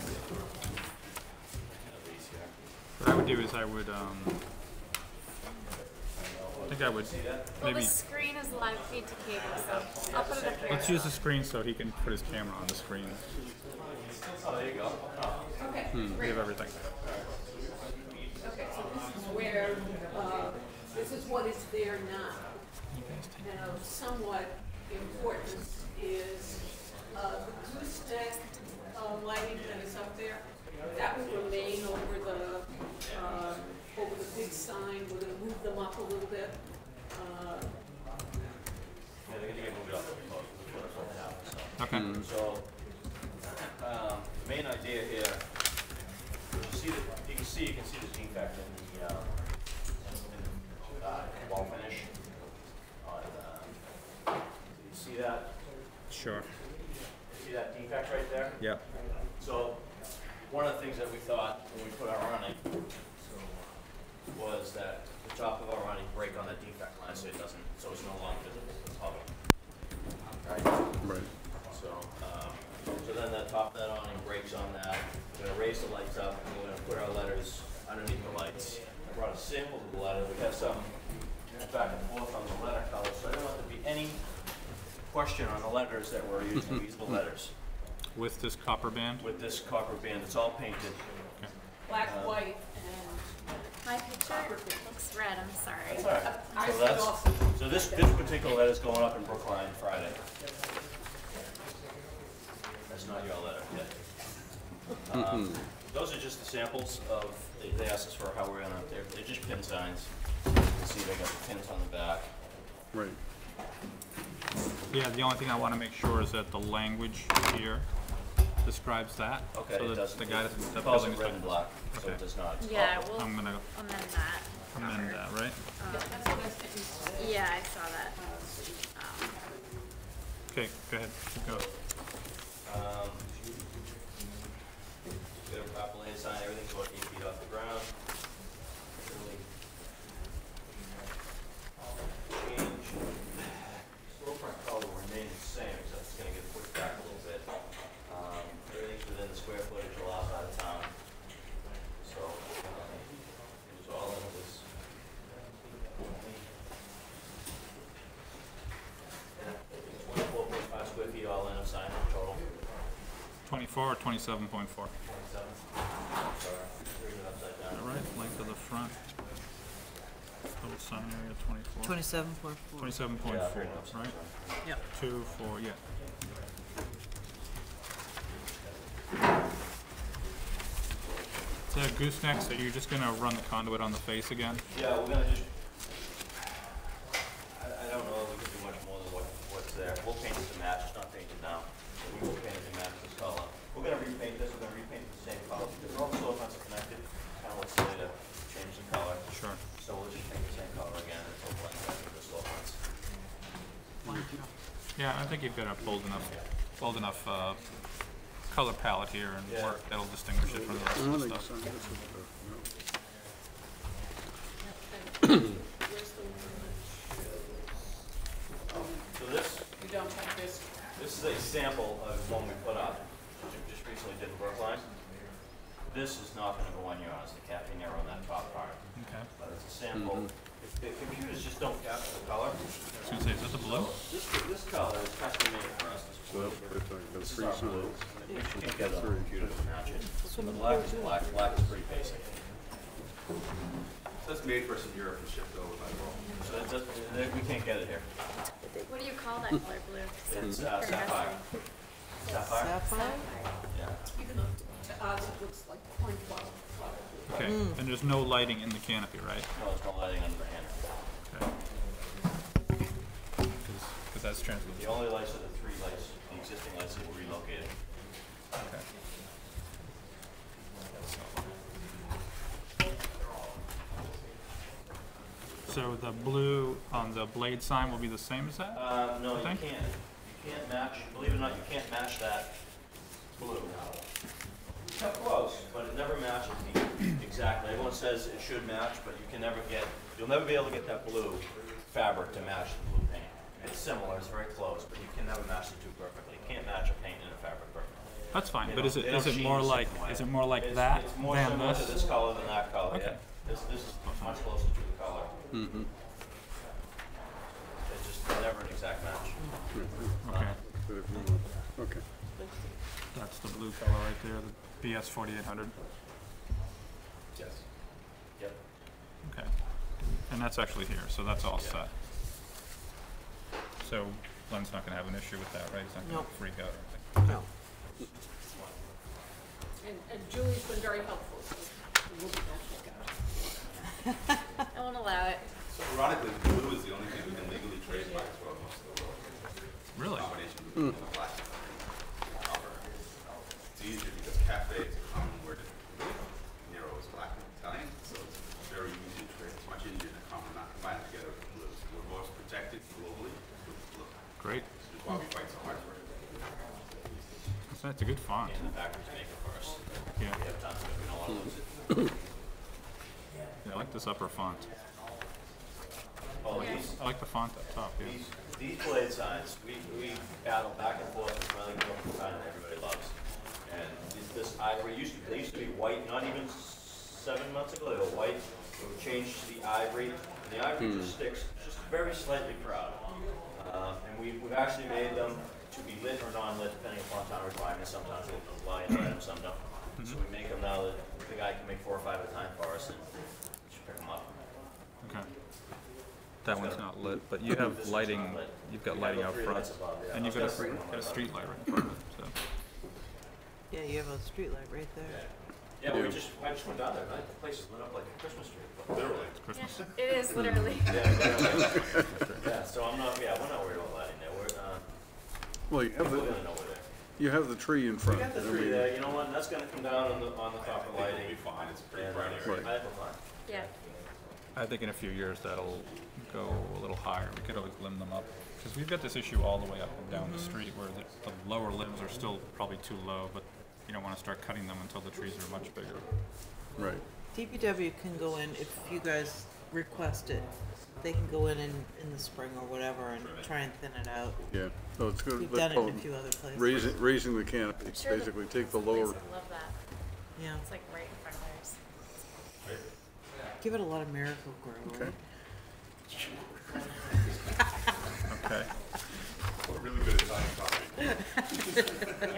What I would do is I would, um, I think I would Well, maybe, the screen is live feed to cable, so I'll put it up here. let's use the screen so he can put his camera on the screen. Oh, there you go. Okay, We great. have everything. Okay, so this is where, uh, this is what is there now. And of somewhat importance is uh, the gooseneck uh, lighting that is up there. That will remain over the um, over the big sign. We're going to move them up a little bit. Uh, Yeah, they're gonna get moved up. Before it's all out, so. Okay. So, um, the main idea here, you see the, you can see, you can see the defect in the, uh, in, uh, wall finish. On, uh, you see that? Sure. See that defect right there? Yeah. So, one of the things that we thought when we put our awning was that the top of our awning break on the defect line so it doesn't, so it's no longer visible to the public. Right? Right. So, um, so then the top of that awning breaks on that. We're gonna raise the lights up and we're gonna put our letters underneath the lights. I brought a sample of the letter. We have some back and forth on the letter color, so I don't want there to be any question on the letters that we're using. We use the letters. With this copper band? With this copper band, it's all painted. black, Uh, white, and My picture looks red, I'm sorry. That's all right. I So see that's, also. so this, this particular letter's going up in Brookline Friday. That's not your letter yet. Um, those are just the samples of, they, they asked us for how we're gonna, they're, they're just pin signs. You can see they got the pins on the back. Right. Yeah, the only thing I want to make sure is that the language here describes that. Okay, So it that doesn't, the guy, that's- it that calls building it is red and black, so Okay. it does not. Yeah, we'll I'm gonna amend that. amend that, right? Yeah, that's what I sent you today. Yeah, I saw that. Um, Okay, go ahead, keep going. Um, we got a proper land sign, everything's about eight feet off the ground. Really change. Storefront color will remain the same, except it's gonna get pushed back a little bit. Um, everything's within the square footage allowed by the town. So, um, it was all in this. twenty-four point five square feet all in of sign total. Twenty-four or twenty-seven point four? Twenty-seven. Sorry, read it upside down. All right, length of the front. Total sign area, twenty-four. Twenty-seven point four. Twenty-seven point Yeah, four, read it upside right? down. Yep. Two, four, yeah. The gooseneck, so you're just gonna run the conduit on the face again? Yeah, we're gonna just, I, I don't know if we can do much more than what, what's there. We'll paint it to match, it's not painted now. So we will paint it to match this color. We're gonna repaint this, we're gonna repaint it the same color, because all the storefronts are connected. Kinda looks silly to change the color. Sure. So we'll just paint the same color again, and it'll blend right with the storefronts. Yeah, I think you've got a bold enough, bold enough, uh, color palette here and Yeah. work that'll distinguish it from the rest I of don't the think stuff. so. This is the- no. Where's the one that shows? So this, You don't have this? this is a sample of one we put up, which we just recently did in Brookline. This is not gonna go on yours, the Cafe Nero on that top part. Okay. But it's a sample. If the computers just don't capture the color. I was gonna say, is that the blue? This, this color is custom made for us. This So blue. that's, that's like the This is three our blue. signs. You can get a computer to match it. So the black is black, black is pretty basic. That's made for us in Europe and shipped over by roll. So that, that, that- we can't get it here. What do you call that color blue? It's uh, For sapphire. wrestling. Sapphire? Sapphire? Yeah. Even though to us it looks like point cloud. Okay, and there's no lighting in the canopy, right? No, there's no lighting under the canopy. Okay. Because that's translucent. The only lights are the three lights, the existing lights that were relocated. Okay. So the blue on the blade sign will be the same as that? Uh, no, you Okay. can't. You can't match, believe it or not, you can't match that blue. You come close, but it never matches the- exactly. Everyone says it should match, but you can never get, you'll never be able to get that blue fabric to match the blue paint. It's similar, it's very close, but you can never match the two perfectly. You can't match a paint and a fabric perfectly. That's fine, They but don't- is it, they is don't it sheen more the like, same way. is it more like It's- that It's more than similar to this? this color than that color, Okay. yeah. This, this is much closer to the color. Mm-hmm. It's just never an exact match. Okay, But if you want, okay. that's the blue color right there, the B S forty-eight hundred. Yes. Yep. Okay, and that's actually here, so that's all set. So Glenn's not gonna have an issue with that, right? He's not gonna Nope. freak out or anything? No. And, and Julie's been very helpful, so we'll be back to out. I won't allow it. So ironically, blue is the only thing we can legally trademark for most of the world. Really? Combination of blue and black. Copper. It's easier because cafe is a common word. Nero is black and Italian, so it's very easy to trade. It's much easier to combine, not combine it together with blue. So we're most protected globally with blue. Great, Which is why we fight so hard for it. that's, that's a good font. And the factories make it for us. Yeah, We have tons of it, we don't want to lose it. yeah, I like this upper font. Oh, these, I like the font up top, yeah. these, these blade signs, we, we battle back and forth and finally come up with a sign that everybody loves. And these- this ivory used to, they used to be white, not even seven months ago, they were white. We changed to the ivory, and the ivory just sticks just very slightly proud. Uh, and we, we've actually made them to be lit or non-lit depending upon town requirements. Sometimes we'll lie in items, some don't. So we make them now that the guy can make four or five at a time for us and just pick them up. Okay. That one's not lit, but you have This one's lighting, not lit. you've got We lighting have out three front, lights above, yeah. and you've I got was a, gonna bring one got a above. street light right in front of it, so. Yeah, you have a street light right there. Yeah, we just, I just went down there, right? The place is lit up like a Christmas tree. Literally. Christmas. Yeah, it is literally. Yeah, literally. Yeah, so I'm not, yeah, we're not worried about lighting there. We're, uh, Well, you have people are the, gonna know we're there. you have the tree in We front. got the I tree mean, there, you know what, and that's gonna come down on the, on the copper It'll lighting. be fine, it's a pretty And, bright uh, area. I think we're fine. Yeah. I think in a few years that'll go a little higher, we could always limb them up. Because we've got this issue all the way up and down the street where the, the lower limbs are still probably too low, but you don't wanna start cutting them until the trees are much bigger. Right. D P W can go in, if you guys request it, they can go in in, in the spring or whatever and try and thin it out. Yeah, so it's good. We've let's done it call in a few other places. Raising, raising the canopy, I'm sure the basically take the police lower, would love that. Yeah, It's like right in front of theirs. give it a lot of Miracle-Gro, okay? right? Okay. We're really good at signing copy.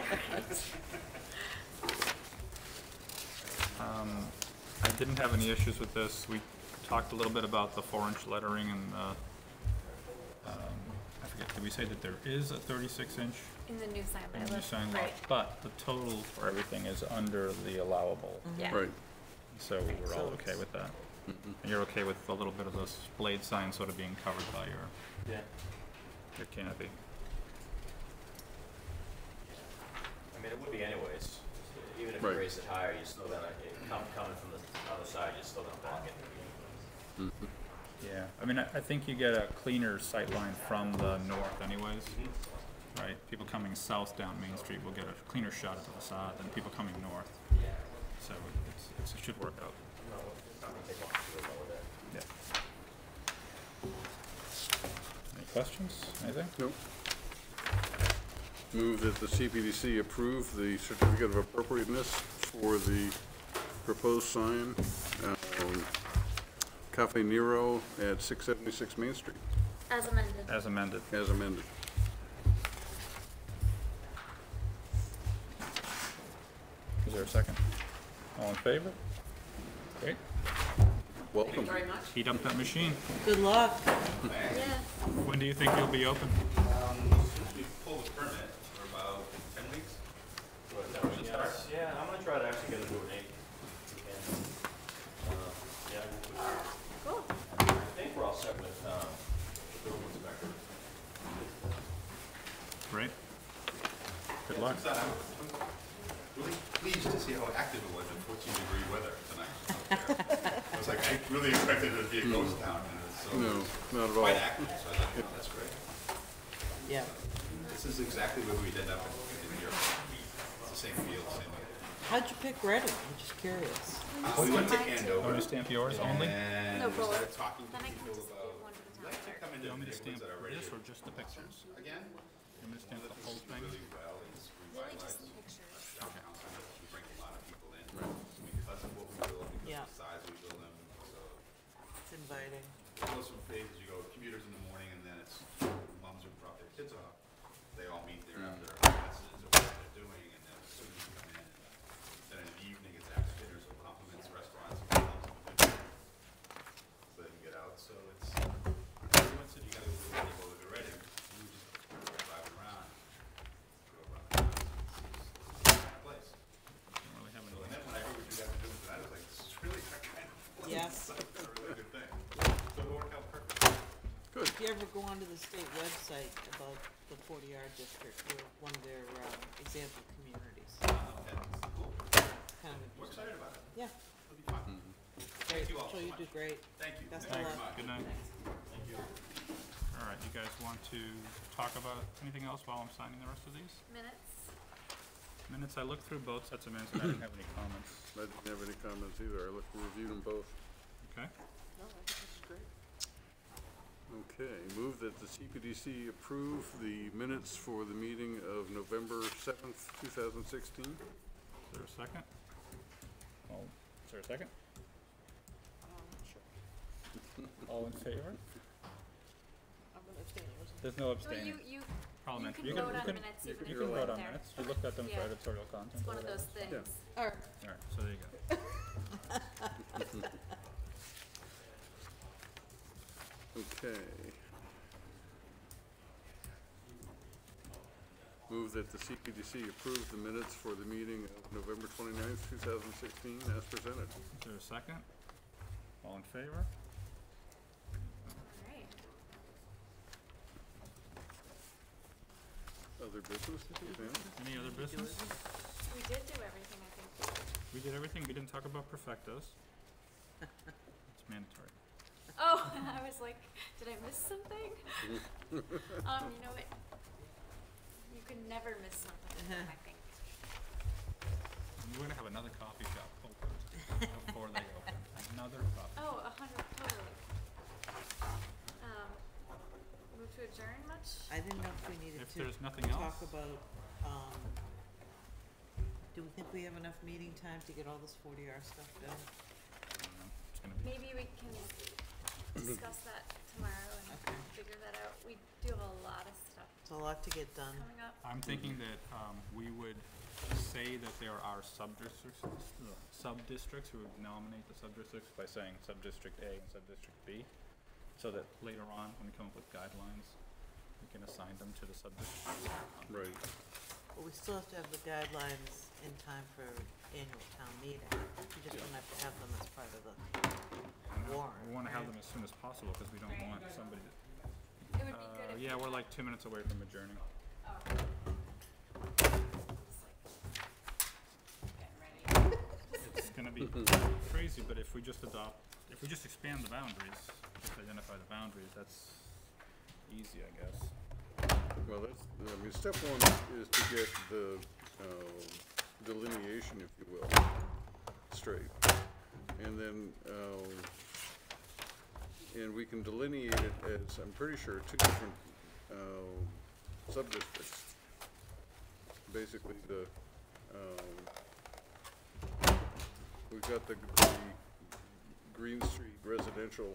Um, I didn't have any issues with this. We talked a little bit about the four-inch lettering and, uh, um, I forget, did we say that there is a thirty-six inch In the new sign in by the new list, sign law? right, But the total for everything is under the allowable, yeah. Right. so we're all okay with that. And you're okay with a little bit of this blade sign sort of being covered by your, Yeah. your canopy? I mean, it would be anyways. Even if you Right. raise it higher, you're still gonna, it come, coming from the other side, you're still gonna block it. Yeah, I mean, I, I think you get a cleaner sight line from the north anyways, right? People coming south down Main Street will get a cleaner shot of the facade than people coming north. So it's, it's, it should work out. No, it's not gonna take long to do all of that. Yeah. Any questions, anything? Nope. Move that the C P D C approve the certificate of appropriateness for the proposed sign, um, Cafe Nero at six seventy-six Main Street, As amended. As amended. as amended. Is Is there a second? All in favor? Great. Welcome. Thank you very much. Heat up that machine. Good luck. Yeah. When do you think you'll be open? Um, since we pulled the permit for about ten weeks. Yes, yeah, I'm gonna try to actually get it to an eight. And, uh, yeah, Cool. I think we're all set with, um, the building inspector. Great. Good luck. So I'm I'm really pleased to see how active it was in fourteen degree weather tonight. I was like, I really expected it to be a ghost town, and it was so No, not at all. quite active, so I thought, oh, that's great. Yeah. This is exactly where we'd end up in, in Europe. It's the same field, same. How'd you pick Reading? I'm just curious. Uh, we went to Mine too. Andover. Want me to stamp yours only? And No, we both. started talking to Then I can people just give about, one to the town like to clerk. come Do into you want me to neighborhoods stamp that are ready this to or just the pictures? again. You want me to stamp One the of whole things thing? we do really well is Really revitalize just the pictures. downtown centers. We bring a lot of people in because of what we build, because Yeah. of the size we build them. So It's inviting. it goes from phases. You go commuters in the morning, and then it's moms who drop their kids off. They all meet there after classes or what they're doing, and then students come in. And then in the evening, it's after dinner, so compliments restaurants and clubs and food, so they can get out. So it's everyone said you got to go to go to Reading. You just drive around, go around the town. It's a kind of place. Don't really have So, any. and then when I heard what you guys were doing tonight, I was like, this is really our kind of place. Yes. So it's a really good thing. So it worked out perfect. Good. If you ever go onto the state website about the forty R district, we're one of their um, example communities. Okay, cool. Kind of We're excited about it. Yeah, It'll be fun. great. you all I'm sure so you do much. great. Thank you. Best Thank of you very luck. much. Good night. Thank you. All right, you guys want to talk about anything else while I'm signing the rest of these? Minutes. Minutes, I looked through both sets of minutes and I didn't have any comments. I didn't have any comments either. I looked, reviewed them both. Okay? No, I think this is great. Okay, move that the C P D C approve the minutes for the meeting of November seventh, two thousand sixteen. Is there a second? All, is there a second? All in favor? I'm gonna abstain. It wasn't- There's no Well, abstaining. you, you, you Parliamentary. can You vote on you minutes you even You if can you vote weren't on there. minutes. You looked at them for Yeah. editorial content. It's or one of whatever. those things. All right. All right, so there you go. Okay. Move that the C P D C approve the minutes for the meeting of November twenty-ninth, two thousand sixteen, as presented. Is there a second? All in favor? Alright. Other business, Suzanne? Any other business? We did do everything, I think. We did everything. We didn't talk about perfectos. It's mandatory. Oh, I was like, did I miss something? Um, you know what? You can never miss something, I think. We're gonna have another coffee shop open before they open. Another coffee. Oh, a hundred, totally. Um, move to adjourn much? I didn't know if we needed If to there's nothing talk else. about, um, do we think we have enough meeting time to get all this forty R stuff done? I don't know. It's gonna be. Maybe we can discuss that tomorrow and Okay. figure that out. We do have a lot of stuff It's a lot to get done. coming up. I'm thinking that um, we would say that there are sub-districts, uh, sub-districts, we would nominate the sub-districts by saying sub-district A and sub-district B, so that later on, when we come up with guidelines, we can assign them to the sub-districts. Right. But we still have to have the guidelines in time for annual town meeting. We just don't have to have them as part of the warrant. We wanna have right? them as soon as possible, because we don't Right. want somebody to. It would be good Uh, if. yeah, we're like two minutes away from adjourning. Oh. Just like, getting ready. It's gonna be crazy, but if we just adopt, if we just expand the boundaries, just identify the boundaries, that's easy, I guess. Well, that's, I mean, step one is to get the uh, delineation, if you will, straight. And then, uh, and we can delineate it as, I'm pretty sure, two different uh, sub-districts. Basically, the, um, we've got the, the Green Street residential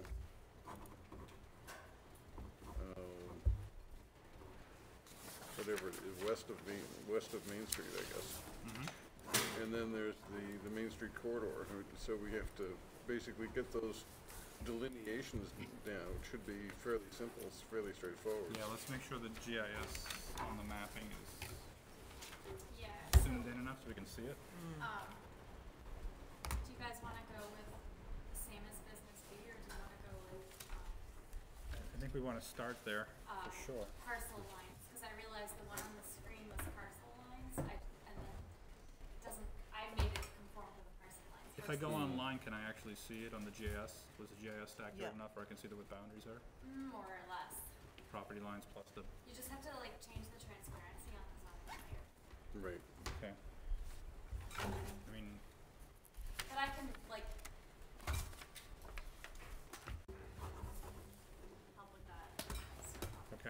um, whatever it is, west of Main, west of Main Street, I guess. Mm-hmm. and then there's the, the Main Street corridor. So we have to basically get those delineations down. It should be fairly simple, it's fairly straightforward. Yeah, let's make sure the G I S on the mapping is Yeah. zoomed in enough so we can see it. Um, do you guys wanna go with the same as business B, or do you wanna go with, um, I think we want to start there, uh, for sure. parcel lines? Cause I realized the one on the screen was parcel lines, I, and then it doesn't, I made it conform to the parcel lines. If I go versus- online, can I actually see it on the G I S? Was the G I S accurate Yeah. enough where I can see the what boundaries are? Mm, more or less. Property lines plus the, You just have to like change the transparency on the zoning layer. Right. okay. I mean, But I can like help with that. So, okay.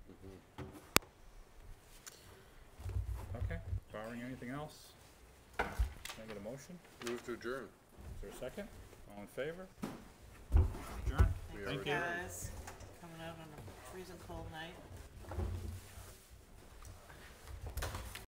Okay, barring anything else, can I get a motion? Move to adjourn. Is there a second? All in favor? Adjourn. We Thank are you. Guys, coming out on a freezing cold night.